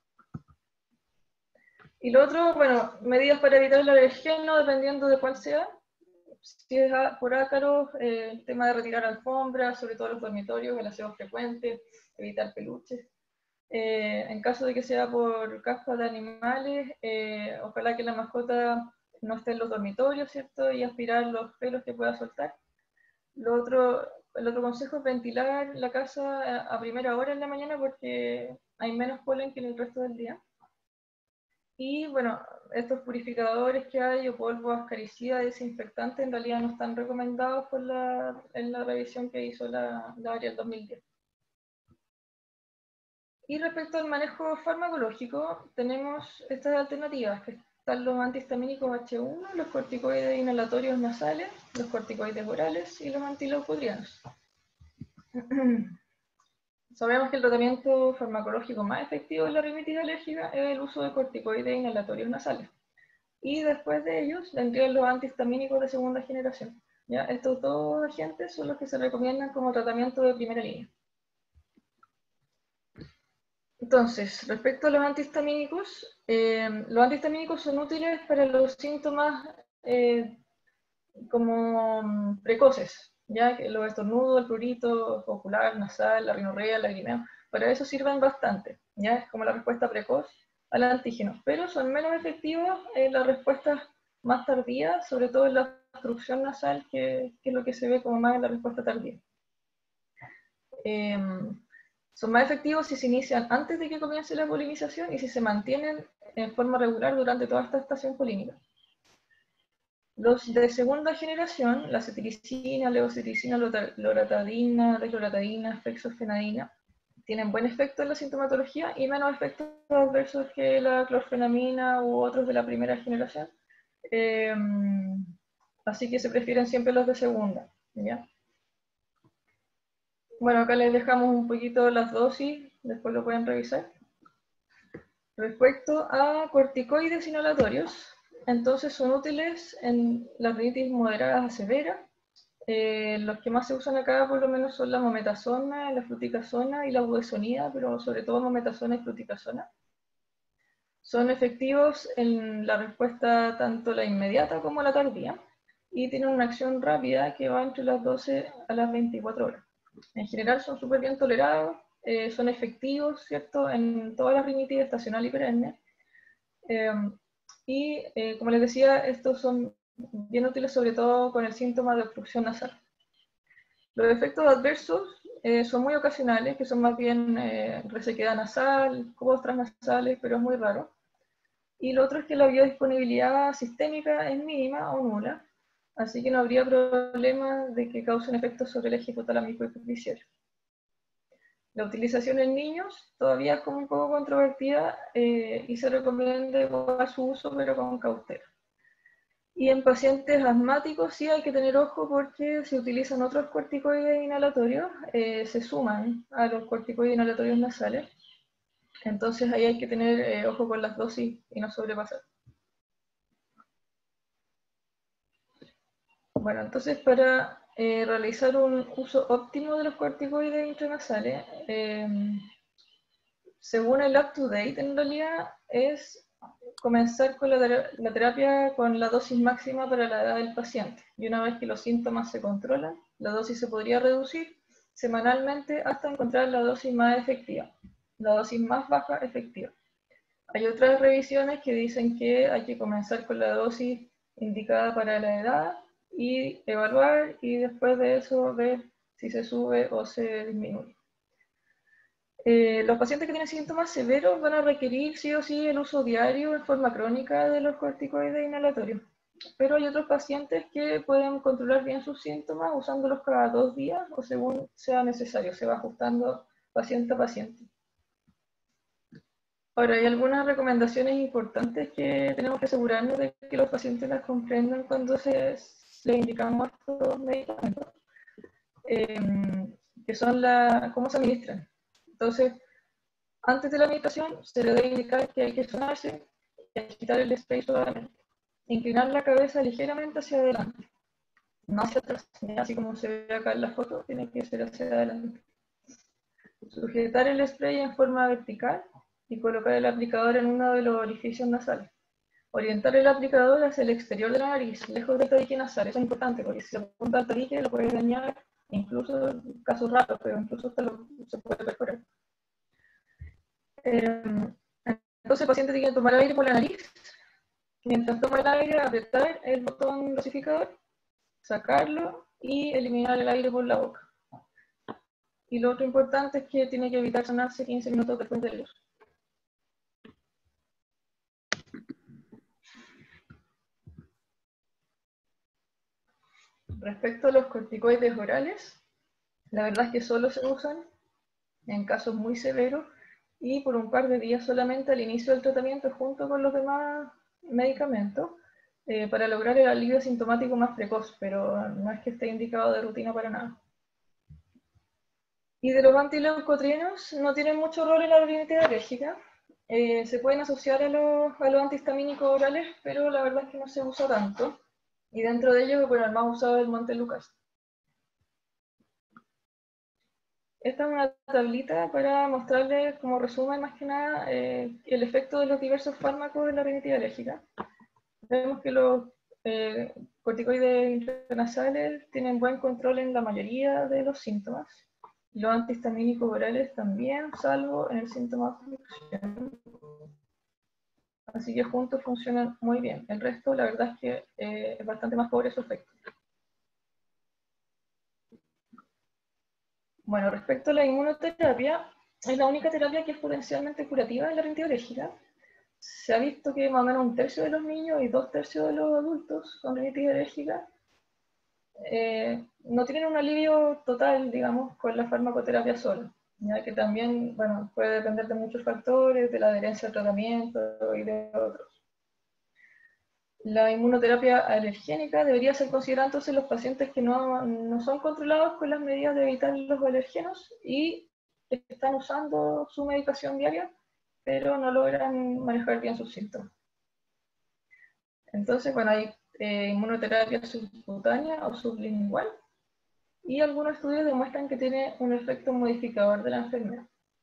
Y lo otro, bueno, medidas para evitar el alergeno, dependiendo de cuál sea. Si es por ácaros, eh, el tema de retirar alfombras, sobre todo los dormitorios, el aseo frecuente, evitar peluches. Eh, en caso de que sea por caspa de animales, eh, ojalá que la mascota no esté en los dormitorios, ¿cierto? Y aspirar los pelos que pueda soltar. Lo otro, el otro consejo es ventilar la casa a primera hora en la mañana porque hay menos polen que en el resto del día. Y bueno, estos purificadores que hay o polvo ascaricida, desinfectante, en realidad no están recomendados por la, en la revisión que hizo la, la área del dos mil diez. Y respecto al manejo farmacológico, tenemos estas alternativas, que están los antihistamínicos H uno, los corticoides inhalatorios nasales, los corticoides orales y los antileucotrianos. Sabemos que el tratamiento farmacológico más efectivo en la rinitis alérgica es el uso de corticoides inhalatorios nasales. Y después de ellos vendrían los antihistamínicos de segunda generación. ¿Ya? Estos dos agentes son los que se recomiendan como tratamiento de primera línea. Entonces, respecto a los antihistamínicos, eh, los antihistamínicos son útiles para los síntomas eh, como precoces, ya que los estornudos, el prurito ocular, nasal, la rinorrea, el lagrimeo, para eso sirven bastante, ya es como la respuesta precoz al antígeno, pero son menos efectivos en las respuestas más tardías, sobre todo en la obstrucción nasal, que, que es lo que se ve como más en la respuesta tardía. Eh, son más efectivos si se inician antes de que comience la polinización y si se mantienen en forma regular durante toda esta estación polínica. Los de segunda generación, la cetiricina, levocetiricina, loratadina, decloratadina, fexofenadina, tienen buen efecto en la sintomatología y menos efectos adversos que la clorfenamina u otros de la primera generación. Eh, así que se prefieren siempre los de segunda, ¿ya? Bueno, acá les dejamos un poquito las dosis, después lo pueden revisar. Respecto a corticoides inhalatorios, entonces son útiles en las rinitis moderadas a severas. Eh, los que más se usan acá por lo menos son la mometasona, la fluticasona y la budesonida, pero sobre todo mometasona y fluticasona. Son efectivos en la respuesta tanto la inmediata como la tardía y tienen una acción rápida que va entre las doce a las veinticuatro horas. En general son súper bien tolerados, eh, son efectivos, ¿cierto?, en todas las rinitis estacional y perenne. Eh, y, eh, como les decía, estos son bien útiles sobre todo con el síntoma de obstrucción nasal. Los efectos adversos eh, son muy ocasionales, que son más bien eh, resequedad nasal, costras nasales, pero es muy raro. Y lo otro es que la biodisponibilidad sistémica es mínima o nula, así que no habría problema de que causen efectos sobre el eje hipotalámico hipoficiario. La utilización en niños todavía es como un poco controvertida eh, y se recomienda igual su uso, pero con cautela. Y en pacientes asmáticos sí hay que tener ojo porque se utilizan otros corticoides inhalatorios, eh, se suman a los corticoides inhalatorios nasales. Entonces ahí hay que tener eh, ojo con las dosis y no sobrepasar. Bueno, entonces para eh, realizar un uso óptimo de los corticoides intranasales, eh, según el up-to-date en realidad es comenzar con la, la terapia con la dosis máxima para la edad del paciente. Y una vez que los síntomas se controlan, la dosis se podría reducir semanalmente hasta encontrar la dosis más efectiva, la dosis más baja efectiva. Hay otras revisiones que dicen que hay que comenzar con la dosis indicada para la edad y evaluar y después de eso ver si se sube o se disminuye. Eh, los pacientes que tienen síntomas severos van a requerir sí o sí el uso diario en forma crónica de los corticoides inhalatorios. Pero hay otros pacientes que pueden controlar bien sus síntomas usándolos cada dos días o según sea necesario, se va ajustando paciente a paciente. Ahora, hay algunas recomendaciones importantes que tenemos que asegurarnos de que los pacientes las comprendan cuando se les indicamos estos medicamentos. Eh, que son la, cómo se administran. Entonces, antes de la meditación se le debe indicar que hay que sonarse y agitar el spray suavemente. Inclinar la cabeza ligeramente hacia adelante, no hacia atrás, así como se ve acá en la foto, tiene que ser hacia adelante. Sujetar el spray en forma vertical y colocar el aplicador en uno de los orificios nasales. Orientar el aplicador hacia el exterior de la nariz, lejos del tabique nasal. Eso es importante, porque si se apunta al tabique lo puede dañar, incluso en casos raros, pero incluso hasta lo, se puede perforar. Eh, entonces el paciente tiene que tomar aire por la nariz. Mientras toma el aire, apretar el botón dosificador, sacarlo y eliminar el aire por la boca. Y lo otro importante es que tiene que evitar sonarse quince minutos después del uso. Respecto a los corticoides orales, la verdad es que solo se usan en casos muy severos y por un par de días solamente al inicio del tratamiento junto con los demás medicamentos eh, para lograr el alivio sintomático más precoz, pero no es que esté indicado de rutina para nada. Y de los antileucotrienos no tienen mucho rol en la rinitis alérgica. Eh, se pueden asociar a los, a los antihistamínicos orales, pero la verdad es que no se usa tanto. Y dentro de ellos, bueno, el más usado es el Montelukast. Esta es una tablita para mostrarles como resumen más que nada eh, el efecto de los diversos fármacos de la rinitis alérgica. Vemos que los eh, corticoides intranasales tienen buen control en la mayoría de los síntomas. Los antihistamínicos orales también, salvo en el síntoma de fricción. Así que juntos funcionan muy bien. El resto, la verdad es que eh, es bastante más pobre su efecto. Bueno, respecto a la inmunoterapia, es la única terapia que es potencialmente curativa de la rinitis alérgica. Se ha visto que más o menos un tercio de los niños y dos tercios de los adultos con rinitis alérgica eh, no tienen un alivio total, digamos, con la farmacoterapia sola, ya que también, bueno, puede depender de muchos factores, de la adherencia al tratamiento y de otros. La inmunoterapia alergénica debería ser considerada entonces en los pacientes que no, no son controlados con las medidas de evitar los alergenos y están usando su medicación diaria, pero no logran manejar bien sus síntomas. Entonces, bueno, hay eh, inmunoterapia subcutánea o sublingual, y algunos estudios demuestran que tiene un efecto modificador de la enfermedad.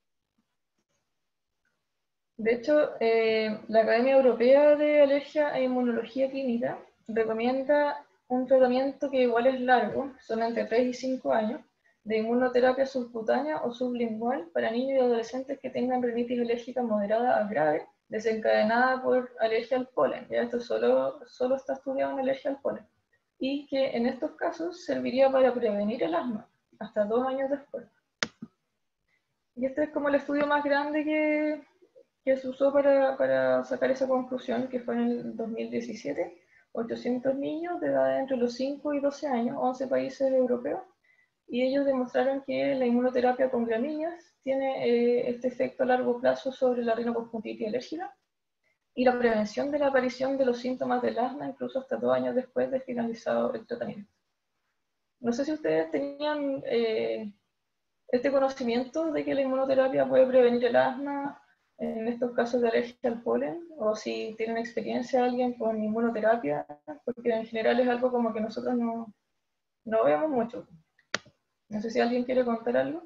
De hecho, eh, la Academia Europea de Alergia e Inmunología Clínica recomienda un tratamiento que igual es largo, son entre tres y cinco años, de inmunoterapia subcutánea o sublingual para niños y adolescentes que tengan rinitis alérgica moderada a grave, desencadenada por alergia al polen. Ya esto solo, solo está estudiado en alergia al polen. Y que en estos casos serviría para prevenir el asma, hasta dos años después. Y este es como el estudio más grande que, que se usó para, para sacar esa conclusión, que fue en el dos mil diecisiete. ochocientos niños de edad entre los cinco y doce años, once países europeos, y ellos demostraron que la inmunoterapia con gramíneas tiene eh, este efecto a largo plazo sobre la rinoconjuntivitis alérgica y la prevención de la aparición de los síntomas del asma incluso hasta dos años después de finalizado el tratamiento. No sé si ustedes tenían eh, este conocimiento de que la inmunoterapia puede prevenir el asma en estos casos de alergia al polen, o si tienen experiencia alguien con inmunoterapia, porque en general es algo como que nosotros no, no vemos mucho. No sé si alguien quiere contar algo.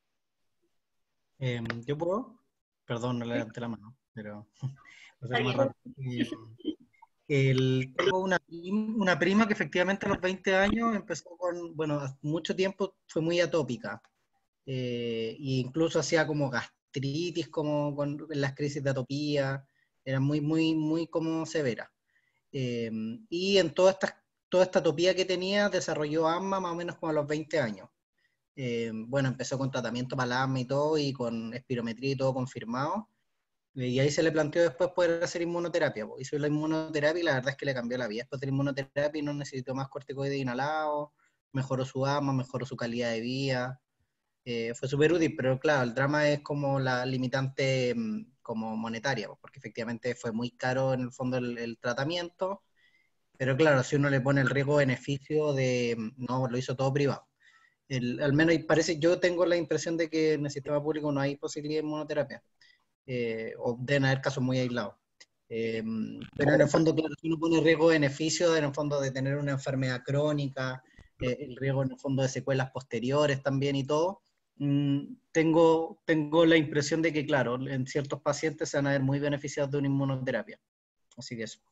Eh, ¿Yo puedo? Perdón, no le levanté la mano, pero... más rápido. Eh, el, tengo una, una prima que efectivamente a los veinte años empezó con, bueno, mucho tiempo fue muy atópica. Eh, e incluso hacía como gastritis, como con las crisis de atopía, era muy, muy, muy como severa. Eh, y en toda esta, toda esta atopía que tenía desarrolló asma más o menos como a los veinte años. Eh, bueno, empezó con tratamiento para el asma y todo, y con espirometría y todo confirmado. Y ahí se le planteó después poder hacer inmunoterapia. Pues. Hizo la inmunoterapia y la verdad es que le cambió la vida. Después de la inmunoterapia no necesitó más corticoides inhalados, mejoró su asma, mejoró su calidad de vida. Eh, fue súper útil, pero claro, el drama es como la limitante como monetaria, pues, porque efectivamente fue muy caro en el fondo el, el tratamiento. Pero claro, si uno le pone el riesgo-beneficio de, no, lo hizo todo privado. el, al menos parece, yo tengo la impresión de que en el sistema público no hay posibilidad de inmunoterapia, eh, o deben haber casos muy aislados. Eh, pero en el fondo, claro, si uno pone riesgo-beneficio, en el fondo de tener una enfermedad crónica, eh, el riesgo en el fondo de secuelas posteriores también y todo, mm, tengo, tengo la impresión de que, claro, en ciertos pacientes se van a ver muy beneficiados de una inmunoterapia. Así que eso.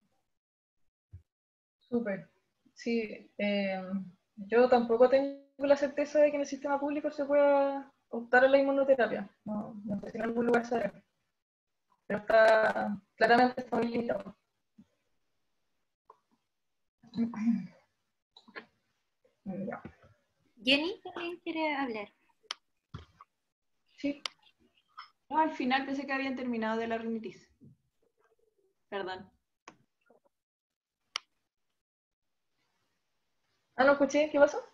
Súper. Sí, eh, yo tampoco tengo la certeza de que en el sistema público se pueda optar a la inmunoterapia. No, no sé si en algún lugar se hará. Pero está, claramente está muy limitado. Ya. Jenny también quiere hablar. Sí. No, al final pensé que habían terminado de la rinitis. Perdón. Ah, no escuché, ¿qué pasó?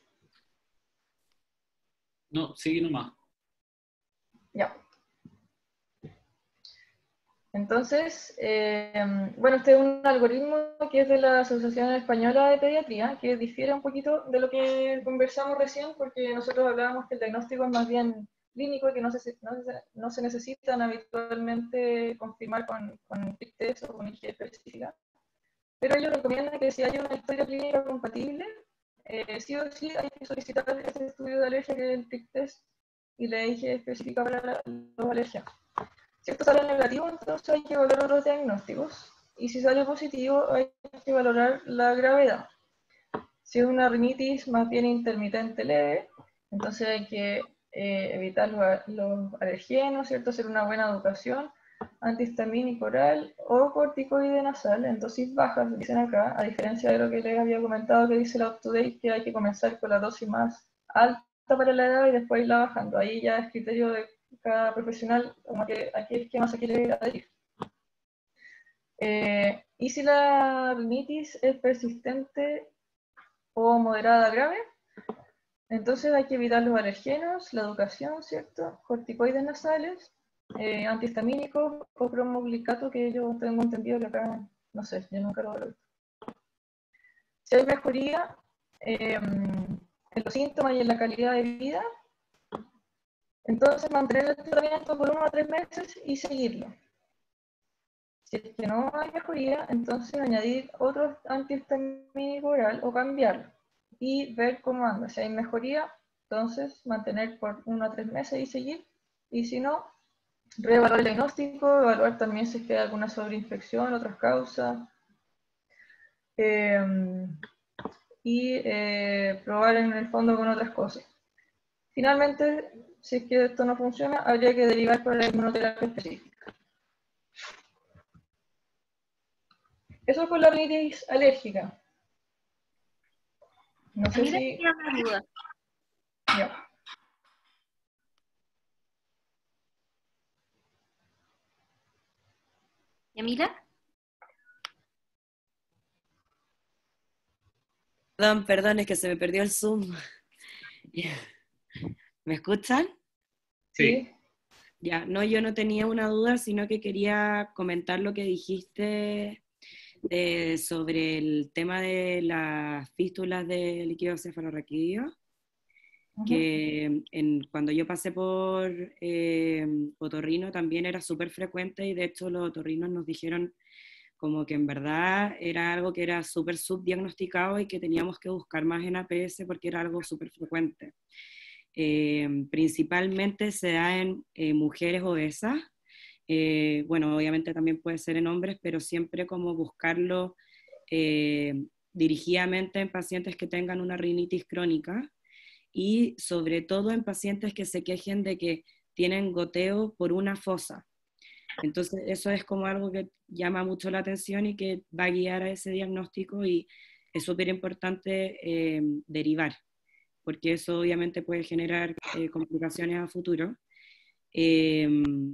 No, sigue nomás. Ya. Entonces, eh, bueno, este es un algoritmo que es de la Asociación Española de Pediatría, que difiere un poquito de lo que conversamos recién, porque nosotros hablábamos que el diagnóstico es más bien clínico y que no se, no se, no se necesitan habitualmente confirmar con, con T I C test o con I G específica. Pero ellos recomiendan que si hay una historia clínica compatible, eh, sí o sí hay que solicitar ese estudio de alergia que es el T I C test y la I G específica para la, los alergias. Si esto sale negativo, entonces hay que valorar otros diagnósticos. Y si sale positivo, hay que valorar la gravedad. Si es una rinitis más bien intermitente leve, entonces hay que eh, evitar los, los alergenos, ¿cierto? Hacer una buena educación, antihistamínico oral o corticoide nasal en dosis bajas, dicen acá, a diferencia de lo que les había comentado que dice la UpToDate, que hay que comenzar con la dosis más alta para la edad y después irla bajando. Ahí ya es criterio de cada profesional, como que aquí el esquema se quiere adherir. Eh, y si la rinitis es persistente o moderada grave, entonces hay que evitar los alergenos, la educación, ¿cierto? Corticoides nasales, eh, antihistamínicos o cromoglicato, que yo tengo entendido que acá, no sé, yo nunca lo he visto. Si hay mejoría eh, en los síntomas y en la calidad de vida, entonces mantener el tratamiento por uno a tres meses y seguirlo. Si es que no hay mejoría, entonces añadir otro antihistamínico oral o cambiarlo y ver cómo anda. Si hay mejoría, entonces mantener por uno a tres meses y seguir. Y si no, reevaluar el diagnóstico, evaluar también si es que hay alguna sobreinfección, otras causas. Eh, y eh, probar en el fondo con otras cosas. Finalmente, si es que esto no funciona, habría que derivar por la inmunoterapia específica. Eso con la rinitis alérgica. No sé Mira, si... tenía una duda. Ya. ¿Yamila? Perdón, perdón, es que se me perdió el Zoom. ¿Me escuchan? Sí. Ya, no, yo no tenía una duda, sino que quería comentar lo que dijiste eh, sobre el tema de las fístulas de líquido cefalorraquídeo, uh-huh. que en, cuando yo pasé por eh, otorrino también era súper frecuente y de hecho los otorrinos nos dijeron como que en verdad era algo que era súper subdiagnosticado y que teníamos que buscar más en A P S porque era algo súper frecuente. Eh, principalmente se da en eh, mujeres obesas, eh, bueno, obviamente también puede ser en hombres, pero siempre como buscarlo eh, dirigidamente en pacientes que tengan una rinitis crónica y sobre todo en pacientes que se quejen de que tienen goteo por una fosa. Entonces eso es como algo que llama mucho la atención y que va a guiar a ese diagnóstico y es súper importante eh, derivar, porque eso obviamente puede generar eh, complicaciones a futuro. Eh,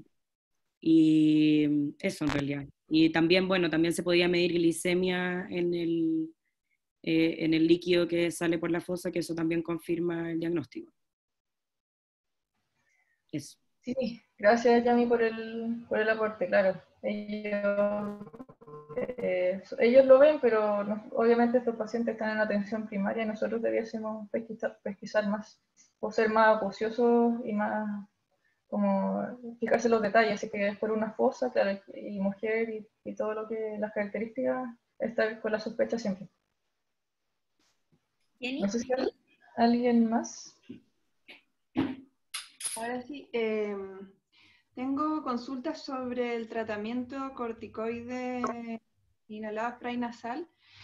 y eso en realidad. Y también, bueno, también se podía medir glicemia en el, eh, en el líquido que sale por la fosa, que eso también confirma el diagnóstico. Eso. Sí, gracias Yami por el, por el aporte, claro. Ellos Eh, ellos lo ven, pero no, obviamente estos pacientes están en atención primaria y nosotros debiésemos pesquisar, pesquisar más, o ser más acuciosos y más, como, fijarse en los detalles, así que es por una fosa, claro, y mujer y, y todo lo que, las características, está con la sospecha siempre. No sé si hay alguien más. Ahora sí, eh, tengo consultas sobre el tratamiento corticoide inhalado spray-nasal.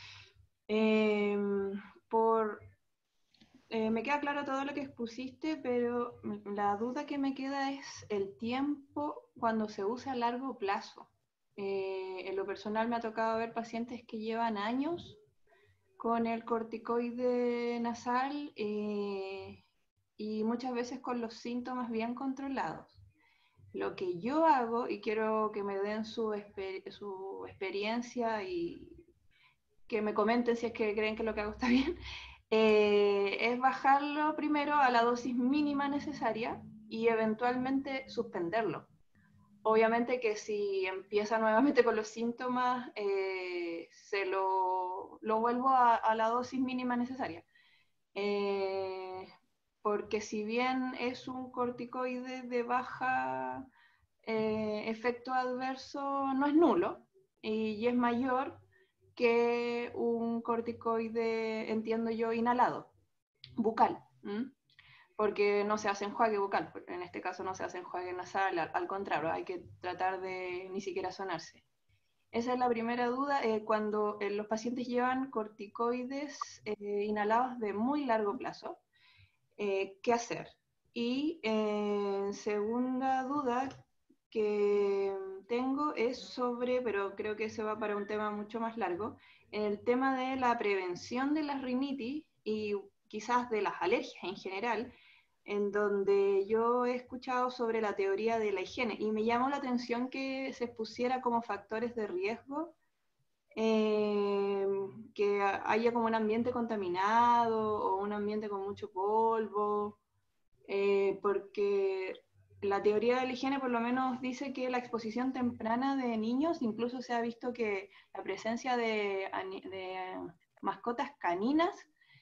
Eh, por, eh, me queda claro todo lo que expusiste, pero la duda que me queda es el tiempo cuando se usa a largo plazo. Eh, en lo personal me ha tocado ver pacientes que llevan años con el corticoide nasal eh, y muchas veces con los síntomas bien controlados. Lo que yo hago, y quiero que me den su, exper su experiencia y que me comenten si es que creen que lo que hago está bien, eh, es bajarlo primero a la dosis mínima necesaria y eventualmente suspenderlo. Obviamente que si empieza nuevamente con los síntomas, eh, se lo, lo vuelvo a, a la dosis mínima necesaria. Eh, porque si bien es un corticoide de baja eh, efecto adverso, no es nulo y, y es mayor que un corticoide, entiendo yo, inhalado, bucal. ¿m? Porque no se hace enjuague bucal, en este caso no se hace enjuague nasal, al, al contrario, hay que tratar de ni siquiera sonarse. Esa es la primera duda, eh, cuando eh, los pacientes llevan corticoides eh, inhalados de muy largo plazo, eh, ¿qué hacer? Y eh, segunda duda que tengo es sobre, pero creo que se va para un tema mucho más largo, el tema de la prevención de la rinitis y quizás de las alergias en general, en donde yo he escuchado sobre la teoría de la higiene y me llamó la atención que se expusiera como factores de riesgo, eh, que haya como un ambiente contaminado o un ambiente con mucho polvo, eh, porque la teoría de la higiene por lo menos dice que la exposición temprana de niños, incluso se ha visto que la presencia de, de mascotas caninas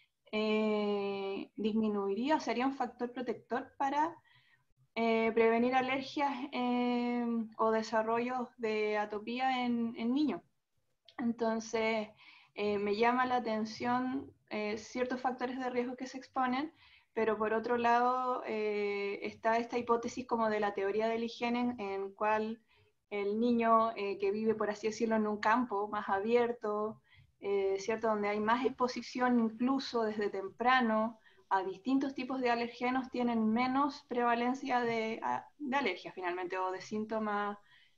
Eh, disminuiría, sería un factor protector para eh, prevenir alergias eh, o desarrollos de atopía en, en niños. Entonces, eh, me llama la atención eh, ciertos factores de riesgo que se exponen, pero por otro lado eh, está esta hipótesis como de la teoría de la higiene en, en cual el niño eh, que vive, por así decirlo, en un campo más abierto, Eh, ¿cierto? Donde hay más exposición incluso desde temprano a distintos tipos de alergenos, tienen menos prevalencia de, de alergias finalmente, o de síntomas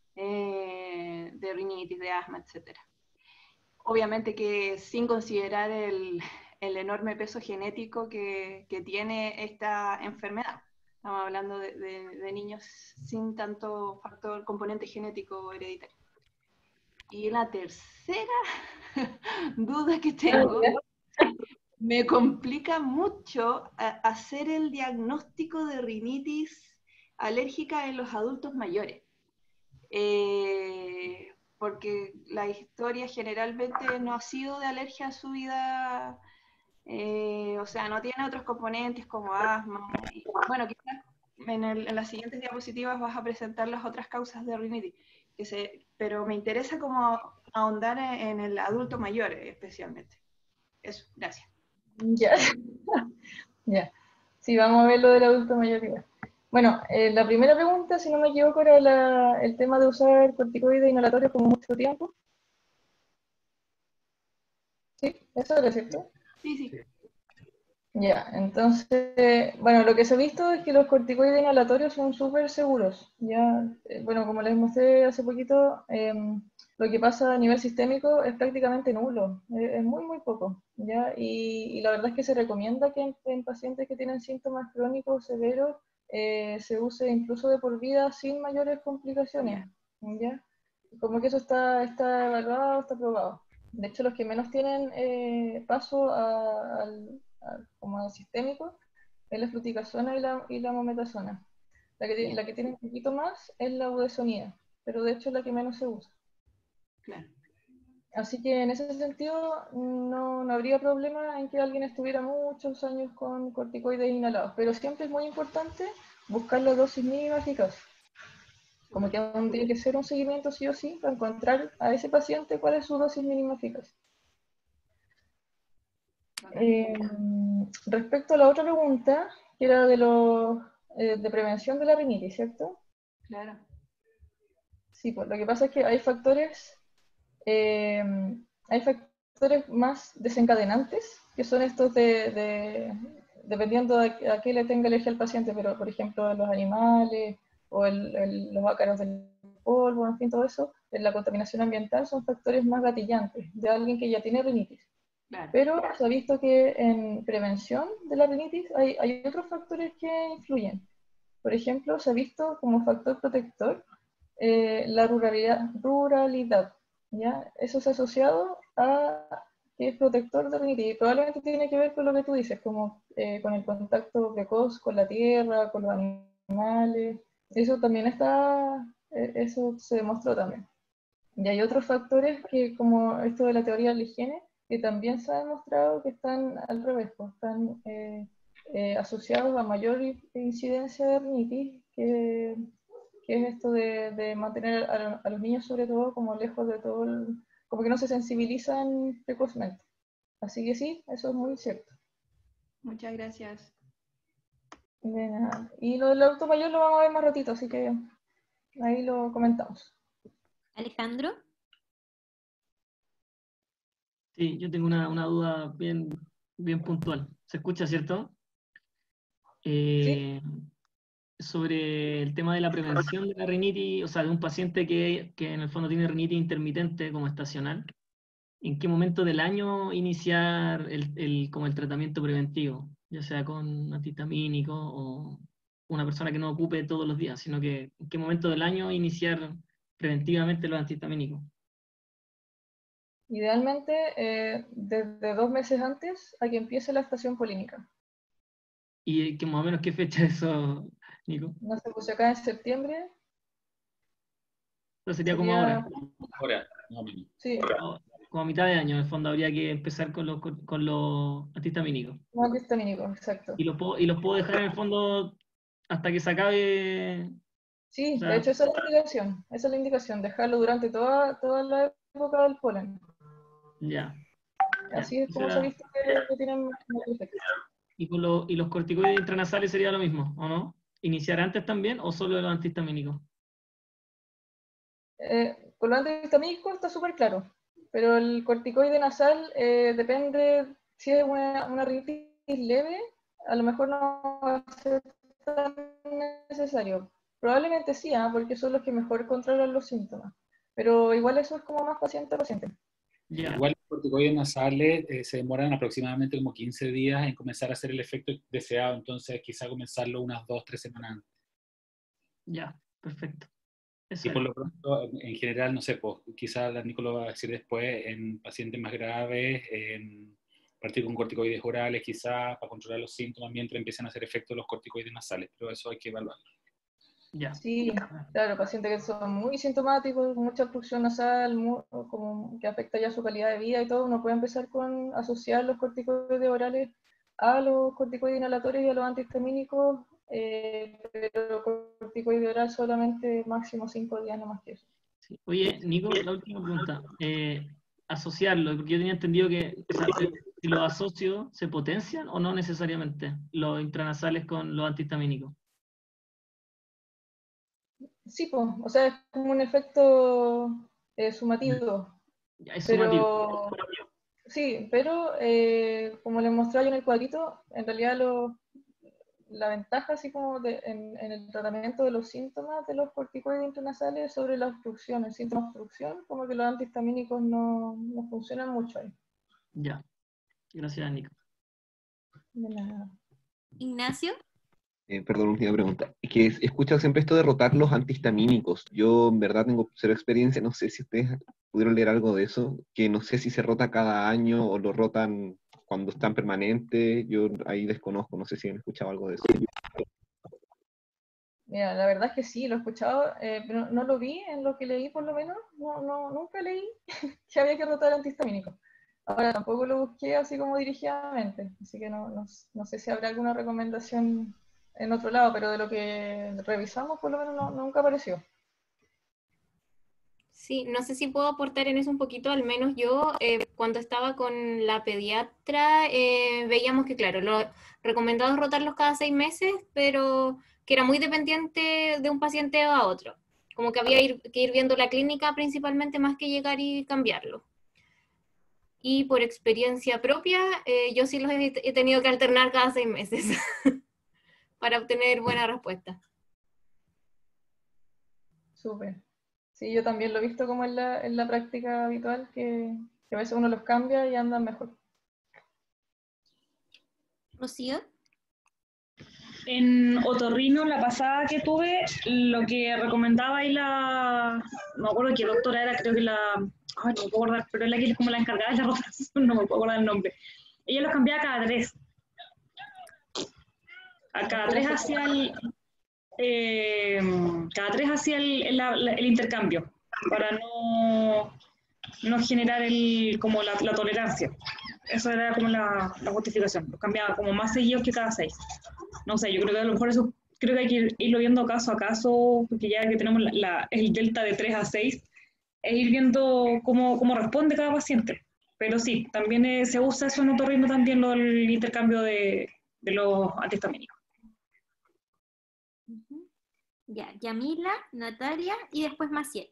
eh, de rinitis, de asma, etcétera. Obviamente que sin considerar el, el enorme peso genético que, que tiene esta enfermedad. Estamos hablando de, de, de niños sin tanto factor, componente genético hereditario. Y la tercera duda que tengo, me complica mucho hacer el diagnóstico de rinitis alérgica en los adultos mayores. Eh, porque la historia generalmente no ha sido de alergia a su vida, eh, o sea, no tiene otros componentes como asma. Y, bueno, quizás en, el, en las siguientes diapositivas vas a presentar las otras causas de rinitis, que se, pero me interesa como ahondar en el adulto mayor especialmente. Eso, gracias. Ya, ya. Sí, vamos a ver lo del adulto mayor igual. Bueno, eh, la primera pregunta, si no me equivoco, era la, el tema de usar corticoides inhalatorios como mucho tiempo. ¿Sí? ¿Eso era cierto? Sí, sí. Ya, entonces, bueno, lo que se ha visto es que los corticoides inhalatorios son súper seguros. Ya, eh, bueno, como les mostré hace poquito, eh, lo que pasa a nivel sistémico es prácticamente nulo, es, es muy, muy poco. ¿Ya? Y, y la verdad es que se recomienda que en, en pacientes que tienen síntomas crónicos severos eh, se use incluso de por vida sin mayores complicaciones. ¿Ya? Como que eso está, está evaluado, está probado. De hecho, los que menos tienen eh, paso a, al como sistémico, es la fluticasona y la, y la mometasona. La que, la que tiene un poquito más es la budesonida, pero de hecho es la que menos se usa. Claro. Así que en ese sentido no, no habría problema en que alguien estuviera muchos años con corticoides inhalados, pero siempre es muy importante buscar la dosis mínima eficaz. Como que aún tiene que ser un seguimiento sí o sí para encontrar a ese paciente cuál es su dosis mínima eficaz. Eh, respecto a la otra pregunta, que era de, lo, eh, de prevención de la rinitis, ¿cierto? Claro. Sí, pues lo que pasa es que hay factores, eh, hay factores más desencadenantes, que son estos de, de dependiendo de a qué le tenga alergia al paciente, pero por ejemplo los animales o el, el, los ácaros del polvo, en fin, todo eso, la contaminación ambiental son factores más gatillantes de alguien que ya tiene rinitis. Claro. Pero se ha visto que en prevención de la rinitis hay, hay otros factores que influyen. Por ejemplo, se ha visto como factor protector eh, la ruralidad, ruralidad, ¿ya? Eso se ha asociado a que es protector de rinitis y probablemente tiene que ver con lo que tú dices, como eh, con el contacto precoz con la tierra, con los animales. Eso también está, eh, eso se demostró también. Y hay otros factores que, como esto de la teoría de la higiene, que también se ha demostrado que están al revés, pues, están eh, eh, asociados a mayor incidencia de rinitis, que, que es esto de, de mantener a, a los niños sobre todo como lejos de todo, el, como que no se sensibilizan precozmente. Así que sí, eso es muy cierto. Muchas gracias. De nada. Y lo del adulto mayor lo vamos a ver más ratito, así que ahí lo comentamos. Alejandro. Sí, yo tengo una, una duda bien, bien puntual. ¿Se escucha, cierto? Eh, ¿Sí? Sobre el tema de la prevención de la rinitis, o sea, de un paciente que, que en el fondo tiene rinitis intermitente como estacional. ¿En qué momento del año iniciar el, el, como el tratamiento preventivo? Ya sea con antihistamínico o una persona que no ocupe todos los días, sino que en qué momento del año iniciar preventivamente los antihistamínicos. Idealmente, eh, desde dos meses antes a que empiece la estación polínica. ¿Y que más o menos qué fecha es eso, Nico? No sé, pues acá en septiembre. Eso sería, sería como ahora. Ahora, no, no. Sí. Como a mitad de año, en el fondo, habría que empezar con los, con, con los antihistamínicos. No antihistamínicos, exacto. Y los, puedo, y los puedo dejar en el fondo hasta que se acabe. Sí, O sea, de hecho esa es la indicación, esa es la indicación, dejarlo durante toda, toda la época del polen. Ya. Así ya. es como Será... se ha visto que, que tienen más efecto. ¿Y, con lo, ¿Y los corticoides intranasales sería lo mismo, o no? ¿Iniciar antes también o solo los antihistamínicos? Eh, con los antihistamínicos está súper claro, pero el corticoide nasal eh, depende, si es una, una rinitis leve, a lo mejor no va a ser tan necesario. Probablemente sí, ¿eh? Porque son los que mejor controlan los síntomas, pero igual eso es como más paciente a paciente. Yeah. Igual los corticoides nasales eh, se demoran aproximadamente como quince días en comenzar a hacer el efecto deseado, entonces quizá comenzarlo unas dos, tres semanas antes. Ya, perfecto. Eso y por era. lo pronto, en general, no sé, pues quizá la Nico lo va a decir después, en pacientes más graves, en partir con corticoides orales quizá para controlar los síntomas mientras empiezan a hacer efecto los corticoides nasales, pero eso hay que evaluarlo. Ya. Sí, claro, pacientes que son muy sintomáticos, mucha obstrucción nasal, muy, como que afecta ya su calidad de vida y todo, uno puede empezar con asociar los corticoides orales a los corticoides inhalatorios y a los antihistamínicos, eh, pero corticoide oral solamente máximo cinco días, no más que eso. Sí. Oye, Nico, la última pregunta. Eh, asociarlo, porque yo tenía entendido que, o sea, si los asocio, ¿se potencian o no necesariamente los intranasales con los antihistamínicos? Sí, pues, o sea, es como un efecto eh, sumativo. Ya, es pero, sumativo. Sí, pero eh, como les mostré yo en el cuadrito, en realidad lo, la ventaja así como de, en, en el tratamiento de los síntomas de los corticoides intranasales sobre la obstrucción, el síntoma de obstrucción, como que los antihistamínicos no, no funcionan mucho ahí. Ya, gracias, Nico. De nada. Ignacio. Eh, perdón, última pregunta. Es que he escuchado siempre esto de rotar los antihistamínicos. Yo en verdad tengo cero experiencia, no sé si ustedes pudieron leer algo de eso, que no sé si se rota cada año o lo rotan cuando están permanentes. Yo ahí desconozco, no sé si han escuchado algo de eso. Mira, la verdad es que sí, lo he escuchado, eh, pero no lo vi en lo que leí por lo menos, no, no, nunca leí que había que rotar antihistamínicos. Ahora tampoco lo busqué así como dirigidamente, así que no, no, no sé si habrá alguna recomendación en otro lado, pero de lo que revisamos por lo menos no, nunca apareció. Sí, no sé si puedo aportar en eso un poquito, al menos yo eh, cuando estaba con la pediatra eh, veíamos que claro, lo recomendado es rotarlos cada seis meses, pero que era muy dependiente de un paciente a otro, como que había ir- que ir viendo la clínica principalmente más que llegar y cambiarlo. Y por experiencia propia, eh, yo sí los he, he tenido que alternar cada seis meses para obtener buena respuesta. Súper. Sí, yo también lo he visto como en la, en la práctica habitual, que, que a veces uno los cambia y andan mejor. ¿Rocío? En otorrino, la pasada que tuve, lo que recomendaba y la, no me acuerdo qué doctora era, creo que la, ay, no me puedo acordar, pero es la que es como la encargada de la rotación, no me puedo acordar el nombre. Ella los cambiaba cada tres. A cada tres hacía el, eh, cada tres hacía el, el, el intercambio, para no, no generar el, como la, la tolerancia. Eso era como la, la justificación. Los cambiaba como más seguidos que cada seis. No sé, yo creo que a lo mejor eso creo que hay que ir, irlo viendo caso a caso, porque ya que tenemos la, la, el delta de tres a seis, es ir viendo cómo, cómo responde cada paciente. Pero sí, también eh, se usa eso en otorrino también, lo del intercambio de, de los antihistamínicos. Uh-huh. Ya, Yamila, Natalia y después Maciel.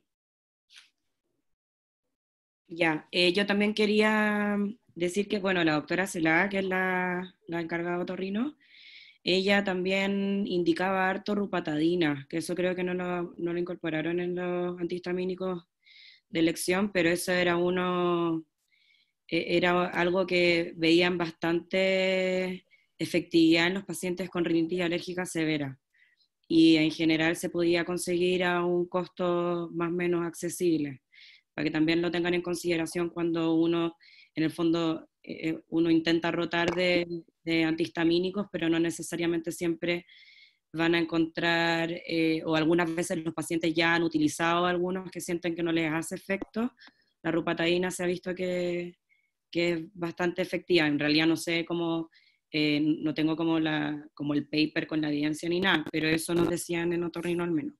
Ya, eh, yo también quería decir que, bueno, la doctora Celá, que es la, la encargada de otorrino, ella también indicaba harto rupatadina, que eso creo que no lo, no lo incorporaron en los antihistamínicos de elección, pero eso era uno, era algo que veían bastante efectividad en los pacientes con rinitis alérgica severa. Y en general se podía conseguir a un costo más o menos accesible, para que también lo tengan en consideración cuando uno, en el fondo, eh, uno intenta rotar de, de antihistamínicos, pero no necesariamente siempre van a encontrar, eh, o algunas veces los pacientes ya han utilizado algunos que sienten que no les hace efecto. La rupatadina se ha visto que, que es bastante efectiva. En realidad no sé cómo, eh, no tengo como, la, como el paper con la evidencia ni nada, pero eso nos decían en otorrino al menos.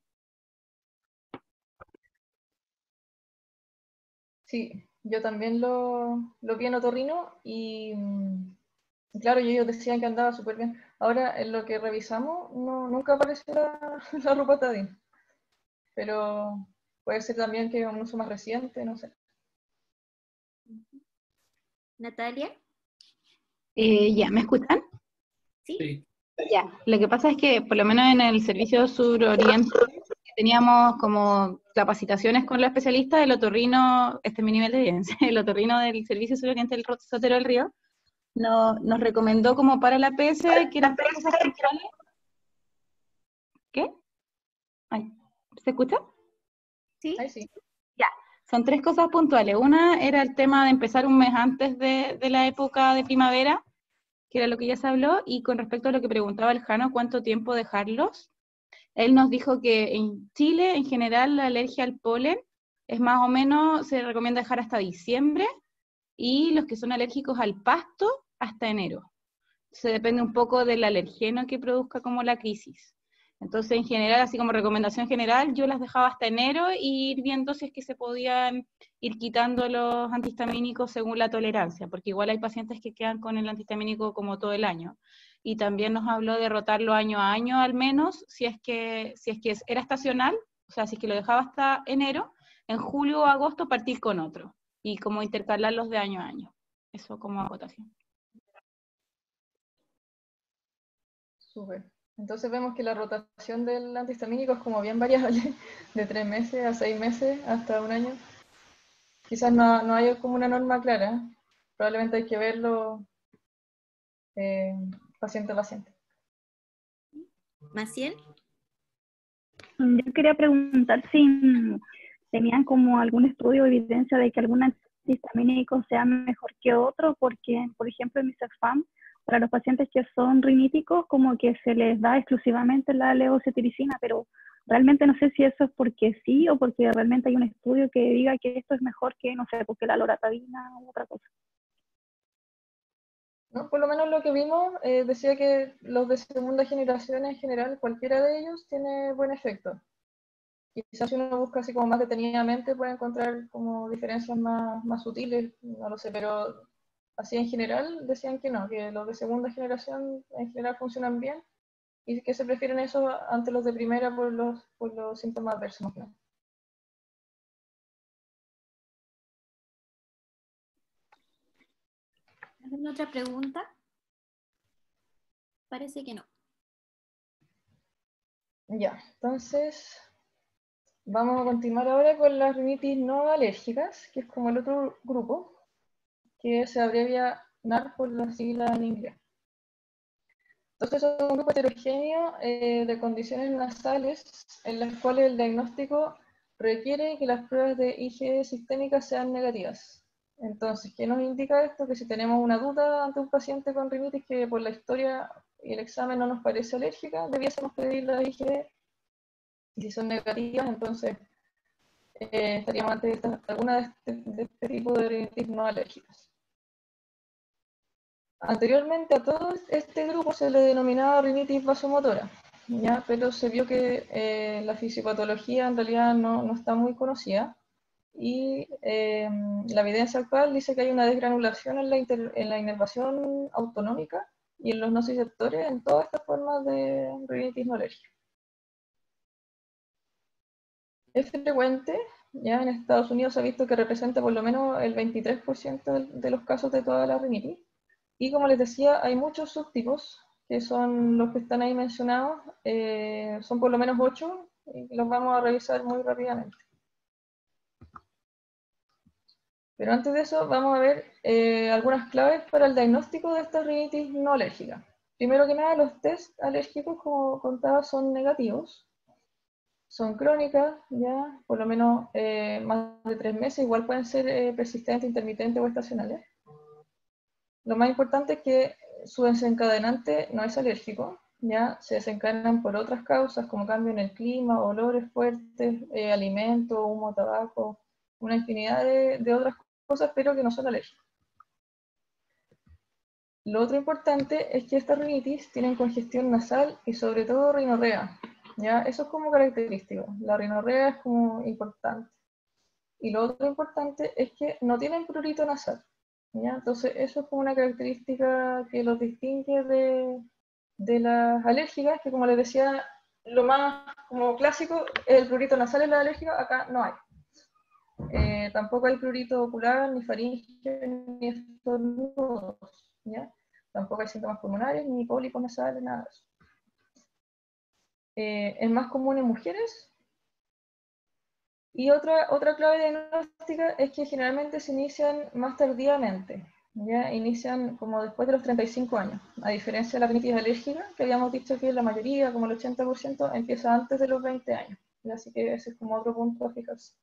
Sí, yo también lo, lo vi en otorrino y claro, y ellos decían que andaba súper bien. Ahora, en lo que revisamos, no, nunca apareció la, la rupatadina, pero puede ser también que es un uso más reciente, no sé. Natalia. Eh, ya, ¿me escuchan? Sí. Ya, lo que pasa es que por lo menos en el servicio suroriente teníamos como capacitaciones con los especialistas del otorrino, este es mi nivel de evidencia, el otorrino del servicio suroriente del Sotero del Río, no, nos recomendó como para la P S que eran tres cosas puntuales. ¿Qué? Ay, ¿se escucha? Sí. Ay, sí. Ya, son tres cosas puntuales. Una era el tema de empezar un mes antes de, de la época de primavera, que era lo que ya se habló, y con respecto a lo que preguntaba el Jano, ¿cuánto tiempo dejarlos? Él nos dijo que en Chile, en general, la alergia al polen es más o menos, se recomienda dejar hasta diciembre, y los que son alérgicos al pasto, hasta enero. Se depende un poco del alergeno que produzca como la crisis. Entonces, en general, así como recomendación general, yo las dejaba hasta enero y ir viendo si es que se podían ir quitando los antihistamínicos según la tolerancia, porque igual hay pacientes que quedan con el antihistamínico como todo el año. Y también nos habló de rotarlo año a año al menos, si es que, si es que era estacional, o sea, si es que lo dejaba hasta enero, en julio o agosto partir con otro, y como intercalarlos de año a año. Eso como acotación. Súper. Entonces vemos que la rotación del antihistamínico es como bien variable, de tres meses a seis meses hasta un año. Quizás no, no hay como una norma clara, probablemente hay que verlo eh, paciente a paciente. Maciel. Yo quería preguntar si tenían como algún estudio o evidencia de que algún antihistamínico sea mejor que otro, porque, por ejemplo, en mi CEFAM para los pacientes que son riníticos, como que se les da exclusivamente la levocetiricina, pero realmente no sé si eso es porque sí o porque realmente hay un estudio que diga que esto es mejor que, no sé, porque la loratadina u otra cosa. ¿No? Por lo menos lo que vimos eh, decía que los de segunda generación en general, cualquiera de ellos tiene buen efecto. Quizás si uno busca así como más detenidamente puede encontrar como diferencias más, más sutiles, no lo sé, pero así en general decían que no, que los de segunda generación en general funcionan bien y que se prefieren eso ante los de primera por los, por los síntomas adversos. ¿No? ¿Alguna otra pregunta? Parece que no. Ya, entonces vamos a continuar ahora con las rinitis no alérgicas, que es como el otro grupo, que se abrevia N A R por la sigla en inglés. Entonces es un grupo heterogéneo eh, de condiciones nasales en las cuales el diagnóstico requiere que las pruebas de I G E sistémicas sean negativas. Entonces, ¿qué nos indica esto? Que si tenemos una duda ante un paciente con rinitis que por la historia y el examen no nos parece alérgica, debiésemos pedir la I G E. Y si son negativas, entonces eh, estaríamos ante esta, alguna de este, de este tipo de rinitis no alérgicas. Anteriormente a todo este grupo se le denominaba rinitis vasomotora, ¿ya? Pero se vio que eh, la fisiopatología en realidad no, no está muy conocida y eh, la evidencia actual dice que hay una desgranulación en la, inter, en la inervación autonómica y en los nociceptores en todas estas formas de rinitis no alérgica. Es frecuente, ya en Estados Unidos se ha visto que representa por lo menos el veintitrés por ciento de, de los casos de toda la rinitis. Y como les decía, hay muchos subtipos, que son los que están ahí mencionados, eh, son por lo menos ocho, y los vamos a revisar muy rápidamente. Pero antes de eso, vamos a ver eh, algunas claves para el diagnóstico de esta rinitis no alérgica. Primero que nada, los test alérgicos, como contaba, son negativos. Son crónicas, ya, por lo menos eh, más de tres meses, igual pueden ser eh, persistentes, intermitentes o estacionales. Lo más importante es que su desencadenante no es alérgico, ya se desencadenan por otras causas como cambio en el clima, olores fuertes, eh, alimentos, humo, tabaco, una infinidad de, de otras cosas, pero que no son alérgicas. Lo otro importante es que estas rinitis tienen congestión nasal y sobre todo rinorrea, ya eso es como característico, la rinorrea es como importante. Y lo otro importante es que no tienen prurito nasal. ¿Ya? Entonces, eso es como una característica que los distingue de, de las alérgicas, que como les decía, lo más como clásico es el prurito nasal en la alérgica, acá no hay. Eh, tampoco hay prurito ocular, ni faríngeo, ni estornudos, ¿ya? Tampoco hay síntomas pulmonares, ni pólipos nasales, nada de eso. Eh, es más común en mujeres. Y otra, otra clave diagnóstica es que generalmente se inician más tardíamente, ¿ya? Inician como después de los treinta y cinco años, a diferencia de la rinitis alérgica, que habíamos dicho que la mayoría, como el ochenta por ciento, empieza antes de los veinte años, ¿ya? Así que ese es como otro punto a fijarse.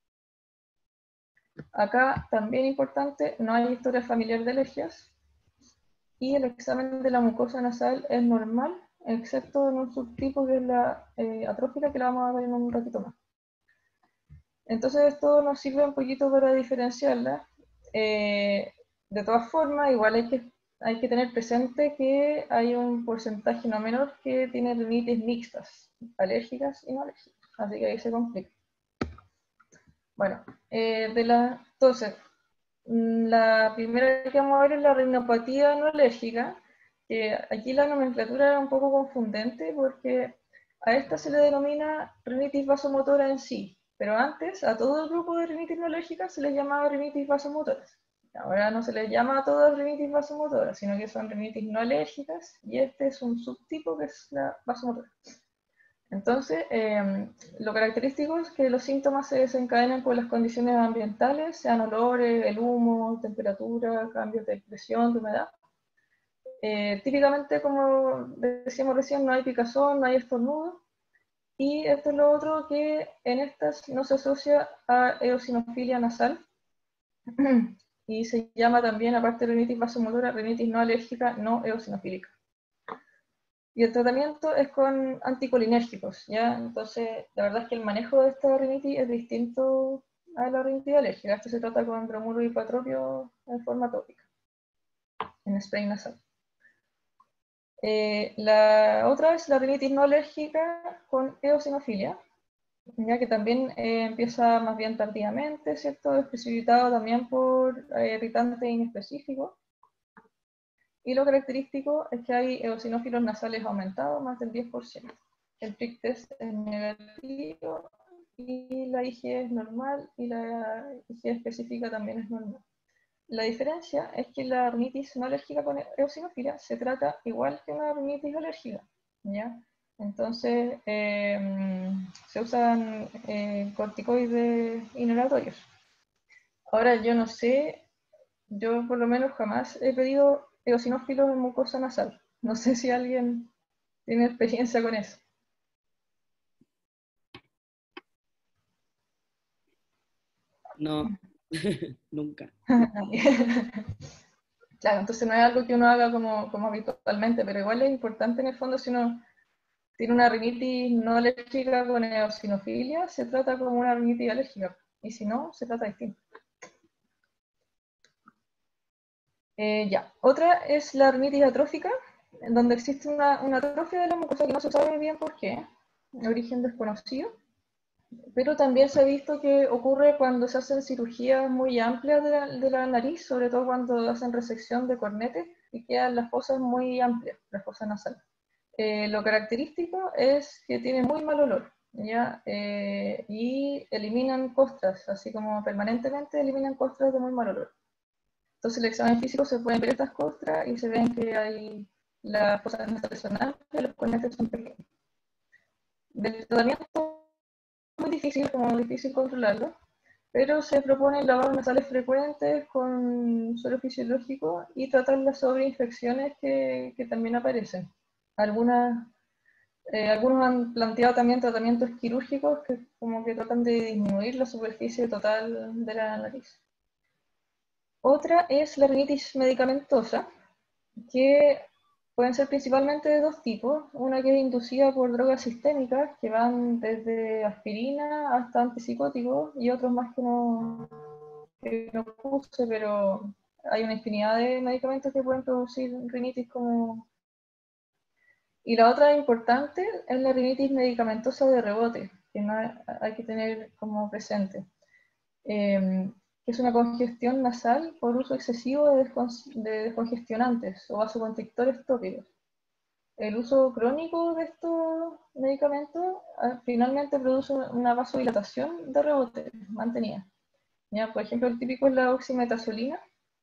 Acá también importante, no hay historia familiar de alergias, y el examen de la mucosa nasal es normal, excepto en un subtipo que es la eh, atrófica, que la vamos a ver en un ratito más. Entonces esto nos sirve un poquito para diferenciarla. Eh, de todas formas, igual hay que, hay que tener presente que hay un porcentaje no menor que tiene rinitis mixtas, alérgicas y no alérgicas. Así que ahí se complica. Bueno, eh, de la, entonces, la primera que vamos a ver es la rinopatía no alérgica, que aquí la nomenclatura era un poco confundente porque a esta se le denomina rinitis vasomotora en sí. Pero antes, a todo el grupo de rinitis no alérgicas se les llamaba rinitis vasomotoras. Ahora no se les llama a todas rinitis vasomotoras, sino que son rinitis no alérgicas, y este es un subtipo que es la vasomotora. Entonces, eh, lo característico es que los síntomas se desencadenan por las condiciones ambientales, sean olores, el humo, temperatura, cambios de presión, de humedad. Eh, típicamente, como decíamos recién, no hay picazón, no hay estornudo. Y esto es lo otro, que en estas no se asocia a eosinofilia nasal. y se llama también, aparte de rinitis vasomotora, rinitis no alérgica no eosinofílica. Y el tratamiento es con anticolinérgicos, ¿ya? Entonces, la verdad es que el manejo de esta rinitis es distinto a la rinitis alérgica. Esto se trata con bromuro y ipatropio en forma tópica, en spray nasal. Eh, la otra es la rinitis no alérgica con eosinofilia, ya que también eh, empieza más bien tardíamente, ¿cierto? Es precipitado también por eh, irritante inespecífico. Y lo característico es que hay eosinófilos nasales aumentados, más del diez por ciento. El prick test es negativo y la I G E es normal y la I G E específica también es normal. La diferencia es que la rinitis no alérgica con eosinofilia se trata igual que una rinitis alérgica, ¿ya? Entonces, eh, se usan eh, corticoides inhalatorios. Ahora, yo no sé, yo por lo menos jamás he pedido eosinófilos en mucosa nasal. No sé si alguien tiene experiencia con eso. No, nunca. Claro, entonces no es algo que uno haga como, como habitualmente, pero igual es importante en el fondo si uno tiene una rinitis no alérgica con eosinofilia, se trata como una rinitis alérgica, y si no, se trata distinto. Eh, ya, otra es la rinitis atrófica, en donde existe una, una atrofia de la mucosa que no se sabe bien por qué, de origen desconocido, pero también se ha visto que ocurre cuando se hacen cirugías muy amplias de la, de la nariz, sobre todo cuando hacen resección de cornete y quedan las fosas muy amplias, las fosas nasales. Eh, lo característico es que tiene muy mal olor, ¿ya? Eh, y eliminan costras, así como permanentemente eliminan costras de muy mal olor. Entonces, el examen físico se pueden ver estas costras y se ven que hay las fosas nasales son amplias, los cornetes son pequeños. Del tratamiento es muy difícil, como difícil controlarlo, pero se proponen lavados nasales frecuentes con suero fisiológico y tratar las sobreinfecciones que, que también aparecen. Algunas, eh, algunos han planteado también tratamientos quirúrgicos que como que tratan de disminuir la superficie total de la nariz. Otra es la rinitis medicamentosa, que pueden ser principalmente de dos tipos. Una que es inducida por drogas sistémicas, que van desde aspirina hasta antipsicóticos, y otros más que no, que no puse, pero hay una infinidad de medicamentos que pueden producir rinitis como... Y la otra importante es la rinitis medicamentosa de rebote, que no hay, hay que tener como presente. Eh, que es una congestión nasal por uso excesivo de, de descongestionantes o vasoconstrictores tópicos. El uso crónico de estos medicamentos finalmente produce una vasodilatación de rebote mantenida. ¿Ya? Por ejemplo, el típico es la oximetazolina,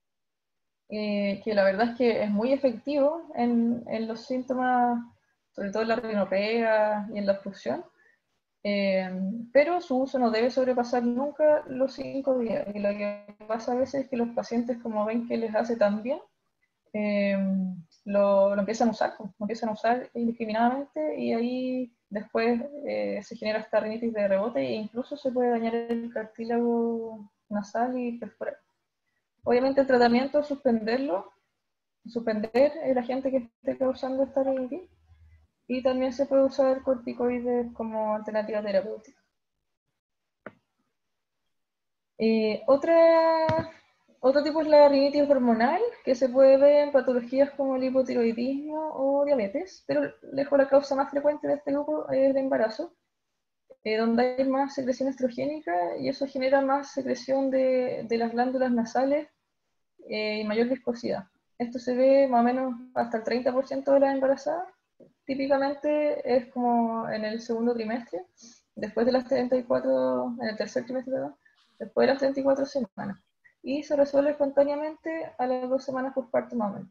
eh, que la verdad es que es muy efectivo en, en los síntomas, sobre todo en la rinopea y en la obstrucción. Eh, pero su uso no debe sobrepasar nunca los cinco días. Y lo que pasa a veces es que los pacientes, como ven que les hace tan bien, eh, lo, lo empiezan a usar, lo empiezan a usar indiscriminadamente y ahí después eh, se genera esta rinitis de rebote e incluso se puede dañar el cartílago nasal y perforar. Obviamente el tratamiento es suspenderlo, suspender el agente que esté causando esta rinitis. Y también se puede usar corticoides como alternativa terapéutica. Eh, otra, otro tipo es la rinitis hormonal, que se puede ver en patologías como el hipotiroidismo o diabetes, pero lejos la causa más frecuente de este grupo es el embarazo, eh, donde hay más secreción estrogénica y eso genera más secreción de, de las glándulas nasales eh, y mayor viscosidad. Esto se ve más o menos hasta el treinta por ciento de las embarazadas. Típicamente es como en el segundo trimestre, después de las treinta y cuatro, en el tercer trimestre, perdón, después de las treinta y cuatro semanas. Y se resuelve espontáneamente a las dos semanas postparto más o menos.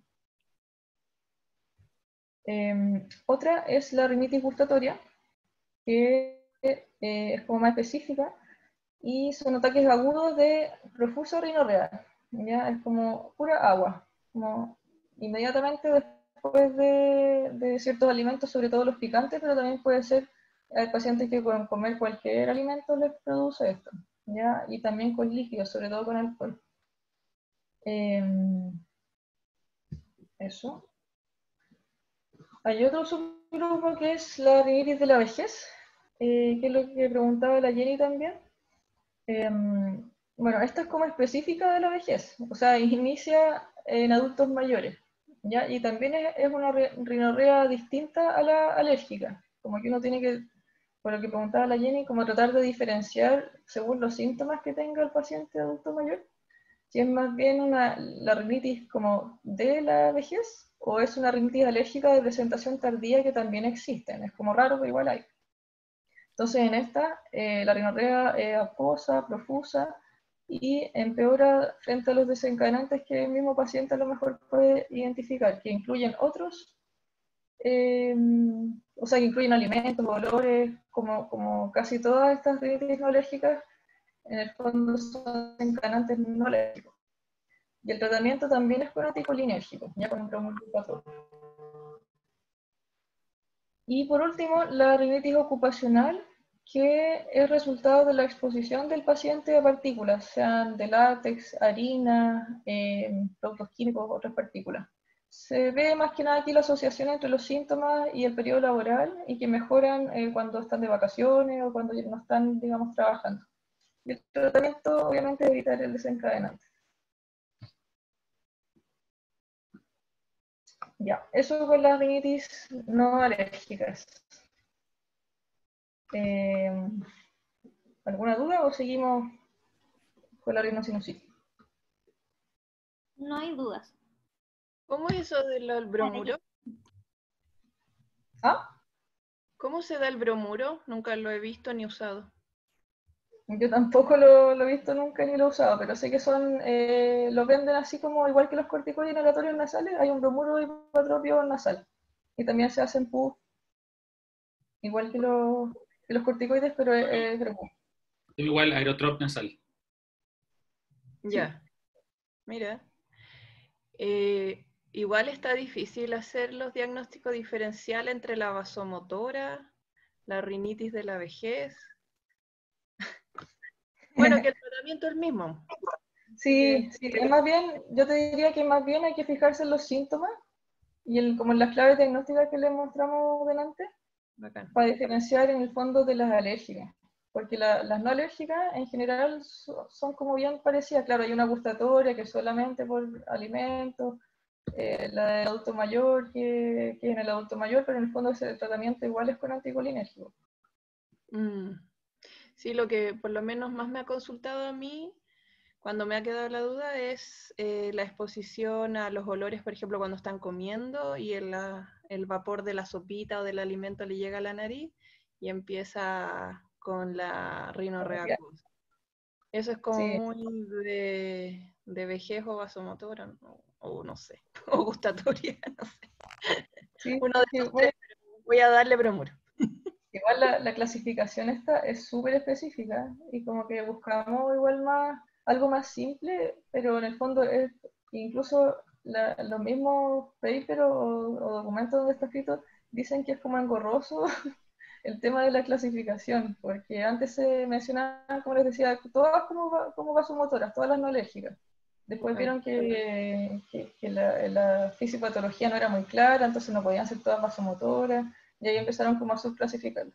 Eh, otra es la rinitis gustatoria, que eh, es como más específica, y son ataques agudos de profusa rinorrea, ¿ya? Es como pura agua, como inmediatamente después después de, de ciertos alimentos, sobre todo los picantes, pero también puede ser, hay pacientes que con comer cualquier alimento les produce esto, ¿ya? Y también con líquidos, sobre todo con alcohol. Eh, eso. Hay otro subgrupo que es la rinitis de la vejez, eh, que es lo que preguntaba la Jenny también. Eh, bueno, esta es como específica de la vejez, o sea, inicia en adultos mayores, ¿ya? Y también es, es una rinorrea distinta a la alérgica, como que uno tiene que, por lo que preguntaba la Jenny, como tratar de diferenciar según los síntomas que tenga el paciente adulto mayor, si es más bien una, la rinitis como de la vejez, o es una rinitis alérgica de presentación tardía que también existen, es como raro, pero igual hay. Entonces en esta, eh, la rinorrea es acuosa, profusa, y empeora frente a los desencadenantes que el mismo paciente a lo mejor puede identificar, que incluyen otros, eh, o sea, que incluyen alimentos, olores, como, como casi todas estas rinitis no alérgicas, en el fondo son desencadenantes no alérgicos. Y el tratamiento también es con anticolinérgico, ya con un bromuro. Y por último, la rinitis ocupacional, que es resultado de la exposición del paciente a partículas, sean de látex, harina, eh, productos químicos, otras partículas. Se ve más que nada aquí la asociación entre los síntomas y el periodo laboral, y que mejoran eh, cuando están de vacaciones o cuando no están, digamos, trabajando. Y el tratamiento, obviamente, es evitar el desencadenante. Ya, eso con las rinitis no alérgicas. Eh, ¿Alguna duda o seguimos con la rinosinusitis? No hay dudas. ¿Cómo es eso del bromuro? ¿Ah? ¿Cómo se da el bromuro? Nunca lo he visto ni usado. Yo tampoco lo, lo he visto nunca ni lo he usado, pero sé que son, eh, los venden así como igual que los corticoides inhalatorios nasales, hay un bromuro hipotropio nasal. Y también se hacen P U, igual que los, que los corticoides, pero es eh, bromuro. Igual aerotrop nasal. Ya. Mira. Eh, igual está difícil hacer los diagnósticos diferenciales entre la vasomotora, la rinitis de la vejez. Bueno, que el tratamiento es el mismo. Sí, sí, es más bien, yo te diría que más bien hay que fijarse en los síntomas y en, como en las claves diagnósticas que les mostramos delante, Bacán. para diferenciar en el fondo de las alérgicas. Porque la, las no alérgicas en general so, son como bien parecidas. Claro, hay una gustatoria que es solamente por alimentos, eh, la del adulto mayor que, que es en el adulto mayor, pero en el fondo ese tratamiento igual es con anticolinérgico. Mm. Sí, lo que por lo menos más me ha consultado a mí, cuando me ha quedado la duda, es eh, la exposición a los olores, por ejemplo, cuando están comiendo y el, la, el vapor de la sopita o del alimento le llega a la nariz y empieza con la rinorrea acuosa. Eso es como Sí. muy de, de vejez o vasomotora, o, o no sé, o gustatoria, no sé. Sí, Uno de sí, los bueno, tres, pero voy a darle bromuro. igual la, la clasificación esta es súper específica y como que buscamos igual más, algo más simple, pero en el fondo es incluso la, los mismos papers o, o documentos donde está escrito dicen que es como engorroso el tema de la clasificación, porque antes se mencionaba, como les decía, todas como, como vasomotoras, todas las no alérgicas. Después vieron que, que, que la, la fisiopatología no era muy clara, entonces no podían ser todas vasomotoras, y ahí empezaron como a subclasificar.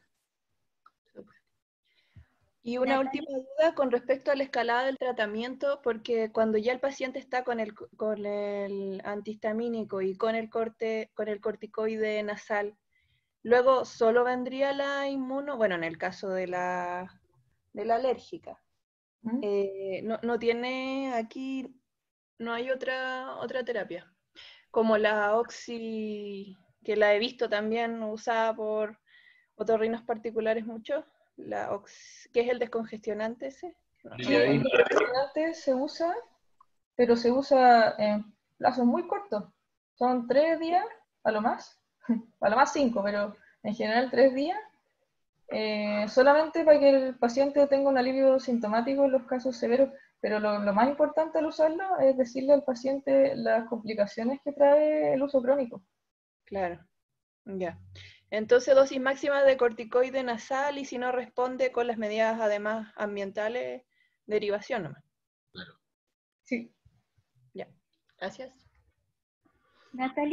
Y una última duda con respecto a la escalada del tratamiento, porque cuando ya el paciente está con el, con el antihistamínico y con el, corte, con el corticoide nasal, luego solo vendría la inmuno, bueno, en el caso de la, de la alérgica. ¿Mm? Eh, no, no tiene aquí, no hay otra, otra terapia, como la oxi, que la he visto también usada por otorrinos particulares mucho. La ox, ¿qué es el descongestionante ese? No, Sí, el descongestionante se usa, pero se usa en plazos muy cortos. Son tres días, a lo más, a lo más cinco, pero en general tres días, eh, solamente para que el paciente tenga un alivio sintomático en los casos severos. Pero lo, lo más importante al usarlo es decirle al paciente las complicaciones que trae el uso crónico. Claro, ya. Entonces, dosis máxima de corticoide nasal y si no responde con las medidas además ambientales, derivación nomás. Claro. Sí. Ya. Gracias. Natalie.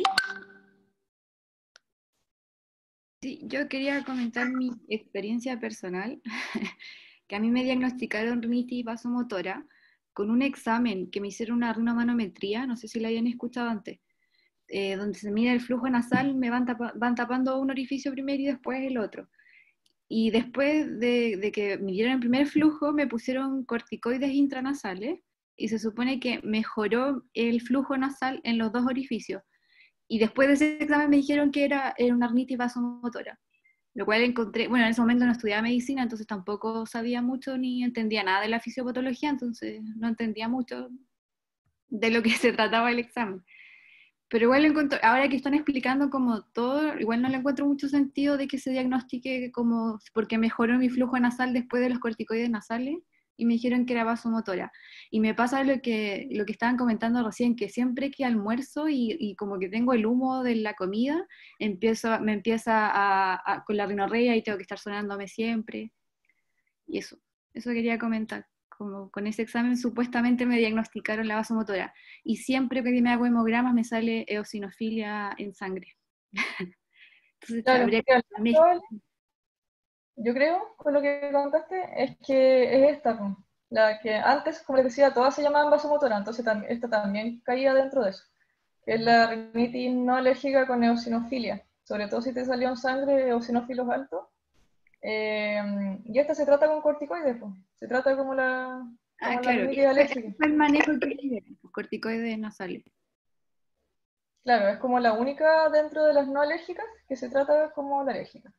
Sí, yo quería comentar mi experiencia personal, que a mí me diagnosticaron rinitis vasomotora con un examen que me hicieron una rinomanometría, no sé si la habían escuchado antes, eh, donde se mide el flujo nasal, me van, tapa, van tapando un orificio primero y después el otro. Y después de, de que me dieron el primer flujo, me pusieron corticoides intranasales y se supone que mejoró el flujo nasal en los dos orificios. Y después de ese examen me dijeron que era, era una rinitis vasomotora, lo cual encontré, bueno, en ese momento no estudiaba medicina, entonces tampoco sabía mucho ni entendía nada de la fisiopatología, entonces no entendía mucho de lo que se trataba el examen. Pero igual lo encuentro, ahora que están explicando como todo, igual no le encuentro mucho sentido de que se diagnostique como, porque mejoró mi flujo nasal después de los corticoides nasales, y me dijeron que era vasomotora. Y me pasa lo que, lo que estaban comentando recién, que siempre que almuerzo y, y como que tengo el humo de la comida, empiezo, me empieza a, a, con la rinorrea y tengo que estar sonándome siempre. Y eso, eso quería comentar. Como con ese examen supuestamente me diagnosticaron la vasomotora. Y siempre que me hago hemogramas me sale eosinofilia en sangre. Entonces, Claro, habría porque que... al final, yo creo, con lo que contaste, es que es esta, pues, la que antes, como les decía, todas se llamaban vasomotora, entonces tam- esta también caía dentro de eso, que es la rinitis no alérgica con eosinofilia, sobre todo si te salió en sangre eosinófilos altos. Eh, y esta se trata con corticoides, pues, se trata como la, Ah, como la claro, rinitis ese fue, ese alérgica. fue el manejo que le dieron, los corticoides nasales. Claro, es como la única dentro de las no alérgicas que se trata como la alérgica.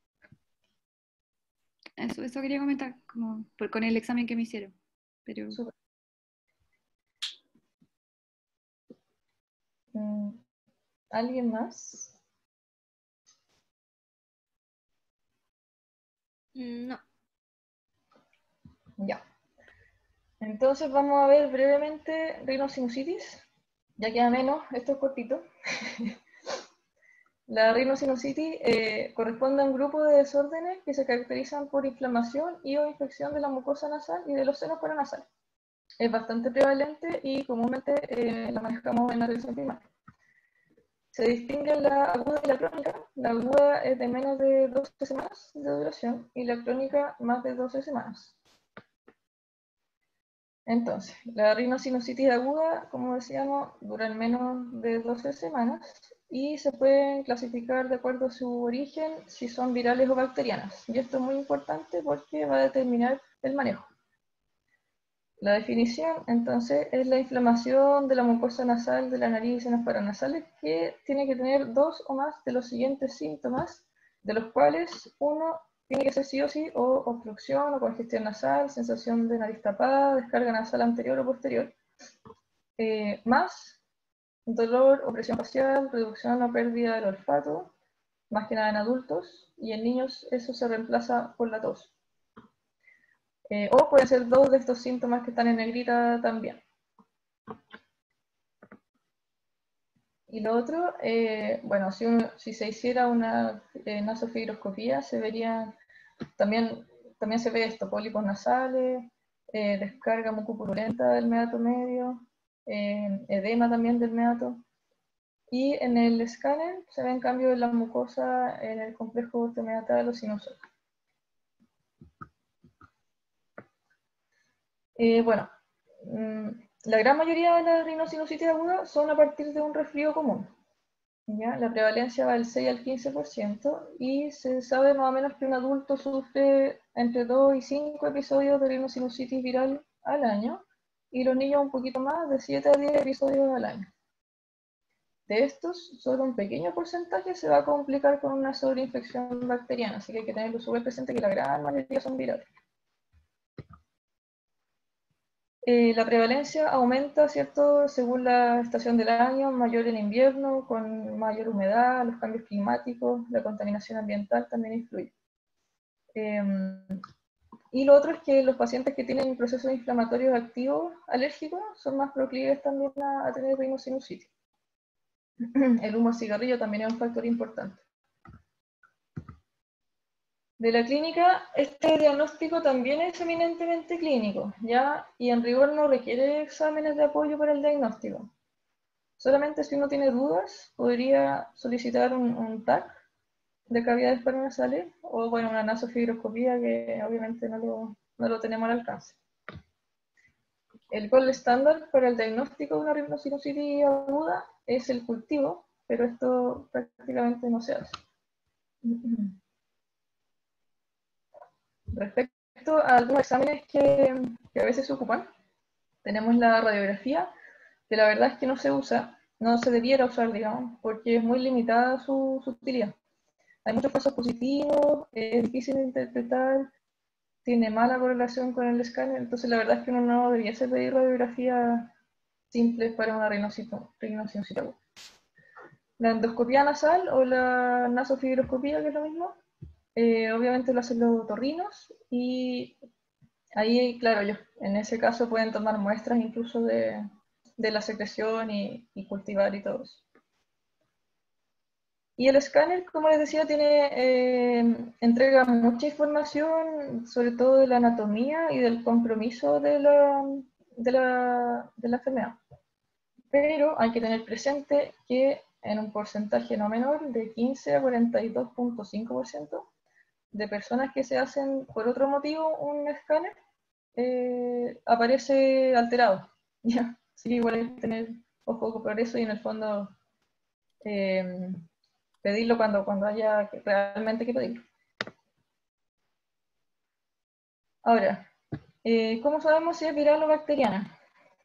Eso, eso quería comentar, como por, con el examen que me hicieron. Pero... Mm, ¿Alguien más? No. Ya. Entonces vamos a ver brevemente rinosinusitis. Ya queda menos, esto es cortito. La rinosinusitis eh, corresponde a un grupo de desórdenes que se caracterizan por inflamación y o infección de la mucosa nasal y de los senos paranasales. Es bastante prevalente y comúnmente eh, la manejamos en la atención primaria. Se distingue la aguda y la crónica. La aguda es de menos de doce semanas de duración y la crónica más de doce semanas. Entonces, la rinosinusitis aguda, como decíamos, dura menos de doce semanas y se pueden clasificar de acuerdo a su origen, si son virales o bacterianas. Y esto es muy importante porque va a determinar el manejo. La definición, entonces, es la inflamación de la mucosa nasal, de la nariz y senos paranasales, que tiene que tener dos o más de los siguientes síntomas, de los cuales uno tiene que ser sí o sí o obstrucción o congestión nasal, sensación de nariz tapada, descarga nasal anterior o posterior, eh, más dolor o presión facial, reducción o pérdida del olfato, más que nada en adultos, y en niños eso se reemplaza por la tos. Eh, o pueden ser dos de estos síntomas que están en negrita también. Y lo otro, eh, bueno, si, uno, si se hiciera una eh, nasofibroscopía, se vería, también, también se ve esto, pólipos nasales, eh, descarga mucopurulenta del meato medio, eh, edema también del meato. Y en el escáner se ven cambios de la mucosa en el complejo temeatal o sinusoide. Eh, bueno, mmm, la gran mayoría de las rinosinusitis agudas son a partir de un resfrío común. ¿Ya? La prevalencia va del seis al quince por ciento y se sabe más o menos que un adulto sufre entre dos y cinco episodios de rinosinusitis viral al año y los niños un poquito más, de siete a diez episodios al año. De estos, solo un pequeño porcentaje se va a complicar con una sobreinfección bacteriana, así que hay que tenerlo súper presente que la gran mayoría son virales. Eh, la prevalencia aumenta, ¿cierto?, según la estación del año, mayor en invierno, con mayor humedad, los cambios climáticos, la contaminación ambiental también influye. Eh, y lo otro es que los pacientes que tienen procesos inflamatorios activos alérgicos son más proclives también a, a tener rinosinusitis. El humo al cigarrillo también es un factor importante. De la clínica, este diagnóstico también es eminentemente clínico, ¿ya? Y en rigor no requiere exámenes de apoyo para el diagnóstico. Solamente si uno tiene dudas, podría solicitar un, un T A C de cavidades paranasales o, bueno, una nasofibroscopía que obviamente no lo, no lo tenemos al alcance. El gold estándar para el diagnóstico de una rhinosinusitis aguda es el cultivo, pero esto prácticamente no se hace. Respecto a algunos exámenes que, que a veces se ocupan, tenemos la radiografía, que la verdad es que no se usa, no se debiera usar, digamos, porque es muy limitada su, su utilidad. Hay muchos casos positivos, es difícil de interpretar, tiene mala correlación con el escáner, entonces la verdad es que uno no debiese pedir radiografías simples para una rhinosinusitis aguda. La endoscopía nasal o la nasofibroscopía, que es lo mismo, eh, obviamente lo hacen los otorrinos y ahí, claro, ellos en ese caso pueden tomar muestras incluso de, de la secreción y, y cultivar y todo eso. Y el escáner, como les decía, tiene, eh, entrega mucha información, sobre todo de la anatomía y del compromiso de la, de la, de la enfermedad. Pero hay que tener presente que en un porcentaje no menor, de quince a cuarenta y dos punto cinco por ciento de personas que se hacen por otro motivo un escáner, eh, aparece alterado. ¿Ya? Así que igual hay que tener ojo por eso y en el fondo eh, pedirlo cuando, cuando haya realmente que pedirlo. Ahora, eh, ¿cómo sabemos si es viral o bacteriana?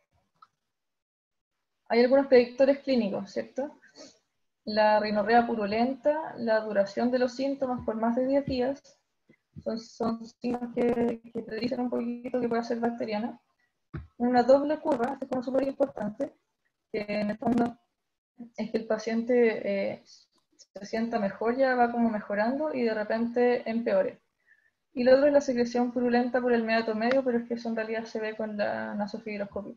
Hay algunos predictores clínicos, ¿cierto? La rinorrea purulenta, la duración de los síntomas por más de diez días, son, son signos que, que te dicen un poquito que puede ser bacteriana. Una doble curva, esto es como súper importante, que en el fondo es que el paciente eh, se sienta mejor, ya va como mejorando y de repente empeore. Y lo otro es la secreción purulenta por el meato medio, pero es que eso en realidad se ve con la nasofibroscopia.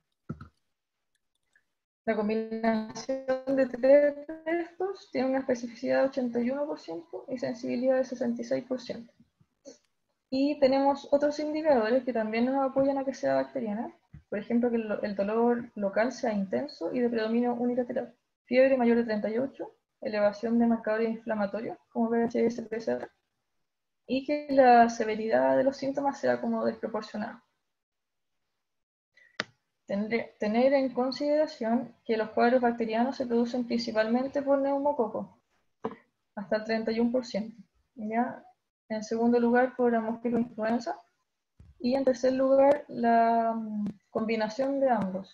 La combinación de tres de estos tiene una especificidad de ochenta y uno por ciento y sensibilidad de sesenta y seis por ciento. Y tenemos otros indicadores que también nos apoyan a que sea bacteriana. Por ejemplo, que el dolor local sea intenso y de predominio unilateral. Fiebre mayor de treinta y ocho, elevación de marcadores inflamatorios, como V H S P C R, y que la severidad de los síntomas sea como desproporcionada. Tener en consideración que los cuadros bacterianos se producen principalmente por neumococo, hasta el treinta y uno por ciento. ¿Ya? En segundo lugar, por Haemophilus influenza. Y en tercer lugar, la um, combinación de ambos.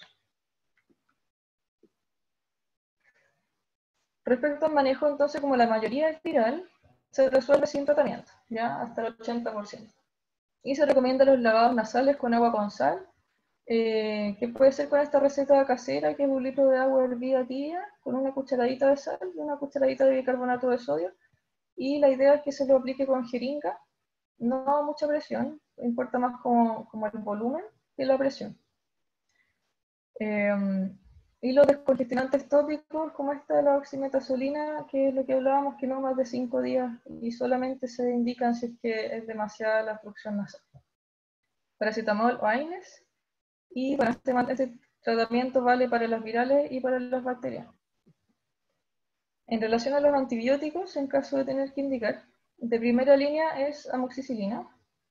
Respecto al manejo, entonces, como la mayoría es viral, se resuelve sin tratamiento, ¿ya? Hasta el ochenta por ciento. Y se recomienda los lavados nasales con agua con sal, eh, que puede ser con esta receta casera, que es un litro de agua hervida tibia, con una cucharadita de sal y una cucharadita de bicarbonato de sodio. Y la idea es que se lo aplique con jeringa, no a mucha presión, importa más como, como el volumen que la presión. Eh, y los descongestionantes tópicos, como esta de la oximetazolina, que es lo que hablábamos, que no más de cinco días y solamente se indican si es que es demasiada la obstrucción nasal. Paracetamol o AINES, y bueno, este, este tratamiento vale para las virales y para las bacterianas. En relación a los antibióticos, en caso de tener que indicar, de primera línea es amoxicilina.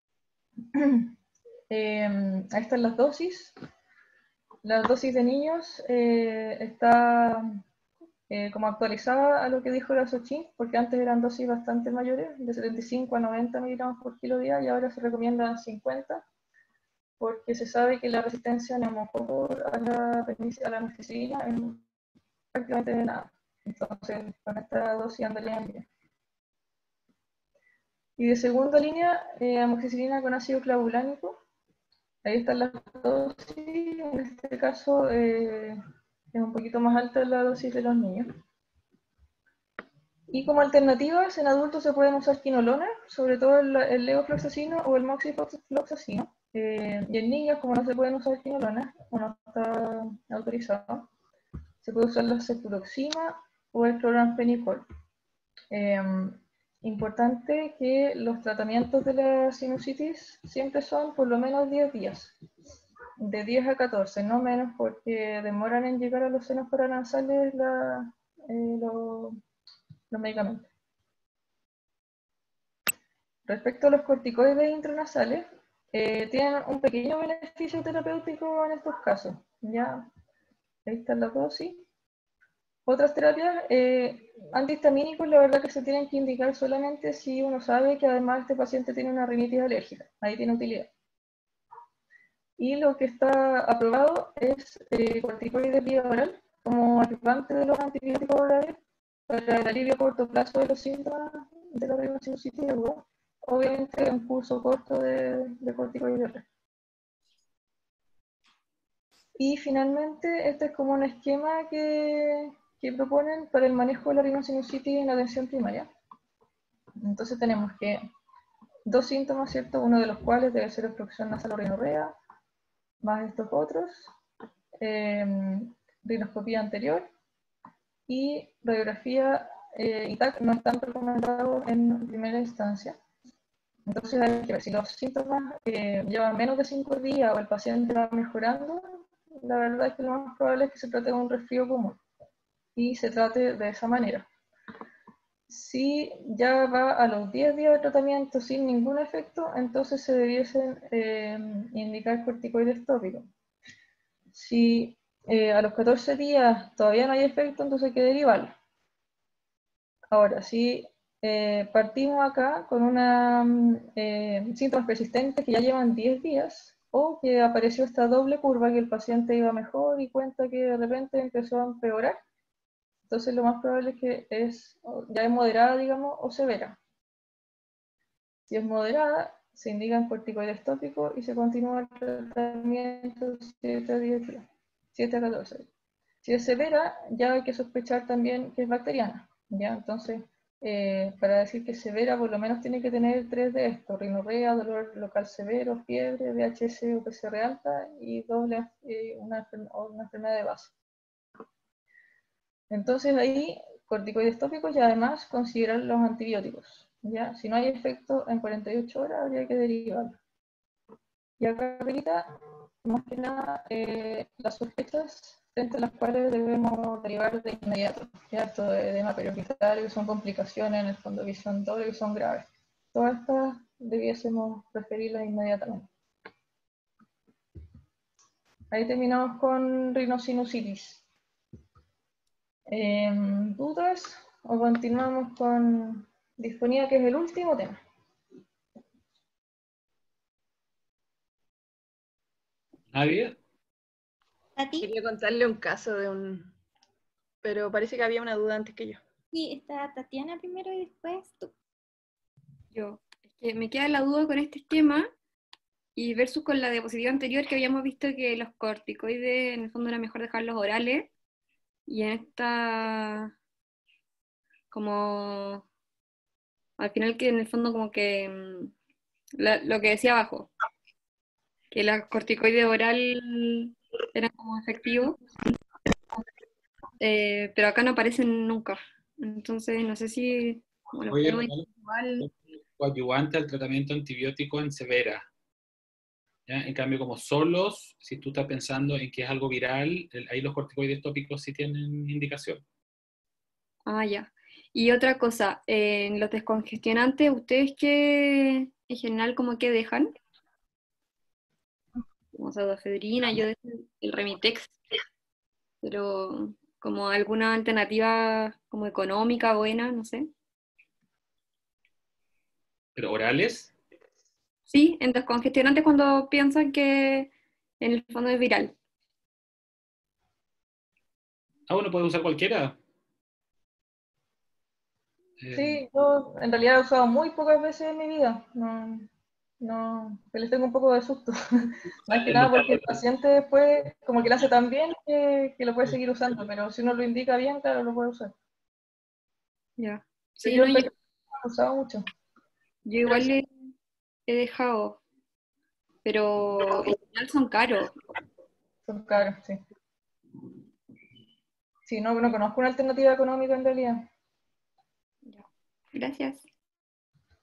eh, ahí están las dosis. La dosis de niños eh, está eh, como actualizada a lo que dijo la Xochitl, porque antes eran dosis bastante mayores, de setenta y cinco a noventa miligramos por kilo día, y ahora se recomiendan cincuenta, porque se sabe que la resistencia neumococo a la, a la amoxicilina es prácticamente de nada. Entonces, con esta dosis andarían bien. Y de segunda línea, eh, amoxicilina con ácido clavulánico. Ahí están las dosis. En este caso, eh, es un poquito más alta la dosis de los niños. Y como alternativas, en adultos se pueden usar quinolonas, sobre todo el, el levofloxacino o el moxifloxacino. Eh, y en niños, como no se pueden usar quinolonas, o no está autorizado, se puede usar la cefuroxima o el cloramphenicol. Eh, importante que los tratamientos de la sinusitis siempre son por lo menos diez días. de diez a catorce, no menos, porque demoran en llegar a los senos paranasales la, eh, lo- los medicamentos. Respecto a los corticoides intranasales, eh, tienen un pequeño beneficio terapéutico en estos casos. Ya, ahí está la dosis. Otras terapias eh, antihistamínicos, la verdad que se tienen que indicar solamente si uno sabe que además este paciente tiene una rinitis alérgica. Ahí tiene utilidad. Y lo que está aprobado es eh, corticoides vía oral como ayudante de los antibióticos orales para el alivio a corto plazo de los síntomas de la rhinosinusitis aguda. Obviamente un curso corto de, de corticoides oral. Y finalmente, este es como un esquema que, que proponen para el manejo de la rhinosinusitis en la atención primaria. Entonces tenemos que dos síntomas, ¿cierto? Uno de los cuales debe ser obstrucción nasal o rinorrea, más estos otros, eh, rinoscopía anterior y radiografía eh, y T A C no están recomendados en primera instancia. Entonces hay que ver si los síntomas eh, llevan menos de cinco días o el paciente va mejorando. La verdad es que lo más probable es que se trate de un resfrío común y se trate de esa manera. Si ya va a los diez días de tratamiento sin ningún efecto, entonces se debiesen eh, indicar corticoides tópicos. Si eh, a los catorce días todavía no hay efecto, entonces hay que derivarlo. Ahora, si eh, partimos acá con una, eh, síntomas persistentes que ya llevan diez días, o que apareció esta doble curva, que el paciente iba mejor y cuenta que de repente empezó a empeorar, entonces lo más probable es que es, ya es moderada, digamos, o severa. Si es moderada, se indican corticoides tópicos y se continúa el tratamiento siete a diez días, siete a catorce. Si es severa, ya hay que sospechar también que es bacteriana, ¿ya? Entonces, eh, para decir que es severa, por lo menos tiene que tener tres de estos: rinorrea, dolor local severo, fiebre, V H S o P C R alta y doble, eh, una, una enfermedad de base. Entonces ahí, corticoides tópicos y además considerar los antibióticos, ¿ya? Si no hay efecto en cuarenta y ocho horas, habría que derivarlo. Y acá ahorita, más que nada, eh, las sospechas frente a las cuales debemos derivar de inmediato, ¿ya? Esto de edema periorbital, que son complicaciones en el fondo visión doble, que son graves. Todas estas debiésemos referirlas inmediatamente. Ahí terminamos con rhinosinusitis. Eh, ¿Dudas? ¿O continuamos con disfonía, que es el último tema? ¿Nadie? Quería contarle un caso de un... Pero parece que había una duda antes que yo. Sí, está Tatiana primero y después tú. Yo, es que me queda la duda con este esquema y versus con la diapositiva anterior que habíamos visto que los corticoides en el fondo era mejor dejarlos orales, y en esta como al final que en el fondo como que mm, la- lo que decía abajo, que la corticoide oral era como efectivo, eh, pero acá no aparecen nunca. Entonces no sé si como los Oye, podemos igual. coadyuvante al tratamiento antibiótico en severa. ¿Ya? En cambio, como solos, si tú estás pensando en que es algo viral, el- ahí los corticoides tópicos sí tienen indicación. Ah, ya. Y otra cosa, eh, en los descongestionantes, ¿ustedes qué en general como que dejan? Como pseudoefedrina, yo dejo el Remitex, pero como alguna alternativa como económica, buena, no sé. ¿Pero orales? Sí, en descongestionantes cuando piensan que en el fondo es viral. Ah, bueno, puede usar cualquiera. Eh, Sí, yo en realidad he usado muy pocas veces en mi vida. No, no, que les tengo un poco de susto. Más que en nada los porque el paciente después como que lo hace tan bien que, que lo puede seguir usando, pero si uno lo indica bien, claro, lo puede usar. Ya. Pero Sí, yo no, en yo, realidad no lo he usado mucho. yo igual he, he dejado, pero en general son caros. Son caros, sí. Sí, no, no conozco una alternativa económica en realidad. Gracias.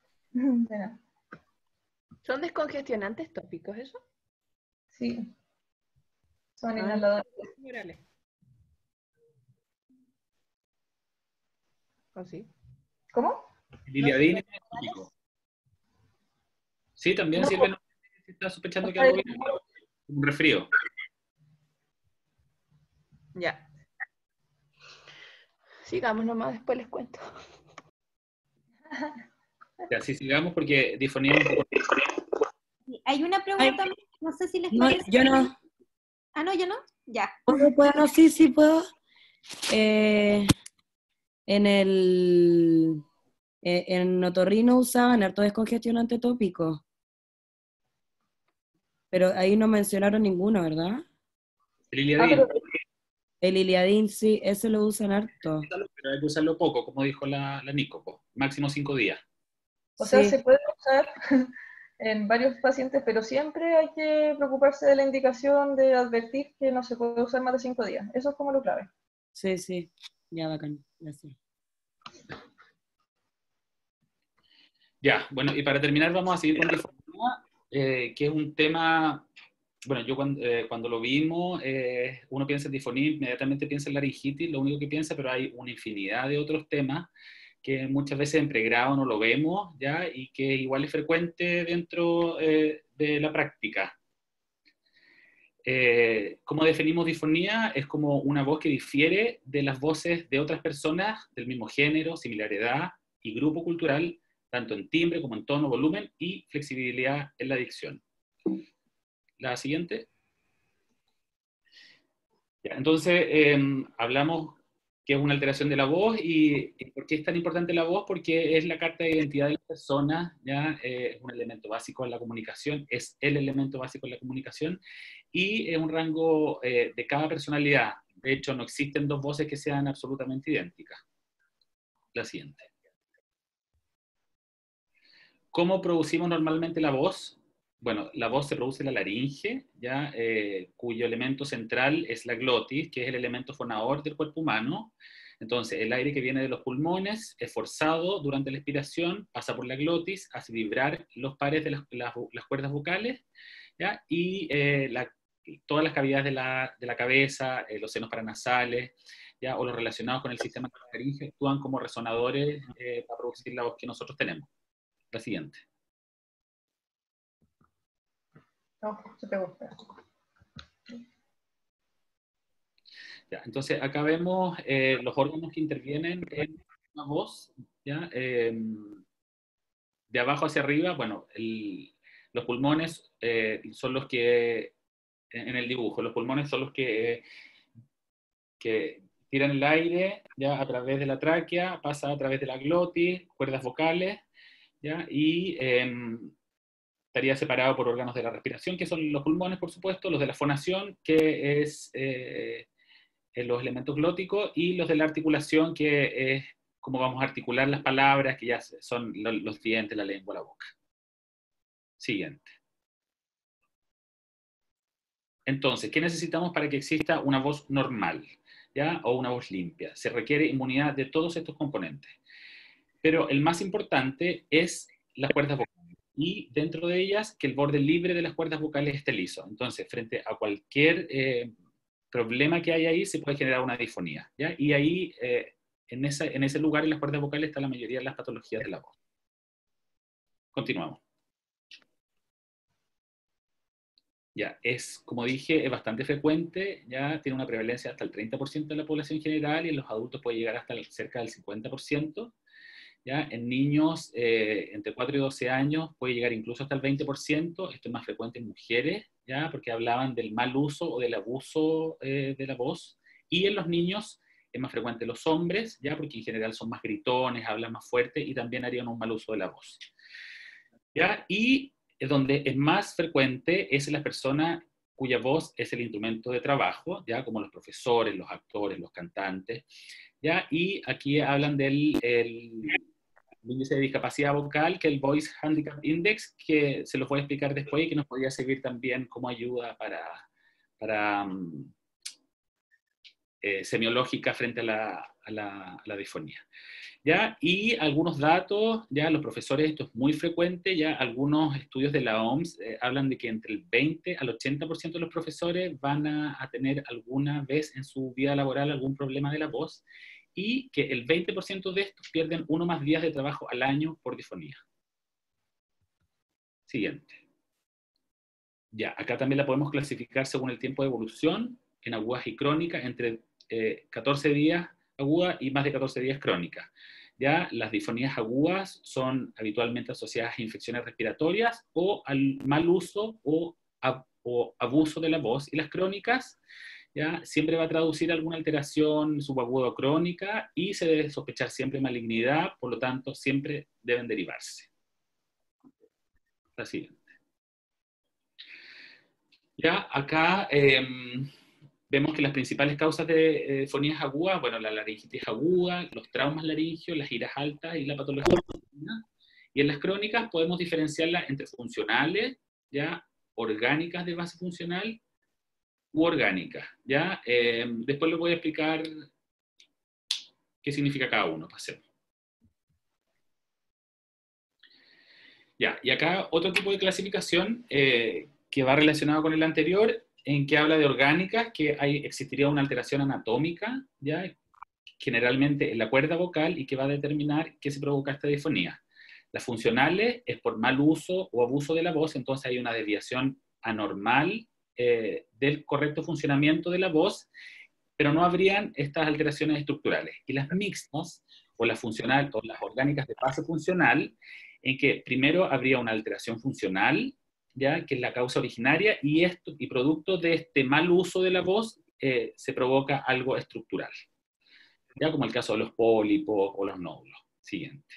De nada. ¿Son descongestionantes tópicos eso? Sí. Son Ah, inhaladores. Morales. ¿O sí? ¿Cómo? Liliadín es tópico. Sí, también No, sirve si está sospechando o que sea, algo viene, un resfrío. Ya. Sigamos nomás, después les cuento. Ya, sí, sigamos porque difonía es un poco... Sí, hay una pregunta, no sé si les No, parece. yo no. Ah, no, yo no. Ya. ¿Puedo, puedo? No, sí, sí puedo. Eh, en el eh, en otorrino usaban harto descongestionante tópico, pero ahí no mencionaron ninguno, ¿verdad? El Iliadín, El Iliadin, sí, ese lo usan harto. pero hay que usarlo poco, como dijo la, la Nico, po. Máximo cinco días. O sea, Sí. se puede usar en varios pacientes, pero siempre hay que preocuparse de la indicación de advertir que no se puede usar más de cinco días. Eso es como lo clave. Sí, sí, ya bacán, gracias. Ya, bueno, y para terminar vamos a seguir con difonía, eh, que es un tema, bueno, yo cuando, eh, cuando lo vimos, eh, uno piensa en difonía, inmediatamente piensa en laringitis, lo único que piensa, pero hay una infinidad de otros temas que muchas veces en pregrado no lo vemos, ¿ya? Y que igual es frecuente dentro eh, de la práctica. Eh, ¿Cómo definimos difonía? Es como una voz que difiere de las voces de otras personas del mismo género, similar edad y grupo cultural, tanto en timbre como en tono, volumen y flexibilidad en la dicción. La siguiente. Ya, entonces, eh, hablamos que es una alteración de la voz y, y ¿por qué es tan importante la voz? Porque es la carta de identidad de las personas, ¿ya? Eh, es un elemento básico en la comunicación, es el elemento básico en la comunicación y es un rango eh, de cada personalidad. De hecho, no existen dos voces que sean absolutamente idénticas. La siguiente. ¿Cómo producimos normalmente la voz? Bueno, la voz se produce en la laringe, ¿ya? Eh, cuyo elemento central es la glotis, que es el elemento fonador del cuerpo humano. Entonces, el aire que viene de los pulmones es forzado durante la expiración, pasa por la glotis, hace vibrar los pares de las, las, las cuerdas vocales, ¿ya? Y eh, la, todas las cavidades de la, de la cabeza, eh, los senos paranasales, ¿ya? O los relacionados con el sistema laringe actúan como resonadores eh, para producir la voz que nosotros tenemos. La siguiente. No, se te gusta. Ya, entonces, acá vemos eh, los órganos que intervienen en la voz, ¿ya? Eh, de abajo hacia arriba, bueno, el, los pulmones eh, son los que, en el dibujo, los pulmones son los que, que tiran el aire, ¿ya? A través de la tráquea, pasa a través de la glotis, cuerdas vocales, ¿ya? Y eh, estaría separado por órganos de la respiración, que son los pulmones, por supuesto, los de la fonación, que es eh, los elementos glóticos, y los de la articulación, que es cómo vamos a articular las palabras, que ya son los dientes, la lengua, la boca. Siguiente. Entonces, ¿qué necesitamos para que exista una voz normal, ¿ya? O una voz limpia? Se requiere inmunidad de todos estos componentes. Pero el más importante es las cuerdas vocales. Y dentro de ellas, que el borde libre de las cuerdas vocales esté liso. Entonces, frente a cualquier eh, problema que haya ahí, se puede generar una difonía, ¿ya? Y ahí, eh, en, esa, en ese lugar, en las cuerdas vocales, está la mayoría de las patologías de la voz. Continuamos. Ya, es, como dije, es bastante frecuente, ya tiene una prevalencia hasta el treinta por ciento de la población general y en los adultos puede llegar hasta el, cerca del cincuenta por ciento. ¿Ya? En niños eh, entre cuatro y doce años puede llegar incluso hasta el veinte por ciento, esto es más frecuente en mujeres, ¿ya? Porque hablaban del mal uso o del abuso eh, de la voz, y en los niños es más frecuente en los hombres, ¿ya? Porque en general son más gritones, hablan más fuerte y también harían un mal uso de la voz, ¿ya? Y donde es más frecuente es en las personas cuya voz es el instrumento de trabajo, ¿ya? Como los profesores, los actores, los cantantes, ¿ya? Y aquí hablan del el, el índice de discapacidad vocal, que es el Voice Handicap Index, que se los voy a explicar después y que nos podría servir también como ayuda para, para um, eh, semiológica frente a la, a, la, a la disfonía. ¿Ya? Y algunos datos, ya los profesores, esto es muy frecuente, ya algunos estudios de la O M S eh, hablan de que entre el veinte al ochenta por ciento de los profesores van a, a tener alguna vez en su vida laboral algún problema de la voz, y que el veinte por ciento de estos pierden uno más días de trabajo al año por disfonía. Siguiente. Ya, acá también la podemos clasificar según el tiempo de evolución, en agudas y crónicas, entre eh, catorce días agudas y más de catorce días crónicas. Ya, las disfonías agudas son habitualmente asociadas a infecciones respiratorias o al mal uso o, ab o abuso de la voz, y las crónicas ya siempre va a traducir alguna alteración subaguda o crónica, y se debe sospechar siempre malignidad, por lo tanto siempre deben derivarse. La siguiente. Ya, acá eh, vemos que las principales causas de eh, fonías agudas, bueno, la laringitis aguda, los traumas laringios, las giras altas y la patología. Y en las crónicas podemos diferenciarlas entre funcionales, ya, orgánicas de base funcional u orgánicas, ya. Eh, después les voy a explicar qué significa cada uno, pasemos. Ya, y acá otro tipo de clasificación eh, que va relacionado con el anterior, en que habla de orgánicas, que hay, existiría una alteración anatómica, ¿ya? Generalmente en la cuerda vocal, y que va a determinar qué se provoca esta disfonía. Las funcionales es por mal uso o abuso de la voz, entonces hay una desviación anormal eh, del correcto funcionamiento de la voz, pero no habrían estas alteraciones estructurales. Y las mixtas, o las funcionales, o las orgánicas de base funcional, en que primero habría una alteración funcional, ¿ya? Que es la causa originaria, y, esto, y producto de este mal uso de la voz eh, se provoca algo estructural, ¿ya? Como el caso de los pólipos o los nódulos. Siguiente.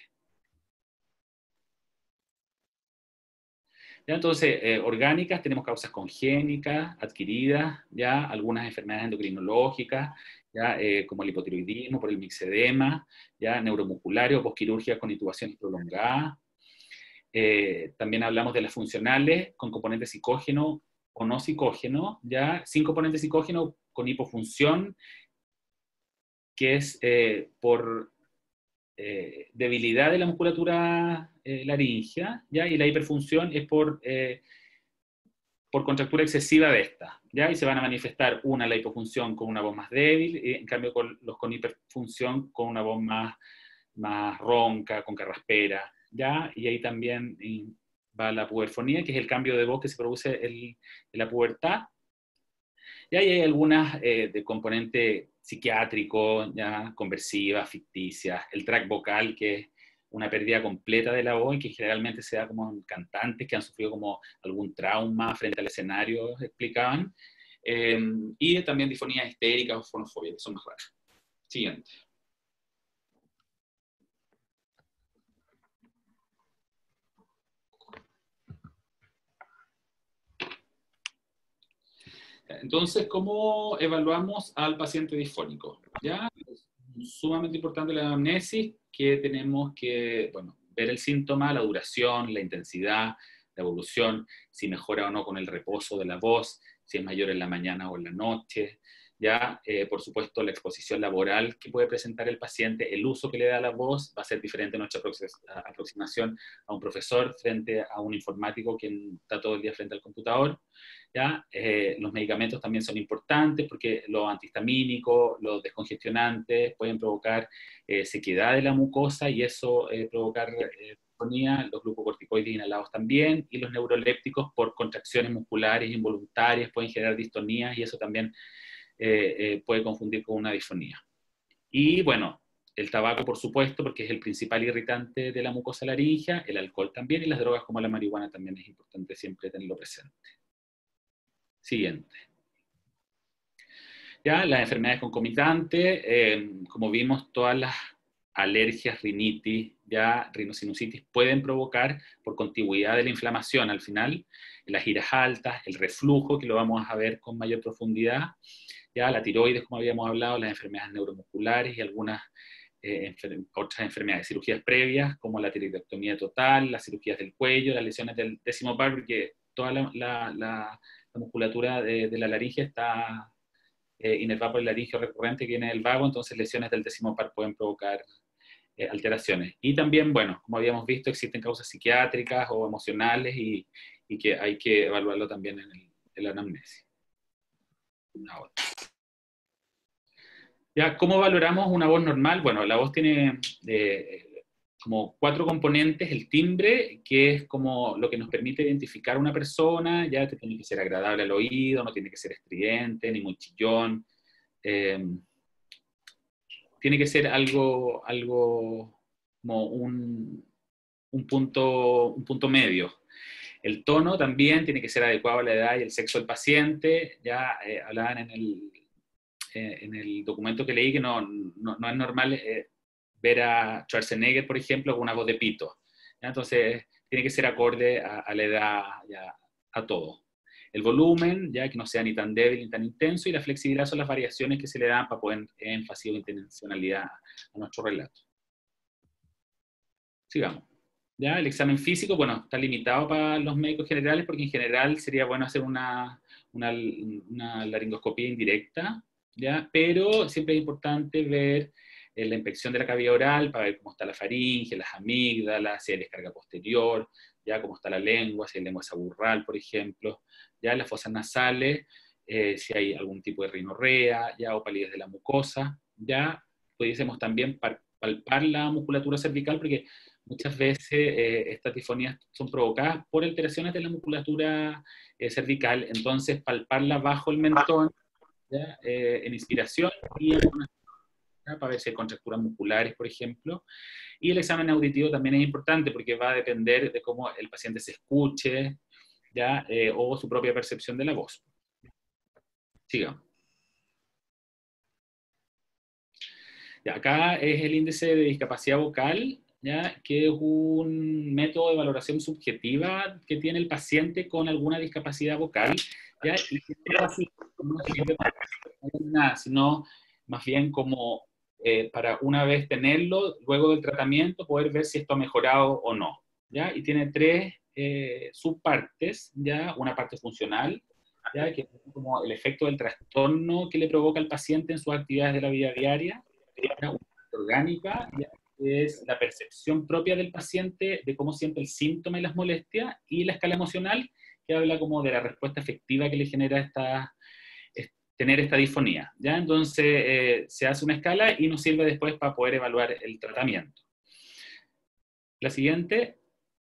¿Ya? Entonces, eh, orgánicas, tenemos causas congénicas, adquiridas, ¿ya? Algunas enfermedades endocrinológicas, ¿ya? Eh, como el hipotiroidismo por el mixedema, ¿ya? Neuromusculares o posquirúrgicas con intubaciones prolongadas. Eh, también hablamos de las funcionales con componente psicógeno o no psicógeno, ya sin componente psicógeno con hipofunción, que es eh, por eh, debilidad de la musculatura eh, laringea, ¿ya? Y la hiperfunción es por, eh, por contractura excesiva de esta, ¿ya? Y se van a manifestar una, la hipofunción con una voz más débil, y en cambio con los con hiperfunción con una voz más, más ronca, con carraspera, ¿ya? Y ahí también va la puberfonía, que es el cambio de voz que se produce en la pubertad. Y ahí hay algunas eh, de componente psiquiátrico, ya, conversivas, ficticias, el tract vocal, que es una pérdida completa de la voz, y que generalmente se da como en cantantes que han sufrido como algún trauma frente al escenario, explicaban, eh, y también disfonías histéricas o fonofobia, que son más raras. Siguiente. Entonces, ¿cómo evaluamos al paciente disfónico? ¿Ya? Es sumamente importante la anamnesis, que tenemos que, bueno, ver el síntoma, la duración, la intensidad, la evolución, si mejora o no con el reposo de la voz, si es mayor en la mañana o en la noche, ya, eh, por supuesto, la exposición laboral que puede presentar el paciente, el uso que le da a la voz, va a ser diferente en nuestra aproximación a un profesor frente a un informático quien está todo el día frente al computador. ¿Ya? Eh, los medicamentos también son importantes, porque los antihistamínicos, los descongestionantes pueden provocar eh, sequedad de la mucosa, y eso eh, provocar eh, disfonía, los glucocorticoides inhalados también, y los neurolépticos por contracciones musculares involuntarias pueden generar distonías, y eso también eh, eh, puede confundir con una disfonía. Y bueno, el tabaco, por supuesto, porque es el principal irritante de la mucosa laringea, el alcohol también, y las drogas como la marihuana también es importante siempre tenerlo presente. Siguiente. Ya, las enfermedades concomitantes, eh, como vimos, todas las alergias, rinitis, ya, rinosinusitis, pueden provocar por contigüidad de la inflamación al final, las giras altas, el reflujo, que lo vamos a ver con mayor profundidad, ya, la tiroides, como habíamos hablado, las enfermedades neuromusculares y algunas eh, enfer otras enfermedades, cirugías previas, como la tiroidectomía total, las cirugías del cuello, las lesiones del décimo par, porque toda la, la, la la musculatura de, de la laringe está eh, inervada por el laringio recurrente que viene del vago, entonces lesiones del décimo par pueden provocar eh, alteraciones. Y también, bueno, como habíamos visto, existen causas psiquiátricas o emocionales y, y que hay que evaluarlo también en, el, en la anamnesis. Ahora. Ya, ¿cómo valoramos una voz normal? Bueno, la voz tiene eh, como cuatro componentes: el timbre, que es como lo que nos permite identificar a una persona, ya que tiene que ser agradable al oído, no tiene que ser estridente, ni muy chillón, eh, tiene que ser algo, algo como un, un, punto, un punto medio. El tono también tiene que ser adecuado a la edad y el sexo del paciente. Ya eh, hablaban en el, eh, en el documento que leí que no, no, no es normal eh, ver a Schwarzenegger, por ejemplo, con una voz de pito. ¿Ya? Entonces, tiene que ser acorde a, a la edad, ya, a todo. El volumen, ya que no sea ni tan débil ni tan intenso, y la flexibilidad son las variaciones que se le dan para poner énfasis o intencionalidad a nuestro relato. Sigamos. ¿Ya? El examen físico, bueno, está limitado para los médicos generales porque en general sería bueno hacer una, una, una laringoscopía indirecta, ¿ya? Pero siempre es importante ver eh, la inspección de la cavidad oral para ver cómo está la faringe, las amígdalas, si hay descarga posterior, ya cómo está la lengua, si hay lengua saburral, por ejemplo, ya las fosas nasales, eh, si hay algún tipo de rinorrea, ya o palidez de la mucosa, ya pudiésemos también palpar la musculatura cervical porque muchas veces eh, estas disfonías son provocadas por alteraciones de la musculatura eh, cervical, entonces palparla bajo el mentón, ¿ya? Eh, en inspiración y en una, ¿ya? Para ver si hay contracturas musculares, por ejemplo. Y el examen auditivo también es importante porque va a depender de cómo el paciente se escuche, ¿ya? Eh, o su propia percepción de la voz. Sigamos. Ya, acá es el índice de discapacidad vocal, ¿ya? Que es un método de valoración subjetiva que tiene el paciente con alguna discapacidad vocal, ¿ya? Y que es así, no sirve para nada, sino más bien como eh, para una vez tenerlo, luego del tratamiento, poder ver si esto ha mejorado o no, ¿ya? Y tiene tres eh, subpartes, ¿ya? Una parte funcional, ¿ya? Que es como el efecto del trastorno que le provoca al paciente en sus actividades de la vida diaria, ¿ya? Una parte orgánica, ¿ya? Que es la percepción propia del paciente de cómo siente el síntoma y las molestias, y la escala emocional, que habla como de la respuesta afectiva que le genera esta, es, tener esta disfonía, ¿ya? Entonces eh, se hace una escala y nos sirve después para poder evaluar el tratamiento. La siguiente.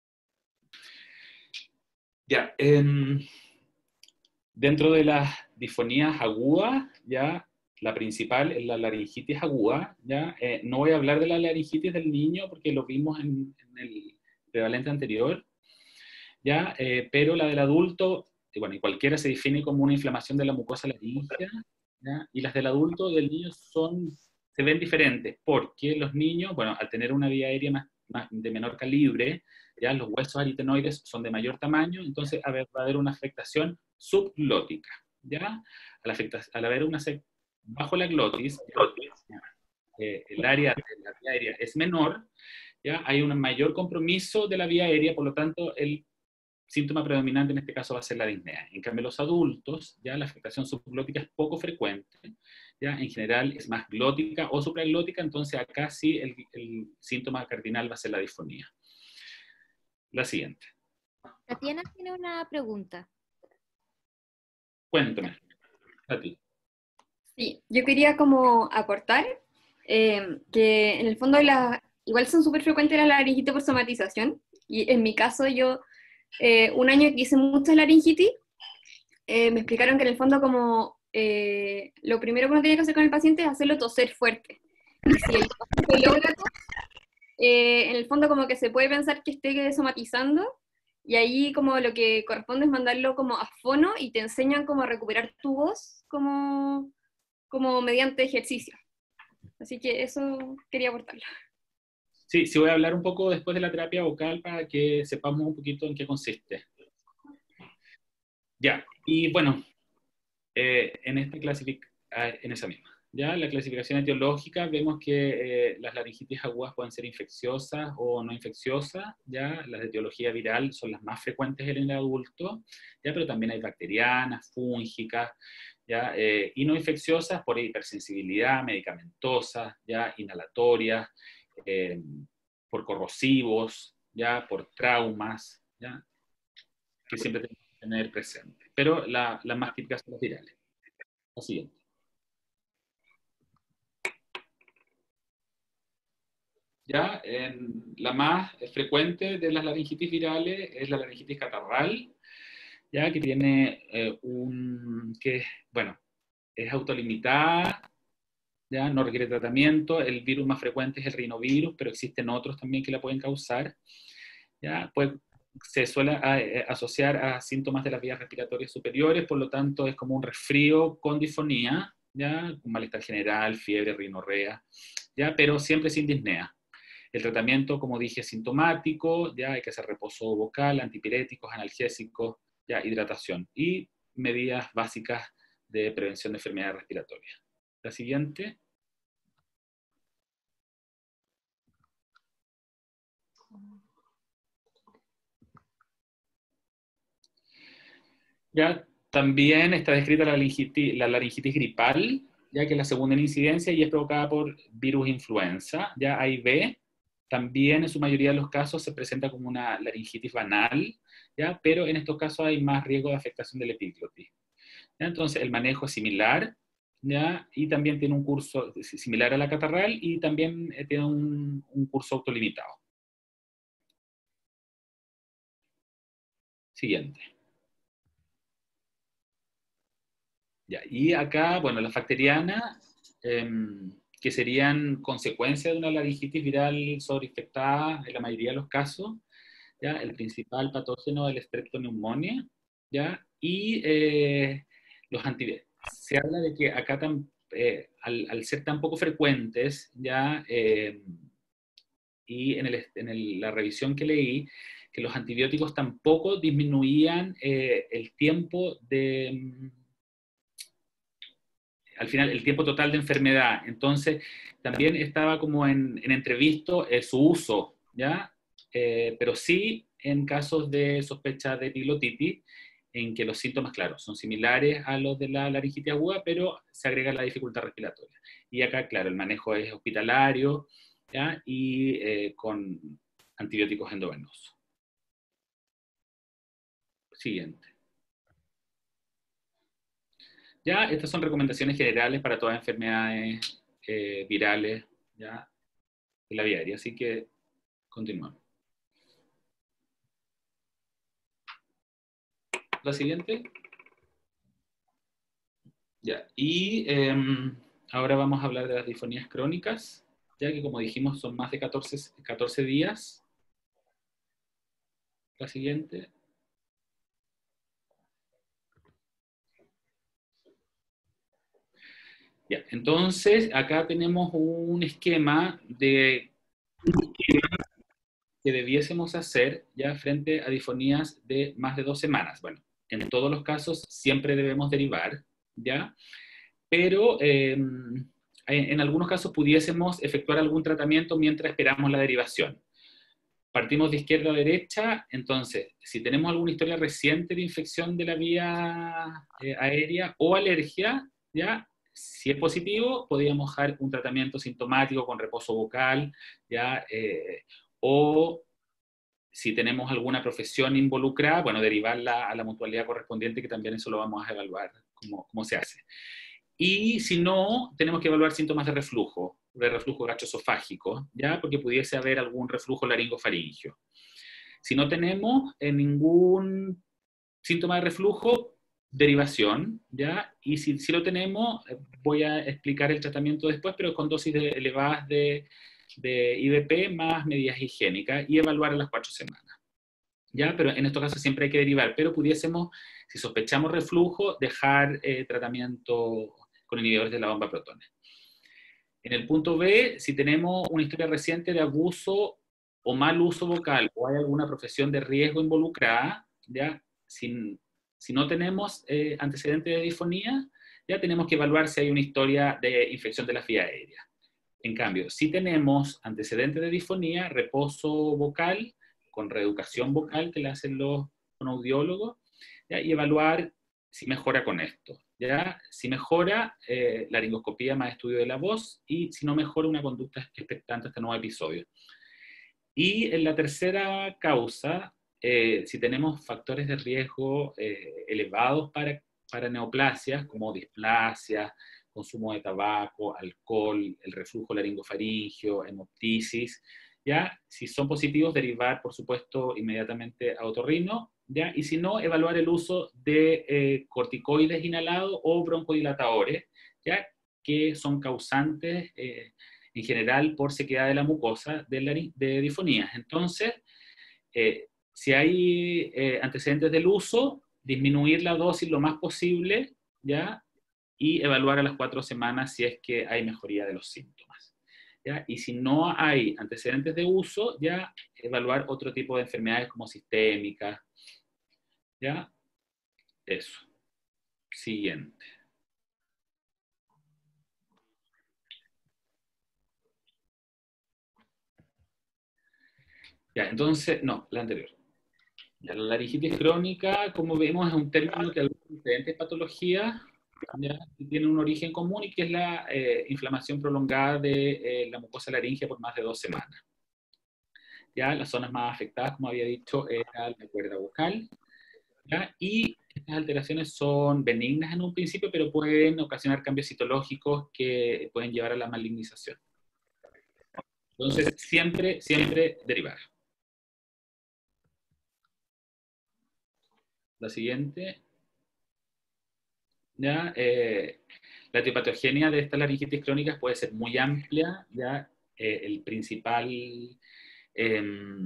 Ya, eh, dentro de las disfonías agudas, ya, la principal es la laringitis aguda, ¿ya? Eh, no voy a hablar de la laringitis del niño porque lo vimos en, en el prevalente anterior, ¿ya? Eh, pero la del adulto, y bueno, y cualquiera se define como una inflamación de la mucosa laríngea, ¿ya? Y las del adulto y del niño son, se ven diferentes, porque los niños, bueno, al tener una vía aérea más, más de menor calibre, ya los huesos aritenoides son de mayor tamaño, entonces a ver, va a haber una afectación subglótica, ¿ya? Al, afecta, al haber una bajo la glotis, eh, el área de la vía aérea es menor, ¿ya? Hay un mayor compromiso de la vía aérea, por lo tanto el síntoma predominante en este caso va a ser la disnea. En cambio, los adultos, ya la afectación subglótica es poco frecuente, ya en general es más glótica o supraglótica, entonces acá sí el, el síntoma cardinal va a ser la disfonía. La siguiente. Tatiana tiene una pregunta. Cuéntame, a ti. Sí, yo quería como aportar eh, que en el fondo la, igual son súper frecuentes las laringitis por somatización, y en mi caso yo, eh, un año que hice mucha laringitis, eh, me explicaron que en el fondo como eh, lo primero que uno tiene que hacer con el paciente es hacerlo toser fuerte. Y si el paciente logra tos, eh, en el fondo como que se puede pensar que esté somatizando, y ahí como lo que corresponde es mandarlo como a fono y te enseñan cómo a recuperar tu voz como, como mediante ejercicio. Así que eso quería aportarlo. Sí, sí voy a hablar un poco después de la terapia vocal para que sepamos un poquito en qué consiste. Ya, y bueno, eh, en esta clasificación, en esa misma, ya, la clasificación etiológica, vemos que eh, las laringitis agudas pueden ser infecciosas o no infecciosas, ya, las de etiología viral son las más frecuentes en el adulto, ya, pero también hay bacterianas, fúngicas, ya, eh, y no infecciosas por hipersensibilidad, medicamentosas, ya, inhalatorias, eh, por corrosivos, ya, por traumas, ya, que siempre tenemos que tener presente. Pero las la más típicas son las virales. Lo siguiente. Ya, en, la más frecuente de las laringitis virales es la laringitis catarral, ya, que tiene eh, un, que, bueno, es autolimitada, ya, no requiere tratamiento. El virus más frecuente es el rinovirus, pero existen otros también que la pueden causar. Ya, pues, se suele a, eh, asociar a síntomas de las vías respiratorias superiores, por lo tanto es como un resfrío con disfonía, ya, un malestar general, fiebre, rinorrea, ya, pero siempre sin disnea. El tratamiento, como dije, es sintomático, ya hay que hacer reposo vocal, antipiréticos, analgésicos, ya, hidratación y medidas básicas de prevención de enfermedades respiratorias. La siguiente. Ya, también está descrita la laringitis, la laringitis gripal, ya que es la segunda en incidencia y es provocada por virus influenza, ya A y B. También en su mayoría de los casos se presenta como una laringitis banal, ¿ya? Pero en estos casos hay más riesgo de afectación del epiglotis. ¿Ya? Entonces el manejo es similar, ¿ya? Y también tiene un curso similar a la catarral y también tiene un, un curso autolimitado. Siguiente. Ya, y acá, bueno, la bacteriana, eh, que serían consecuencia de una laringitis viral sobreinfectada en la mayoría de los casos, ¿ya? El principal patógeno es el Streptoneumoniae, ¿ya? Y eh, los antibióticos. Se habla de que acá, tan, eh, al, al ser tan poco frecuentes, ¿ya? Eh, y en, el, en el, la revisión que leí, que los antibióticos tampoco disminuían eh, el tiempo de... al final, el tiempo total de enfermedad. Entonces, también estaba como en, en entrevisto eh, su uso, ¿ya? Eh, pero sí en casos de sospecha de epiglotitis, en que los síntomas, claro, son similares a los de la laringitis aguda, pero se agrega la dificultad respiratoria. Y acá, claro, el manejo es hospitalario, ¿ya? Y eh, con antibióticos endovenosos. Siguiente. Ya, estas son recomendaciones generales para todas las enfermedades eh, virales, ya, de la vía aérea. Así que, continuamos. La siguiente. Ya, y eh, ahora vamos a hablar de las disfonías crónicas, ya que como dijimos son más de catorce, catorce días. La siguiente. Ya, entonces, acá tenemos un esquema de que debiésemos hacer ya frente a disfonías de más de dos semanas. Bueno, en todos los casos siempre debemos derivar, ¿ya? Pero eh, en, en algunos casos pudiésemos efectuar algún tratamiento mientras esperamos la derivación. Partimos de izquierda a derecha, entonces, si tenemos alguna historia reciente de infección de la vía eh, aérea o alergia, ¿ya? Si es positivo, podríamos dejar un tratamiento sintomático con reposo vocal, ¿ya? Eh, o si tenemos alguna profesión involucrada, bueno, derivarla a la mutualidad correspondiente, que también eso lo vamos a evaluar cómo, cómo se hace. Y si no, tenemos que evaluar síntomas de reflujo, de reflujo gastroesofágico, ¿ya? Porque pudiese haber algún reflujo laringofaringio. Si no tenemos eh, ningún síntoma de reflujo, derivación, ¿ya? Y si, si lo tenemos, voy a explicar el tratamiento después, pero con dosis de, elevadas de, de I V P más medidas higiénicas y evaluar a las cuatro semanas, ¿ya? Pero en estos casos siempre hay que derivar, pero pudiésemos, si sospechamos reflujo, dejar eh, tratamiento con inhibidores de la bomba de protones. En el punto B, si tenemos una historia reciente de abuso o mal uso vocal o hay alguna profesión de riesgo involucrada, ¿ya? Sin, si no tenemos eh, antecedentes de disfonía, ya tenemos que evaluar si hay una historia de infección de la vía aérea. En cambio, si tenemos antecedentes de disfonía, reposo vocal con reeducación vocal que le hacen los fonoaudiólogos, ¿ya? Y evaluar si mejora con esto. ¿ya? Si mejora, eh, laringoscopía más estudio de la voz, y si no mejora, una conducta expectante hasta nuevo episodio. Y en la tercera causa, eh, si tenemos factores de riesgo eh, elevados para, para neoplasias, como displasia, consumo de tabaco, alcohol, el reflujo laringofaringio, hemoptisis, ¿ya? Si son positivos, derivar, por supuesto, inmediatamente a otorrino, ¿ya? Y si no, evaluar el uso de eh, corticoides inhalados o broncodilatadores, ¿ya? Que son causantes, eh, en general, por sequedad de la mucosa de, la, de difonías. Entonces, eh, si hay eh, antecedentes del uso, disminuir la dosis lo más posible, ¿ya? Y evaluar a las cuatro semanas si es que hay mejoría de los síntomas, ¿ya? Y si no hay antecedentes de uso, ya evaluar otro tipo de enfermedades como sistémicas, ¿ya? Eso. Siguiente. Ya, entonces, no, la anterior. Ya, la laringitis crónica, como vemos, es un término que algunas diferentes patologías, ¿ya? Tiene un origen común, y que es la eh, inflamación prolongada de eh, la mucosa laringea por más de dos semanas. Ya, las zonas más afectadas, como había dicho, era la cuerda vocal, ¿ya? Y estas alteraciones son benignas en un principio, pero pueden ocasionar cambios citológicos que pueden llevar a la malignización. Entonces, siempre, siempre derivar. La siguiente. ¿Ya? Eh, la etiopatogenia de estas laringitis crónicas puede ser muy amplia, ¿ya? Eh, el principal, eh,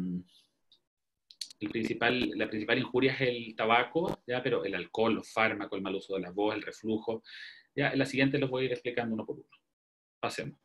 el principal, la principal injuria es el tabaco, ¿ya? Pero el alcohol, los fármacos, el mal uso de la voz, el reflujo, ¿ya? En la siguiente los voy a ir explicando uno por uno. Pasemos.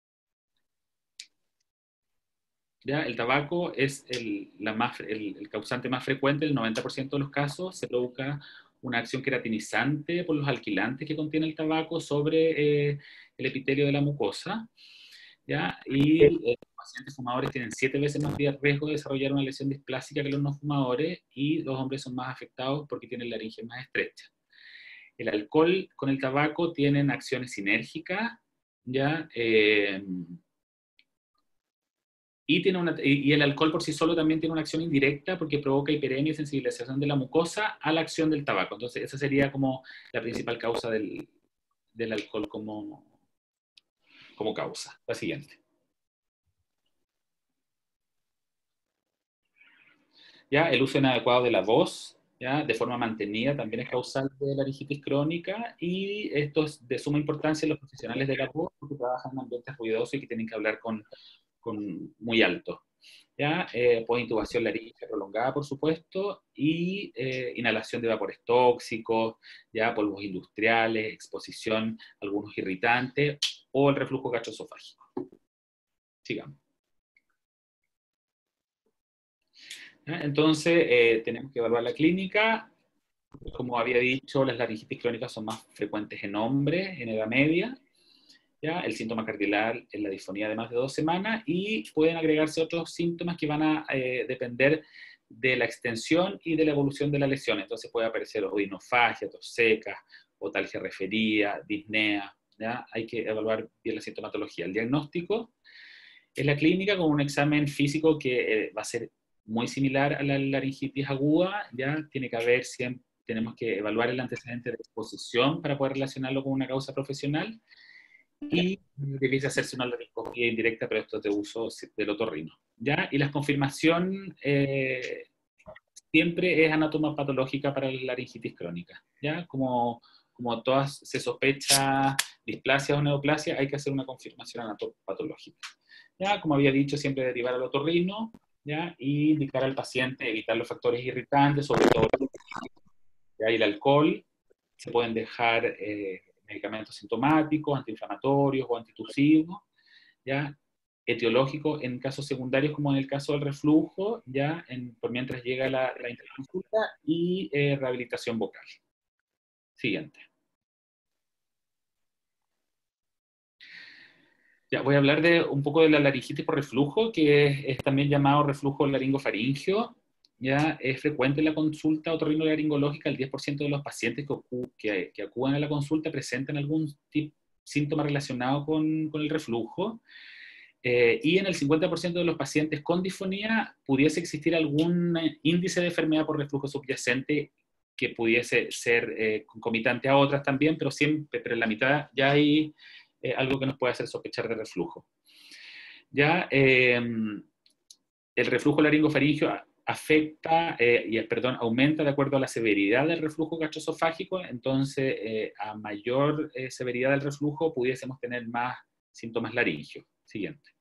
¿Ya? El tabaco es el, la más, el, el causante más frecuente, el noventa por ciento de los casos se provoca una acción queratinizante por los alquilantes que contiene el tabaco sobre eh, el epitelio de la mucosa, ¿ya? Y eh, los pacientes fumadores tienen siete veces más riesgo de desarrollar una lesión displásica que los no fumadores, y los hombres son más afectados porque tienen laringe más estrecha. El alcohol con el tabaco tienen acciones sinérgicas, ¿ya? Eh, Y, tiene una, y el alcohol por sí solo también tiene una acción indirecta, porque provoca hiperemia y sensibilización de la mucosa a la acción del tabaco. Entonces, esa sería como la principal causa del, del alcohol como, como causa. La siguiente. ¿Ya? El uso inadecuado de la voz, ¿ya? De forma mantenida, también es causal de laringitis crónica, y esto es de suma importancia en los profesionales de la voz, porque trabajan en ambientes ruidosos y que tienen que hablar con con muy alto, ¿ya? Eh, postintubación laríngea prolongada, por supuesto, y eh, inhalación de vapores tóxicos, ya polvos industriales, exposición a algunos irritantes, o el reflujo gastroesofágico. Sigamos. ¿Ya? Entonces, eh, tenemos que evaluar la clínica. Como había dicho, las laringitis crónicas son más frecuentes en hombres, en edad media. ¿Ya? El síntoma cardinal es la disfonía de más de dos semanas, y pueden agregarse otros síntomas que van a eh, depender de la extensión y de la evolución de la lesión. Entonces puede aparecer odinofagia, tos seca, otalgia referida, disnea, ¿ya? Hay que evaluar bien la sintomatología. El diagnóstico es la clínica con un examen físico que eh, va a ser muy similar a la laringitis aguda, ¿ya? Tiene que haber siempre, tenemos que evaluar el antecedente de exposición para poder relacionarlo con una causa profesional. Y debiese hacerse una laringoscopía indirecta, pero esto es de uso del otorrino, ¿ya? Y la confirmación eh, siempre es anatomopatológica para la laringitis crónica, ¿ya? Como, como todas se sospecha displasia o neoplasia, hay que hacer una confirmación anatomopatológica, ¿ya? Como había dicho, siempre derivar al otorrino, ¿ya? Y indicar al paciente evitar los factores irritantes, sobre todo, ¿ya? Y el alcohol, se pueden dejar eh, medicamentos sintomáticos, antiinflamatorios o antitusivos, ¿ya? Etiológicos en casos secundarios, como en el caso del reflujo, ya en, por mientras llega la, la interconsulta, y eh, rehabilitación vocal. Siguiente. Ya, voy a hablar de un poco de la laringitis por reflujo, que es, es también llamado reflujo laringofaringio, ya es frecuente la consulta otorrinolaringológica. El diez por ciento de los pacientes que, que, que acuden a la consulta presentan algún tipo, síntoma relacionado con, con el reflujo. Eh, y en el cincuenta por ciento de los pacientes con disfonía pudiese existir algún índice de enfermedad por reflujo subyacente que pudiese ser eh, concomitante a otras también, pero siempre, pero en la mitad ya hay eh, algo que nos puede hacer sospechar de reflujo. Ya, eh, el reflujo laringofaríngeo afecta, eh, y, perdón, aumenta de acuerdo a la severidad del reflujo gastroesofágico. Entonces, eh, a mayor eh, severidad del reflujo pudiésemos tener más síntomas laringios. Siguiente.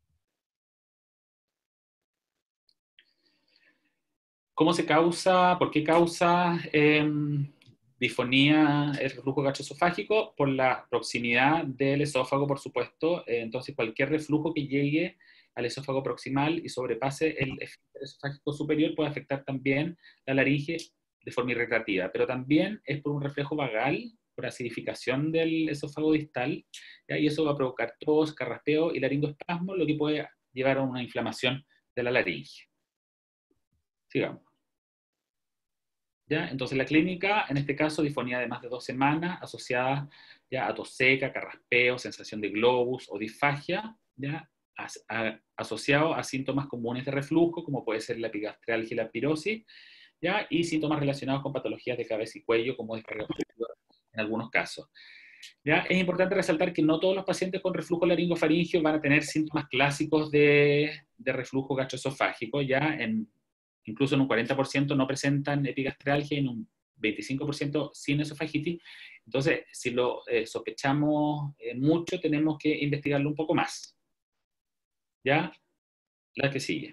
¿Cómo se causa, por qué causa eh, disfonía el reflujo gastroesofágico? Por la proximidad del esófago, por supuesto. Eh, entonces, cualquier reflujo que llegue al esófago proximal y sobrepase el esfínter esofágico superior puede afectar también la laringe de forma irritativa, pero también es por un reflejo vagal, por acidificación del esófago distal, ¿ya? Y eso va a provocar tos, carraspeo y laringoespasmo, lo que puede llevar a una inflamación de la laringe. Sigamos. ¿Ya? Entonces la clínica, en este caso, disfonía de más de dos semanas, asociada ya a tos seca, carraspeo, sensación de globus o disfagia, ¿ya? As, a, asociado a síntomas comunes de reflujo, como puede ser la epigastralgia y la pirosis, ¿ya? Y síntomas relacionados con patologías de cabeza y cuello, como descarga en algunos casos. ¿Ya? Es importante resaltar que no todos los pacientes con reflujo laringofaríngeo van a tener síntomas clásicos de, de reflujo gastroesofágico, ya en, incluso en un cuarenta por ciento no presentan epigastralgia y en un veinticinco por ciento sin esofagitis. Entonces, si lo eh, sospechamos eh, mucho, tenemos que investigarlo un poco más. ¿Ya? La que sigue.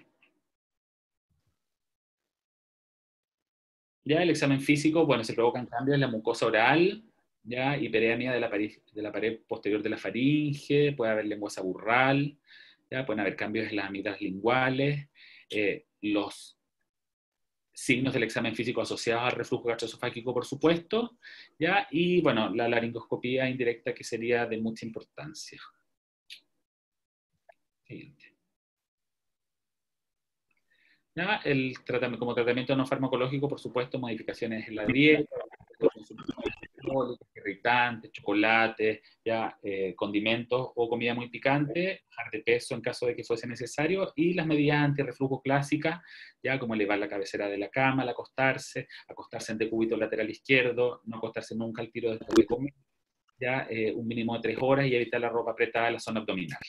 Ya el examen físico, bueno, se provocan cambios en la mucosa oral, ya, hiperemia de la, pared, de la pared posterior de la faringe, puede haber lenguaza burral, ya, pueden haber cambios en las amígdalas linguales, eh, los signos del examen físico asociados al reflujo gastroesofágico, por supuesto, ya, y bueno, la laringoscopía indirecta que sería de mucha importancia. Siguiente. ¿Ya? El tratamiento, como tratamiento no farmacológico, por supuesto, modificaciones en la dieta, irritantes, chocolates, ya, eh, condimentos o comida muy picante, bajar de peso en caso de que fuese necesario, y las medidas antirreflujo clásicas, ya como elevar la cabecera de la cama al acostarse, acostarse en decúbito lateral izquierdo, no acostarse nunca al tiro después de comer, ya, eh, un mínimo de tres horas y evitar la ropa apretada en la zona abdominal.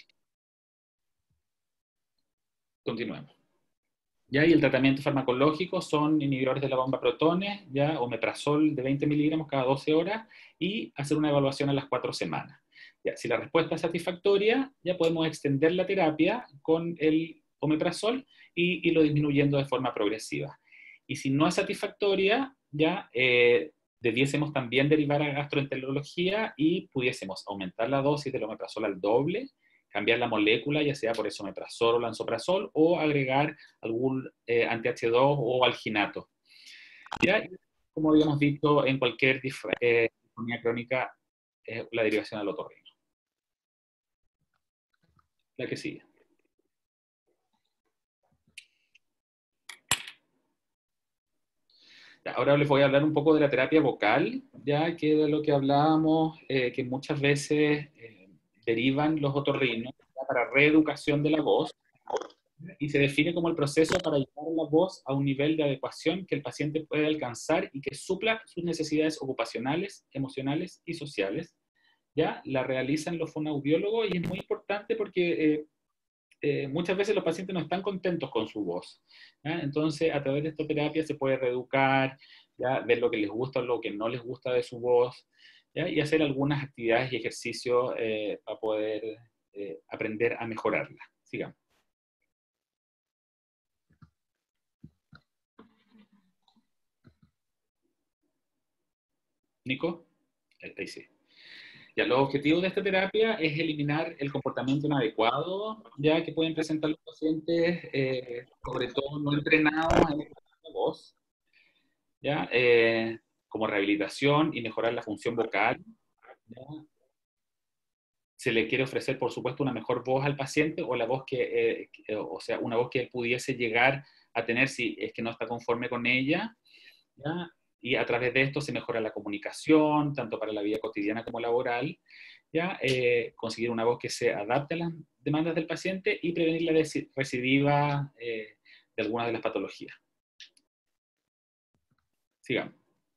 Continuemos. ¿Ya? Y el tratamiento farmacológico son inhibidores de la bomba protones, ya, omeprazol de veinte miligramos cada doce horas, y hacer una evaluación a las cuatro semanas. Ya, si la respuesta es satisfactoria, ya podemos extender la terapia con el omeprazol y irlo disminuyendo de forma progresiva. Y si no es satisfactoria, ya eh, debiésemos también derivar a gastroenterología y pudiésemos aumentar la dosis del omeprazol al doble, cambiar la molécula, ya sea por esomeprazol o lansoprazol, o agregar algún eh, anti hache dos o alginato. ¿Ya? Como habíamos visto, en cualquier eh, disfonía crónica, eh, la derivación al otorrino. La que sigue. Ya, ahora les voy a hablar un poco de la terapia vocal, ya que de lo que hablábamos, eh, que muchas veces eh, derivan los otorrinos para reeducación de la voz, y se define como el proceso para llevar la voz a un nivel de adecuación que el paciente puede alcanzar y que supla sus necesidades ocupacionales, emocionales y sociales. ¿Ya? La realizan los fonoaudiólogos y es muy importante porque eh, eh, muchas veces los pacientes no están contentos con su voz, ¿ya? Entonces, a través de esta terapia se puede reeducar, ¿ya? Ver lo que les gusta o lo que no les gusta de su voz, ¿ya? Y hacer algunas actividades y ejercicios eh, para poder eh, aprender a mejorarla. Sigamos. Nico, ahí sí. Ya, los objetivos de esta terapia es eliminar el comportamiento inadecuado, ya que pueden presentar los pacientes, eh, sobre todo no entrenados en la voz, ya, eh, como rehabilitación y mejorar la función vocal. ¿Ya? Se le quiere ofrecer, por supuesto, una mejor voz al paciente o la voz que, eh, que, o sea, una voz que pudiese llegar tener si es que no está conforme con ella, ¿ya? Y a través de esto se mejora la comunicación, tanto para la vida cotidiana como laboral, ¿ya? Eh, conseguir una voz que se adapte a las demandas del paciente y prevenir la recidiva eh, de algunas de las patologías. Sigamos.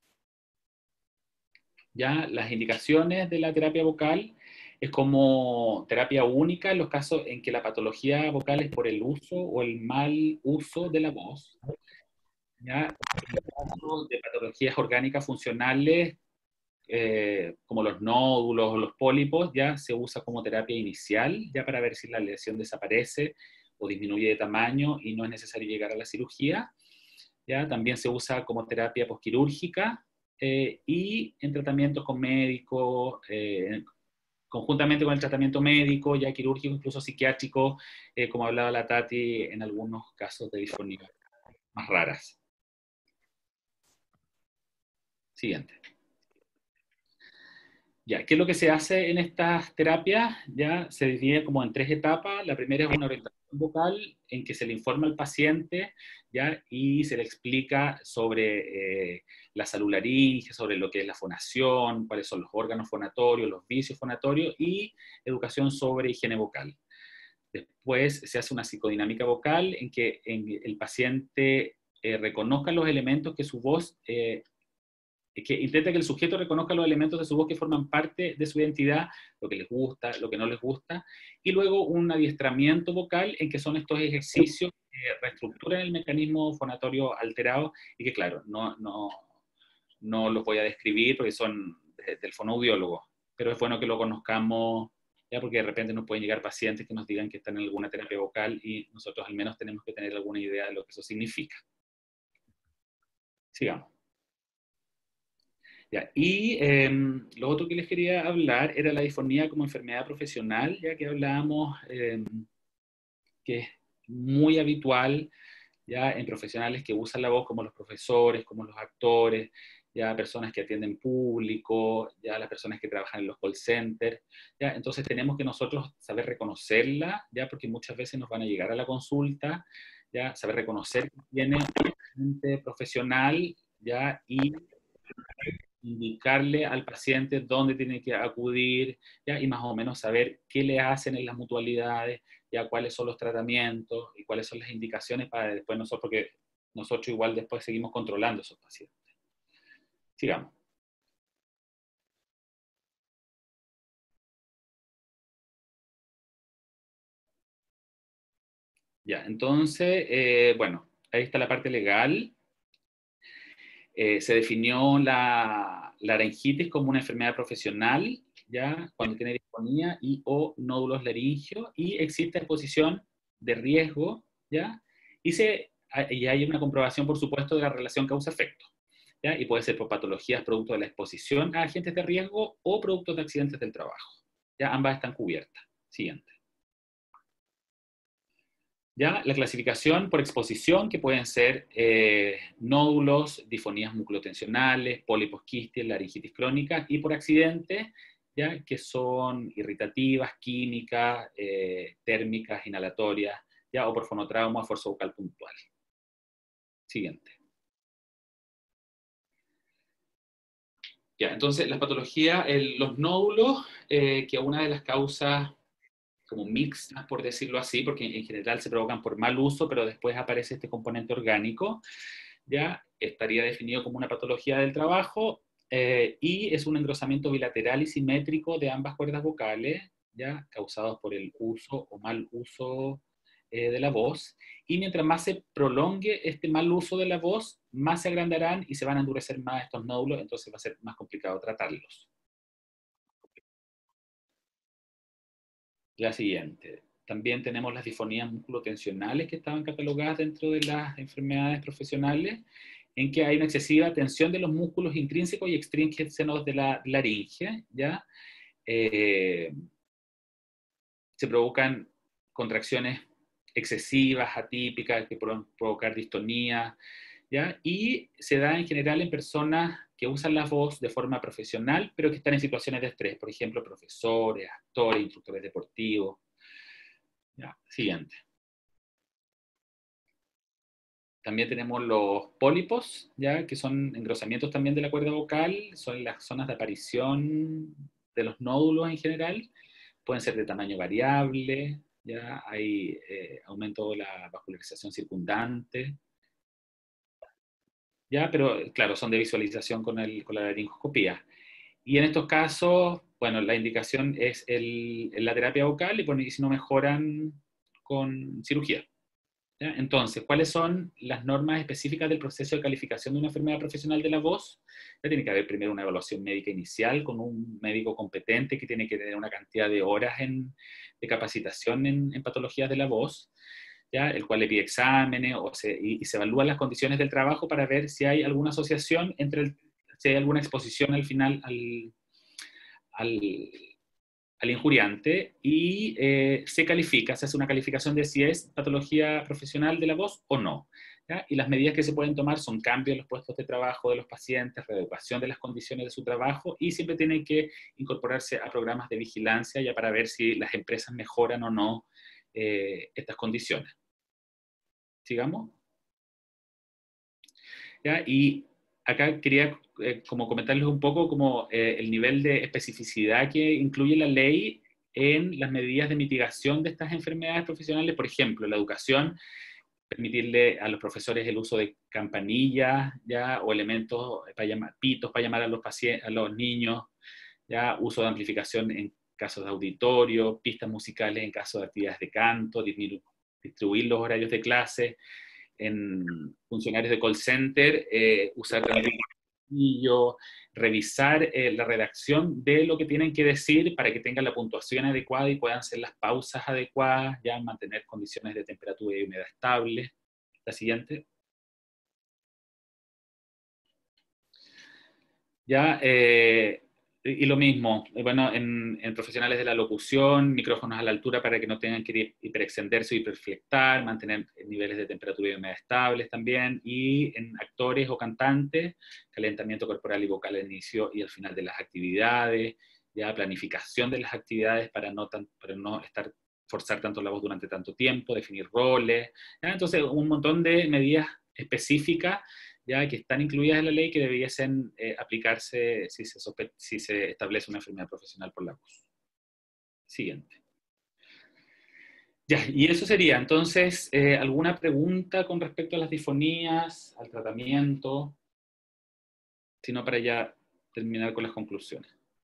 Ya las indicaciones de la terapia vocal es como terapia única en los casos en que la patología vocal es por el uso o el mal uso de la voz. ¿Ya? En el caso de patologías orgánicas funcionales, eh, como los nódulos o los pólipos, ya se usa como terapia inicial, ya para ver si la lesión desaparece o disminuye de tamaño y no es necesario llegar a la cirugía. ¿Ya? También se usa como terapia posquirúrgica eh, y en tratamientos con médicos, eh, conjuntamente con el tratamiento médico, ya quirúrgico, incluso psiquiátrico, eh, como hablaba la Tati, en algunos casos de disfonía más raras. Siguiente. Ya, ¿qué es lo que se hace en estas terapias? Ya se divide como en tres etapas. La primera es una orientación vocal en que se le informa al paciente, ya, y se le explica sobre eh, la salud laringe, sobre lo que es la fonación, cuáles son los órganos fonatorios, los vicios fonatorios, y educación sobre higiene vocal. Después se hace una psicodinámica vocal en que en el paciente eh, reconozca los elementos que su voz... Eh, que intenta que el sujeto reconozca los elementos de su voz que forman parte de su identidad, lo que les gusta, lo que no les gusta, y luego un adiestramiento vocal en que son estos ejercicios que reestructuran el mecanismo fonatorio alterado y que, claro, no, no, no los voy a describir porque son de, del fonoaudiólogo, pero es bueno que lo conozcamos, ya, porque de repente nos pueden llegar pacientes que nos digan que están en alguna terapia vocal y nosotros al menos tenemos que tener alguna idea de lo que eso significa. Sigamos. Ya, y eh, lo otro que les quería hablar era la disfonía como enfermedad profesional, ya que hablábamos eh, que es muy habitual ya en profesionales que usan la voz, como los profesores, como los actores, ya personas que atienden público, ya las personas que trabajan en los call centers, ya. Entonces tenemos que nosotros saber reconocerla, ya, porque muchas veces nos van a llegar a la consulta, ya, saber reconocer que tiene un gente profesional, ya, y indicarle al paciente dónde tiene que acudir, ¿ya? Y más o menos saber qué le hacen en las mutualidades, ya cuáles son los tratamientos y cuáles son las indicaciones para después nosotros, porque nosotros igual después seguimos controlando a esos pacientes. Sigamos. Ya, entonces, eh, bueno, ahí está la parte legal. Eh, se definió la, la laringitis como una enfermedad profesional, ya, cuando tiene disfonía y o nódulos laringios, y existe exposición de riesgo, ya, y, se, y hay una comprobación, por supuesto, de la relación causa-efecto, ya, y puede ser por patologías producto de la exposición a agentes de riesgo o productos de accidentes del trabajo, ya, ambas están cubiertas. Siguiente. ¿Ya? La clasificación por exposición, que pueden ser eh, nódulos, disfonías musculotensionales, pólipos quistes, laringitis crónica, y por accidente, ¿ya? Que son irritativas, químicas, eh, térmicas, inhalatorias, ¿ya? O por fonotrauma, fuerza vocal puntual. Siguiente. Ya, entonces, las patologías, el, los nódulos, eh, que una de las causas como mixtas, por decirlo así, porque en general se provocan por mal uso, pero después aparece este componente orgánico, ya estaría definido como una patología del trabajo, eh, y es un engrosamiento bilateral y simétrico de ambas cuerdas vocales, ya causados por el uso o mal uso eh, de la voz, y mientras más se prolongue este mal uso de la voz, más se agrandarán y se van a endurecer más estos nódulos, entonces va a ser más complicado tratarlos. La siguiente. También tenemos las disfonías musculotensionales que estaban catalogadas dentro de las enfermedades profesionales, en que hay una excesiva tensión de los músculos intrínsecos y extrínsenos de la laringe, ¿ya? Eh, se provocan contracciones excesivas, atípicas, que pueden provocar distonía, ¿ya? Y se da en general en personas que usan la voz de forma profesional, pero que están en situaciones de estrés, por ejemplo, profesores, actores, instructores deportivos. Ya, siguiente. también tenemos los pólipos, ¿ya? Que son engrosamientos también de la cuerda vocal, son las zonas de aparición de los nódulos en general, pueden ser de tamaño variable, ¿ya? Hay eh, aumento de la vascularización circundante, ¿ya? Pero claro, son de visualización con, el, con la laringoscopía. Y en estos casos, bueno, la indicación es el, la terapia vocal y, bueno, y si no mejoran con cirugía. ¿Ya? Entonces, ¿cuáles son las normas específicas del proceso de calificación de una enfermedad profesional de la voz? Ya tiene que haber primero una evaluación médica inicial con un médico competente que tiene que tener una cantidad de horas en, de capacitación en, en patologías de la voz, ¿ya? El cual le pide exámenes o se, y, y se evalúan las condiciones del trabajo para ver si hay alguna asociación entre el, si hay alguna exposición al final al, al al injuriante, y eh, se califica, se hace una calificación de si es patología profesional de la voz o no, ¿ya? Y las medidas que se pueden tomar son cambios en los puestos de trabajo de los pacientes, reeducación de las condiciones de su trabajo, y siempre tienen que incorporarse a programas de vigilancia ya para ver si las empresas mejoran o no eh, estas condiciones. ¿Sigamos? ¿Ya? Y acá quería eh, como comentarles un poco como eh, el nivel de especificidad que incluye la ley en las medidas de mitigación de estas enfermedades profesionales. Por ejemplo, la educación, permitirle a los profesores el uso de campanillas, ¿ya? O elementos para llamar, pitos para llamar a los pacientes, a los niños, ¿ya? Uso de amplificación en casos de auditorio, pistas musicales en casos de actividades de canto, distribuir los horarios de clase. En funcionarios de call center, eh, usar también yo revisar eh, la redacción de lo que tienen que decir para que tengan la puntuación adecuada y puedan hacer las pausas adecuadas, ya mantener condiciones de temperatura y humedad estables. La siguiente. Ya, eh, y lo mismo, bueno, en, en profesionales de la locución, micrófonos a la altura para que no tengan que hiperextenderse o hiperflectar, mantener niveles de temperatura y humedad estables también, y en actores o cantantes, calentamiento corporal y vocal al inicio y al final de las actividades, ya planificación de las actividades para no, tan, para no estar, forzar tanto la voz durante tanto tiempo, definir roles, ¿ya? Entonces un montón de medidas específicas ya que están incluidas en la ley que debiesen eh, aplicarse si se, si se establece una enfermedad profesional por la voz. Siguiente. Ya, y eso sería, entonces, eh, ¿alguna pregunta con respecto a las disfonías, al tratamiento? Si no, para ya terminar con las conclusiones.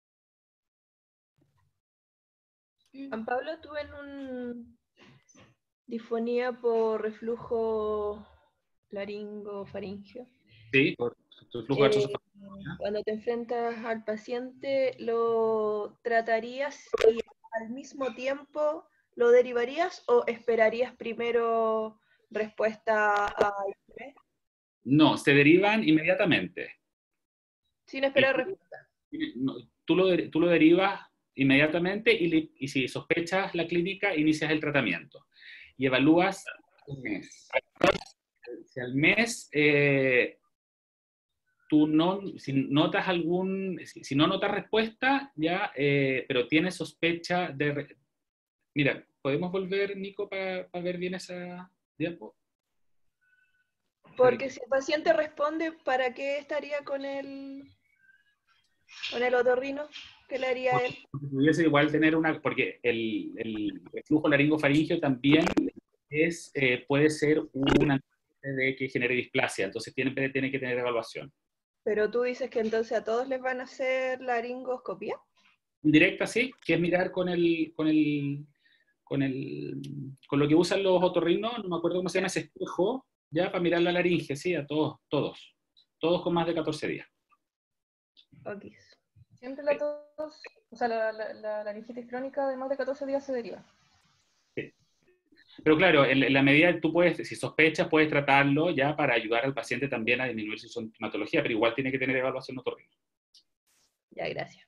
Juan Pablo, tuve en un disfonía por reflujo laringofaringeo. Sí, por reflujo eh, Cuando te enfrentas al paciente, ¿lo tratarías y al mismo tiempo lo derivarías o esperarías primero respuesta a I P? No, se derivan inmediatamente. Sin esperar respuesta. No, tú, lo, tú lo derivas inmediatamente y, le, y si sospechas la clínica, inicias el tratamiento. Y evalúas un mes. Si al mes eh, tú no, si notas algún, si, si no notas respuesta, ya, eh, pero tienes sospecha de... Mira, ¿podemos volver, Nico, para pa ver bien esa diapo? Porque si el paciente responde, ¿para qué estaría con el, con el otorrino? ¿Qué le haría a él? Porque pudiese igual tener una... Porque el, el reflujo laringofaringeo también es, eh, puede ser una de que genere displasia, entonces tiene, tiene que tener evaluación. Pero tú dices que entonces a todos les van a hacer laringoscopía. Directa, sí, que es mirar con el, con el, con el, con lo que usan los otorrinos, no me acuerdo cómo se llama ese espejo, ya para mirar la laringe, sí, a todos, todos, todos con más de catorce días. Ok. Siempre la tos, o sea, la, la, la laringitis crónica de más de catorce días se deriva. Sí. Pero claro, en, en la medida que tú puedes, si sospechas, puedes tratarlo ya para ayudar al paciente también a disminuir su sintomatología, pero igual tiene que tener evaluación otorrino. Ya, gracias.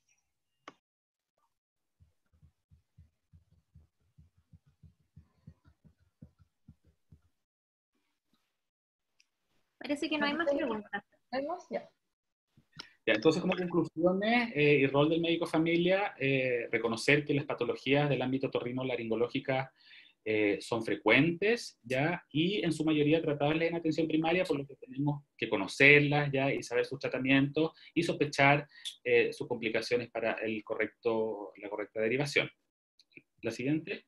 Parece que no hay más preguntas. ¿Hay más? Ya. Ya, entonces, como conclusiones eh, y rol del médico familia, eh, reconocer que las patologías del ámbito otorrino-laringológica eh, son frecuentes, ¿ya? Y en su mayoría tratables en atención primaria, por lo que tenemos que conocerlas, ¿ya? Y saber sus tratamientos y sospechar eh, sus complicaciones para el correcto, la correcta derivación. La siguiente.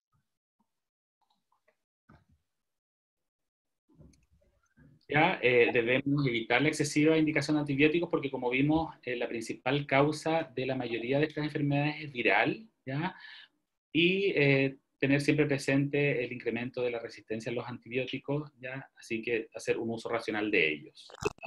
Ya, eh, debemos evitar la excesiva indicación de antibióticos porque, como vimos, eh, la principal causa de la mayoría de estas enfermedades es viral, ¿ya? Y eh, tener siempre presente el incremento de la resistencia a los antibióticos, ¿ya? Así que hacer un uso racional de ellos.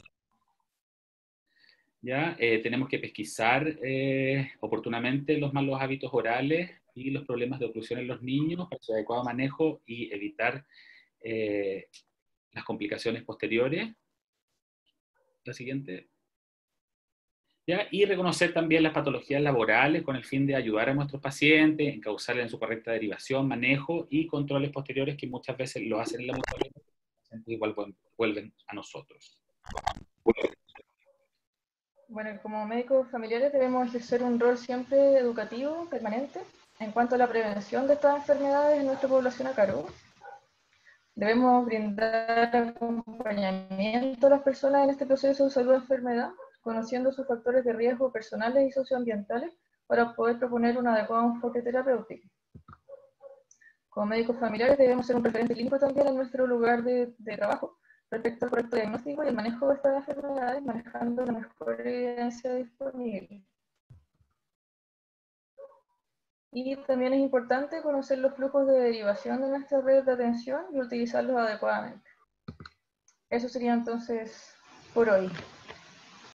¿Ya? Eh, tenemos que pesquisar eh, oportunamente los malos hábitos orales y los problemas de oclusión en los niños para su adecuado manejo y evitar eh, las complicaciones posteriores. La siguiente. ¿Ya? Y reconocer también las patologías laborales con el fin de ayudar a nuestros pacientes, encauzarles en su correcta derivación, manejo y controles posteriores que muchas veces lo hacen en la mutualidad, los pacientes igual vuelven a nosotros. Bueno, como médicos familiares debemos ejercer un rol siempre educativo, permanente, en cuanto a la prevención de estas enfermedades en nuestra población a cargo. Debemos brindar acompañamiento a las personas en este proceso de salud o enfermedad, conociendo sus factores de riesgo personales y socioambientales para poder proponer un adecuado enfoque terapéutico. Como médicos familiares debemos ser un referente clínico también en nuestro lugar de, de trabajo respecto al correcto diagnóstico y el manejo de estas enfermedades, manejando la mejor evidencia disponible. Y también es importante conocer los flujos de derivación de nuestra red de atención y utilizarlos adecuadamente. Eso sería entonces por hoy.